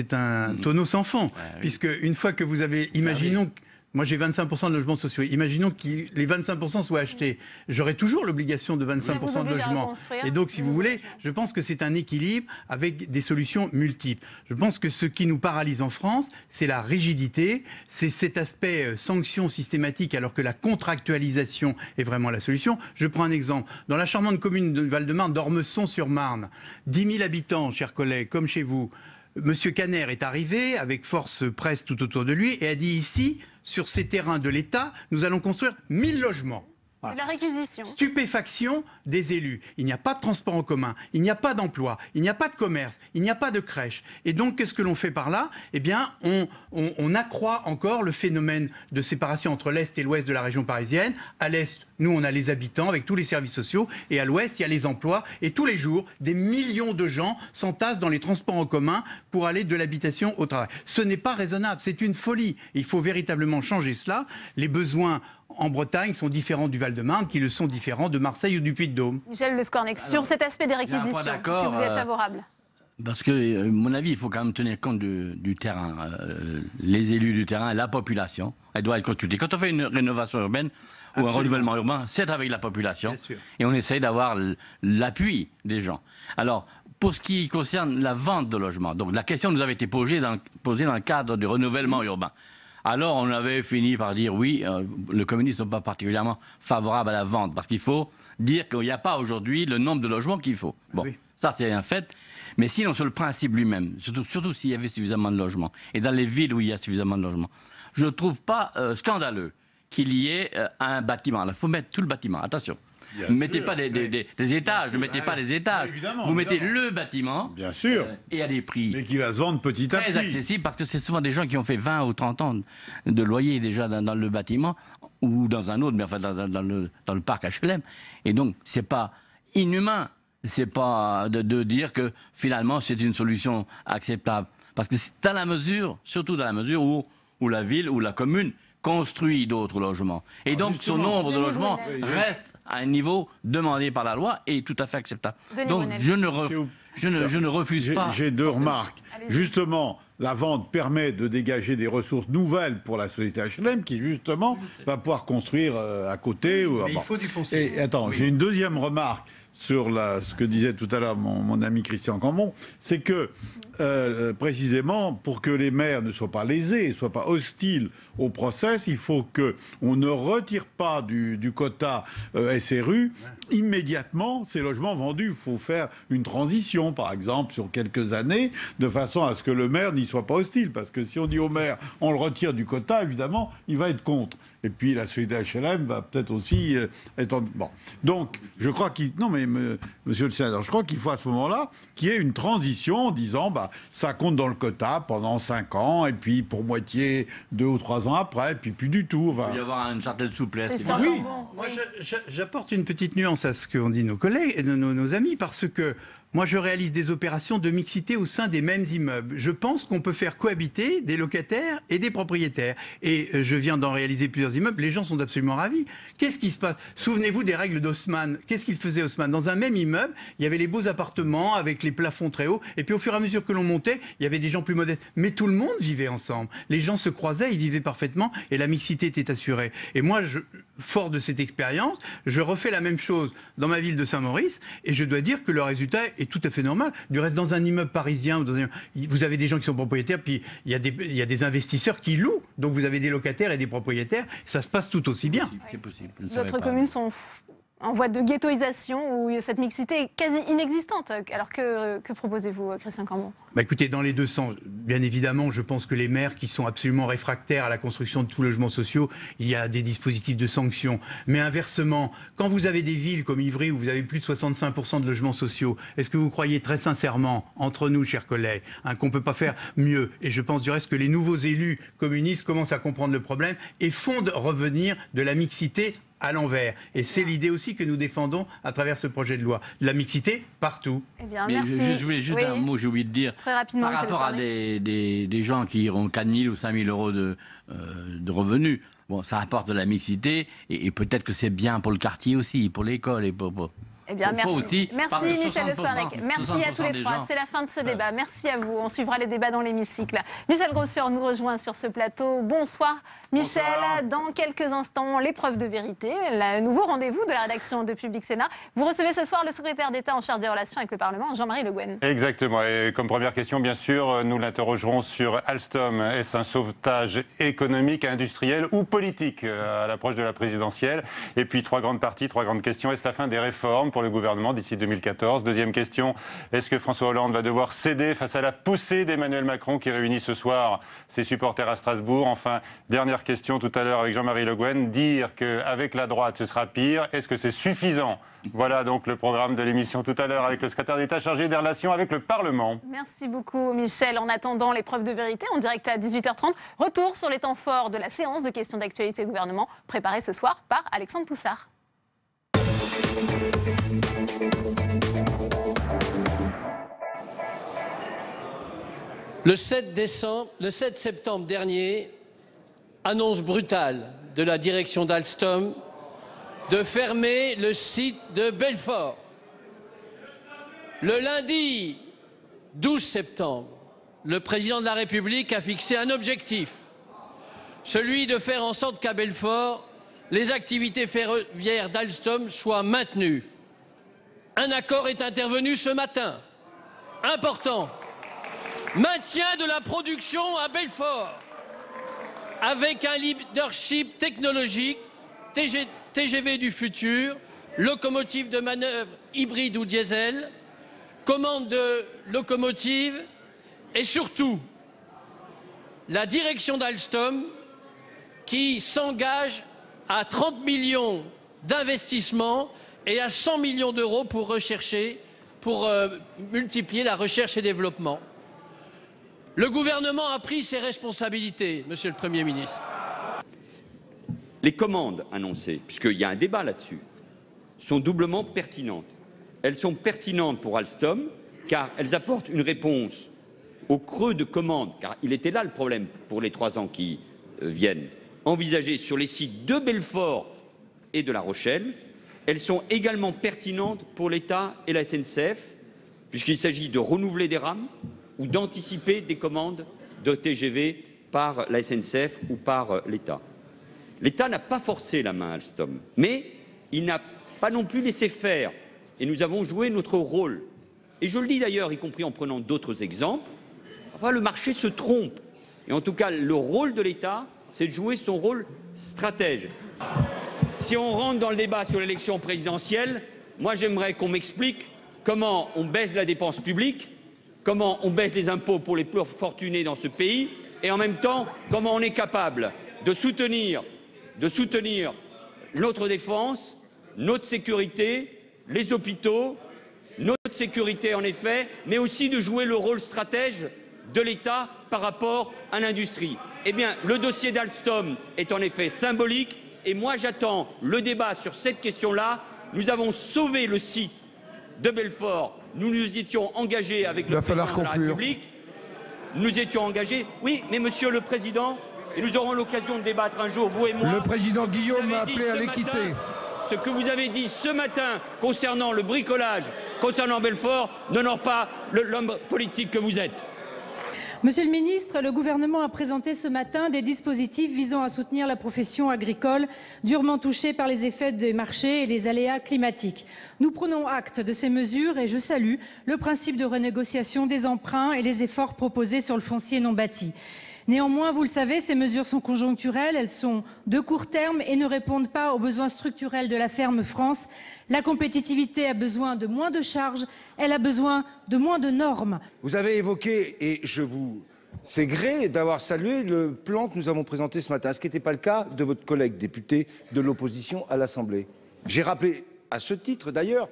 un tonneau sans fond, puisque une fois que vous avez, imaginons. Moi, j'ai 25% de logements sociaux. Imaginons que les 25% soient achetés. J'aurai toujours l'obligation de 25% de logements. Et donc, si vous voulez, je pense que c'est un équilibre avec des solutions multiples. Je pense que ce qui nous paralyse en France, c'est la rigidité, c'est cet aspect sanction systématique, alors que la contractualisation est vraiment la solution. Je prends un exemple. Dans la charmante commune de Val-de-Marne, d'Ormesson-sur-Marne, 10 000 habitants, chers collègues, comme chez vous. Monsieur Caner est arrivé avec force presse tout autour de lui et a dit ici, sur ces terrains de l'État, nous allons construire 1000 logements. Voilà. C'est la réquisition. Stupéfaction des élus. Il n'y a pas de transport en commun, il n'y a pas d'emploi, il n'y a pas de commerce, il n'y a pas de crèche. Et donc, qu'est-ce que l'on fait par là? Eh bien, on accroît encore le phénomène de séparation entre l'Est et l'Ouest de la région parisienne. À l'Est, nous, on a les habitants avec tous les services sociaux. Et à l'Ouest, il y a les emplois. Et tous les jours, des millions de gens s'entassent dans les transports en commun pour aller de l'habitation au travail. Ce n'est pas raisonnable, c'est une folie. Il faut véritablement changer cela. Les besoins en Bretagne sont différents du Val-de-Marne, qui le sont différents de Marseille ou du Puy-de-Dôme. Michel Le Scornex, sur cet aspect des réquisitions, est-ce que vous êtes favorable? Parce que, à mon avis, il faut quand même tenir compte du terrain. Les élus du terrain, la population, elle doit être consultée. Quand on fait une rénovation urbaine ou un renouvellement urbain, c'est avec la population. Et on essaye d'avoir l'appui des gens. Alors, pour ce qui concerne la vente de logements, donc la question nous avait été posée dans le cadre du renouvellement urbain. Alors on avait fini par dire oui, les communistes ne sont pas particulièrement favorables à la vente, parce qu'il faut dire qu'il n'y a pas aujourd'hui le nombre de logements qu'il faut. Bon, ça c'est un fait. Mais sinon, sur le principe lui-même, surtout s'il y avait suffisamment de logements, et dans les villes où il y a suffisamment de logements, je ne trouve pas scandaleux qu'il y ait un bâtiment. Il faut mettre tout le bâtiment, attention. Ne mettez pas des étages, ne mettez pas des étages. Vous mettez le bâtiment. Bien sûr. Et à des prix. Mais qui va se vendre petit à petit. Très accessible, parce que c'est souvent des gens qui ont fait 20 ou 30 ans de loyer déjà dans le bâtiment, ou dans un autre, mais enfin dans le parc HLM. Et donc, c'est pas inhumain. C'est pas de dire que finalement c'est une solution acceptable. Parce que c'est dans la mesure, surtout dans la mesure où la ville ou la commune construit d'autres logements. Et donc son nombre de logements reste à un niveau demandé par la loi et tout à fait acceptable. Donc je ne refuse pas. J'ai deux remarques. Justement, la vente permet de dégager des ressources nouvelles pour la société HLM qui, justement, va pouvoir construire à côté. Mais il faut du foncier. Et attends, j'ai une deuxième remarque sur ce que disait tout à l'heure mon ami Christian Cambon, c'est que précisément pour que les maires ne soient pas lésés, ne soient pas hostiles au process, il faut qu'on ne retire pas du quota SRU immédiatement ces logements vendus. Il faut faire une transition, par exemple, sur quelques années, de façon à ce que le maire n'y soit pas hostile. Parce que si on dit au maire, on le retire du quota, évidemment, il va être contre. Et puis la société HLM va peut-être aussi être... Bon. Donc, je crois qu'il... Non, mais monsieur le sénateur, je crois qu'il faut à ce moment-là qu'il y ait une transition en disant, ça compte dans le quota pendant 5 ans, et puis pour moitié 2 ou 3 ans après, puis plus du tout. Il peut y avoir une certaine souplesse. Oui, moi j'apporte une petite nuance à ce qu'ont dit nos collègues et nos amis, parce que moi, je réalise des opérations de mixité au sein des mêmes immeubles. Je pense qu'on peut faire cohabiter des locataires et des propriétaires. Et je viens d'en réaliser plusieurs immeubles. Les gens sont absolument ravis. Qu'est-ce qui se passe? Souvenez-vous des règles d'Haussmann. Qu'est-ce qu'il faisait, Haussmann? Dans un même immeuble, il y avait les beaux appartements avec les plafonds très hauts. Et puis au fur et à mesure que l'on montait, il y avait des gens plus modestes. Mais tout le monde vivait ensemble. Les gens se croisaient, ils vivaient parfaitement et la mixité était assurée. Et moi, fort de cette expérience, je refais la même chose dans ma ville de Saint-Maurice. Et je dois dire que le résultat est tout à fait normal. Du reste, dans un immeuble parisien, vous avez des gens qui sont propriétaires, puis il y a des investisseurs qui louent. Donc vous avez des locataires et des propriétaires. Ça se passe tout aussi bien. C'est possible. D'autres communes sont en voie de ghettoisation où cette mixité est quasi inexistante. Alors que proposez-vous, Christian Cambon? Écoutez, dans les deux sens, bien évidemment, je pense que les maires qui sont absolument réfractaires à la construction de tout logements sociaux, il y a des dispositifs de sanctions. Mais inversement, quand vous avez des villes comme Ivry où vous avez plus de 65% de logements sociaux, est-ce que vous croyez très sincèrement, entre nous, chers collègues, qu'on ne peut pas faire mieux? Et je pense du reste que les nouveaux élus communistes commencent à comprendre le problème et font revenir de la mixité à l'envers. Et c'est l'idée aussi que nous défendons à travers ce projet de loi. De la mixité partout. Eh bien, Mais merci. je voulais juste un mot, j'ai oublié de dire. Très rapidement, par rapport à des gens qui auront 4 000 ou 5 000 euros de revenus, bon, ça apporte de la mixité et peut-être que c'est bien pour le quartier aussi, pour l'école et pour... Eh bien, merci. Aussi, merci Michel Esparlec. Merci à tous les trois. C'est la fin de ce débat. Merci à vous. On suivra les débats dans l'hémicycle. Michel Grossuor nous rejoint sur ce plateau. Bonsoir Michel. Bonsoir. Dans quelques instants, l'épreuve de vérité, le nouveau rendez-vous de la rédaction de Public Sénat. Vous recevez ce soir le secrétaire d'État en charge des relations avec le Parlement, Jean-Marie Le Guen. Exactement. Et comme première question, bien sûr, nous l'interrogerons sur Alstom. Est-ce un sauvetage économique, industriel ou politique à l'approche de la présidentielle? Et puis trois grandes parties, trois grandes questions. Est-ce la fin des réformes pour le gouvernement d'ici 2014? Deuxième question, est-ce que François Hollande va devoir céder face à la poussée d'Emmanuel Macron qui réunit ce soir ses supporters à Strasbourg? Enfin, dernière question tout à l'heure avec Jean-Marie Le Guen, dire qu'avec la droite ce sera pire, est-ce que c'est suffisant? Voilà donc le programme de l'émission tout à l'heure avec le secrétaire d'État chargé des relations avec le Parlement. Merci beaucoup Michel. En attendant l'épreuve de vérité, en direct à 18h30, retour sur les temps forts de la séance de questions d'actualité au gouvernement, préparée ce soir par Alexandre Poussard. Le 7 septembre dernier, annonce brutale de la direction d'Alstom de fermer le site de Belfort. Le lundi 12 septembre, le président de la République a fixé un objectif, celui de faire en sorte qu'à Belfort, les activités ferroviaires d'Alstom soient maintenues. Un accord est intervenu ce matin, important. Maintien de la production à Belfort, avec un leadership technologique, TGV du futur, locomotive de manœuvre hybride ou diesel, commande de locomotive et surtout la direction d'Alstom qui s'engage à 30 millions d'investissements et à 100 millions d'euros pour multiplier la recherche et développement. Le gouvernement a pris ses responsabilités, Monsieur le Premier ministre. Les commandes annoncées, puisqu'il y a un débat là-dessus, sont doublement pertinentes. Elles sont pertinentes pour Alstom, car elles apportent une réponse au creux de commandes, car il était là le problème pour les 3 ans qui viennent, envisagés sur les sites de Belfort et de La Rochelle. Elles sont également pertinentes pour l'État et la SNCF, puisqu'il s'agit de renouveler des rames ou d'anticiper des commandes de TGV par la SNCF ou par l'État. L'État n'a pas forcé la main à Alstom, mais il n'a pas non plus laissé faire. Et nous avons joué notre rôle. Et je le dis d'ailleurs, y compris en prenant d'autres exemples, enfin, le marché se trompe. Et en tout cas, le rôle de l'État, c'est de jouer son rôle stratège. Si on rentre dans le débat sur l'élection présidentielle, moi j'aimerais qu'on m'explique comment on baisse la dépense publique, comment on baisse les impôts pour les plus fortunés dans ce pays, et en même temps, comment on est capable de soutenir notre défense, notre sécurité, les hôpitaux, notre sécurité en effet, mais aussi de jouer le rôle stratège de l'État par rapport à l'industrie. Eh bien, le dossier d'Alstom est en effet symbolique, et moi j'attends le débat sur cette question-là. Nous avons sauvé le site de Belfort. Nous nous étions engagés avec le président de la République. Nous étions engagés. Oui, mais Monsieur le Président, et nous aurons l'occasion de débattre un jour, vous et moi. Le président Guillaume a appelé à l'équité. Ce que vous avez dit ce matin concernant le bricolage, concernant Belfort, n'honore pas l'homme politique que vous êtes. Monsieur le ministre, le gouvernement a présenté ce matin des dispositifs visant à soutenir la profession agricole durement touchée par les effets des marchés et les aléas climatiques. Nous prenons acte de ces mesures et je salue le principe de renégociation des emprunts et les efforts proposés sur le foncier non bâti. Néanmoins, vous le savez, ces mesures sont conjoncturelles, elles sont de court terme et ne répondent pas aux besoins structurels de la ferme France. La compétitivité a besoin de moins de charges, elle a besoin de moins de normes. Vous avez évoqué, et c'est gré d'avoir salué le plan que nous avons présenté ce matin, ce qui n'était pas le cas de votre collègue député de l'opposition à l'Assemblée. J'ai rappelé, à ce titre d'ailleurs,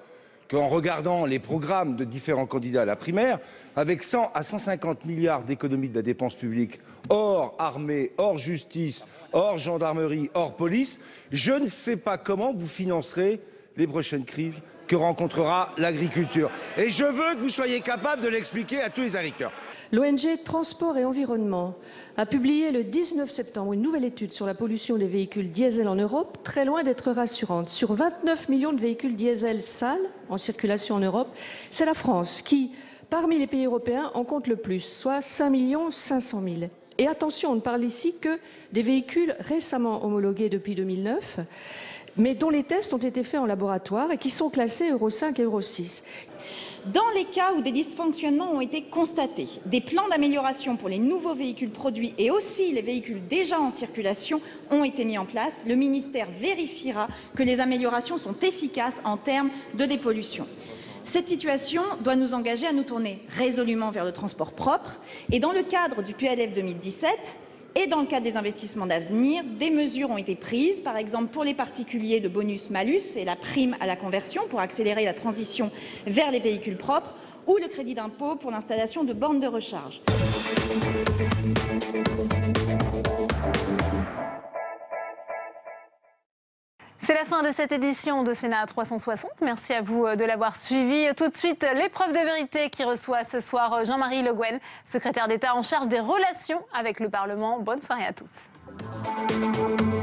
qu'en regardant les programmes de différents candidats à la primaire, avec 100 à 150 milliards d'économies de la dépense publique, hors armée, hors justice, hors gendarmerie, hors police, je ne sais pas comment vous financerez les prochaines crises que rencontrera l'agriculture. Et je veux que vous soyez capable de l'expliquer à tous les agriculteurs. L'ONG Transport et Environnement a publié le 19 septembre une nouvelle étude sur la pollution des véhicules diesel en Europe, très loin d'être rassurante. Sur 29 millions de véhicules diesel sales en circulation en Europe, c'est la France qui, parmi les pays européens, en compte le plus, soit 5 500 000. Et attention, on ne parle ici que des véhicules récemment homologués depuis 2009, mais dont les tests ont été faits en laboratoire et qui sont classés Euro 5 et Euro 6. Dans les cas où des dysfonctionnements ont été constatés, des plans d'amélioration pour les nouveaux véhicules produits et aussi les véhicules déjà en circulation ont été mis en place. Le ministère vérifiera que les améliorations sont efficaces en termes de dépollution. Cette situation doit nous engager à nous tourner résolument vers le transport propre et dans le cadre du PLF 2017, et dans le cadre des investissements d'avenir, des mesures ont été prises, par exemple pour les particuliers, le bonus-malus et la prime à la conversion pour accélérer la transition vers les véhicules propres ou le crédit d'impôt pour l'installation de bornes de recharge. C'est la fin de cette édition de Sénat 360. Merci à vous de l'avoir suivi. Tout de suite, l'épreuve de vérité qui reçoit ce soir Jean-Marie Le Guen, secrétaire d'État en charge des relations avec le Parlement. Bonne soirée à tous.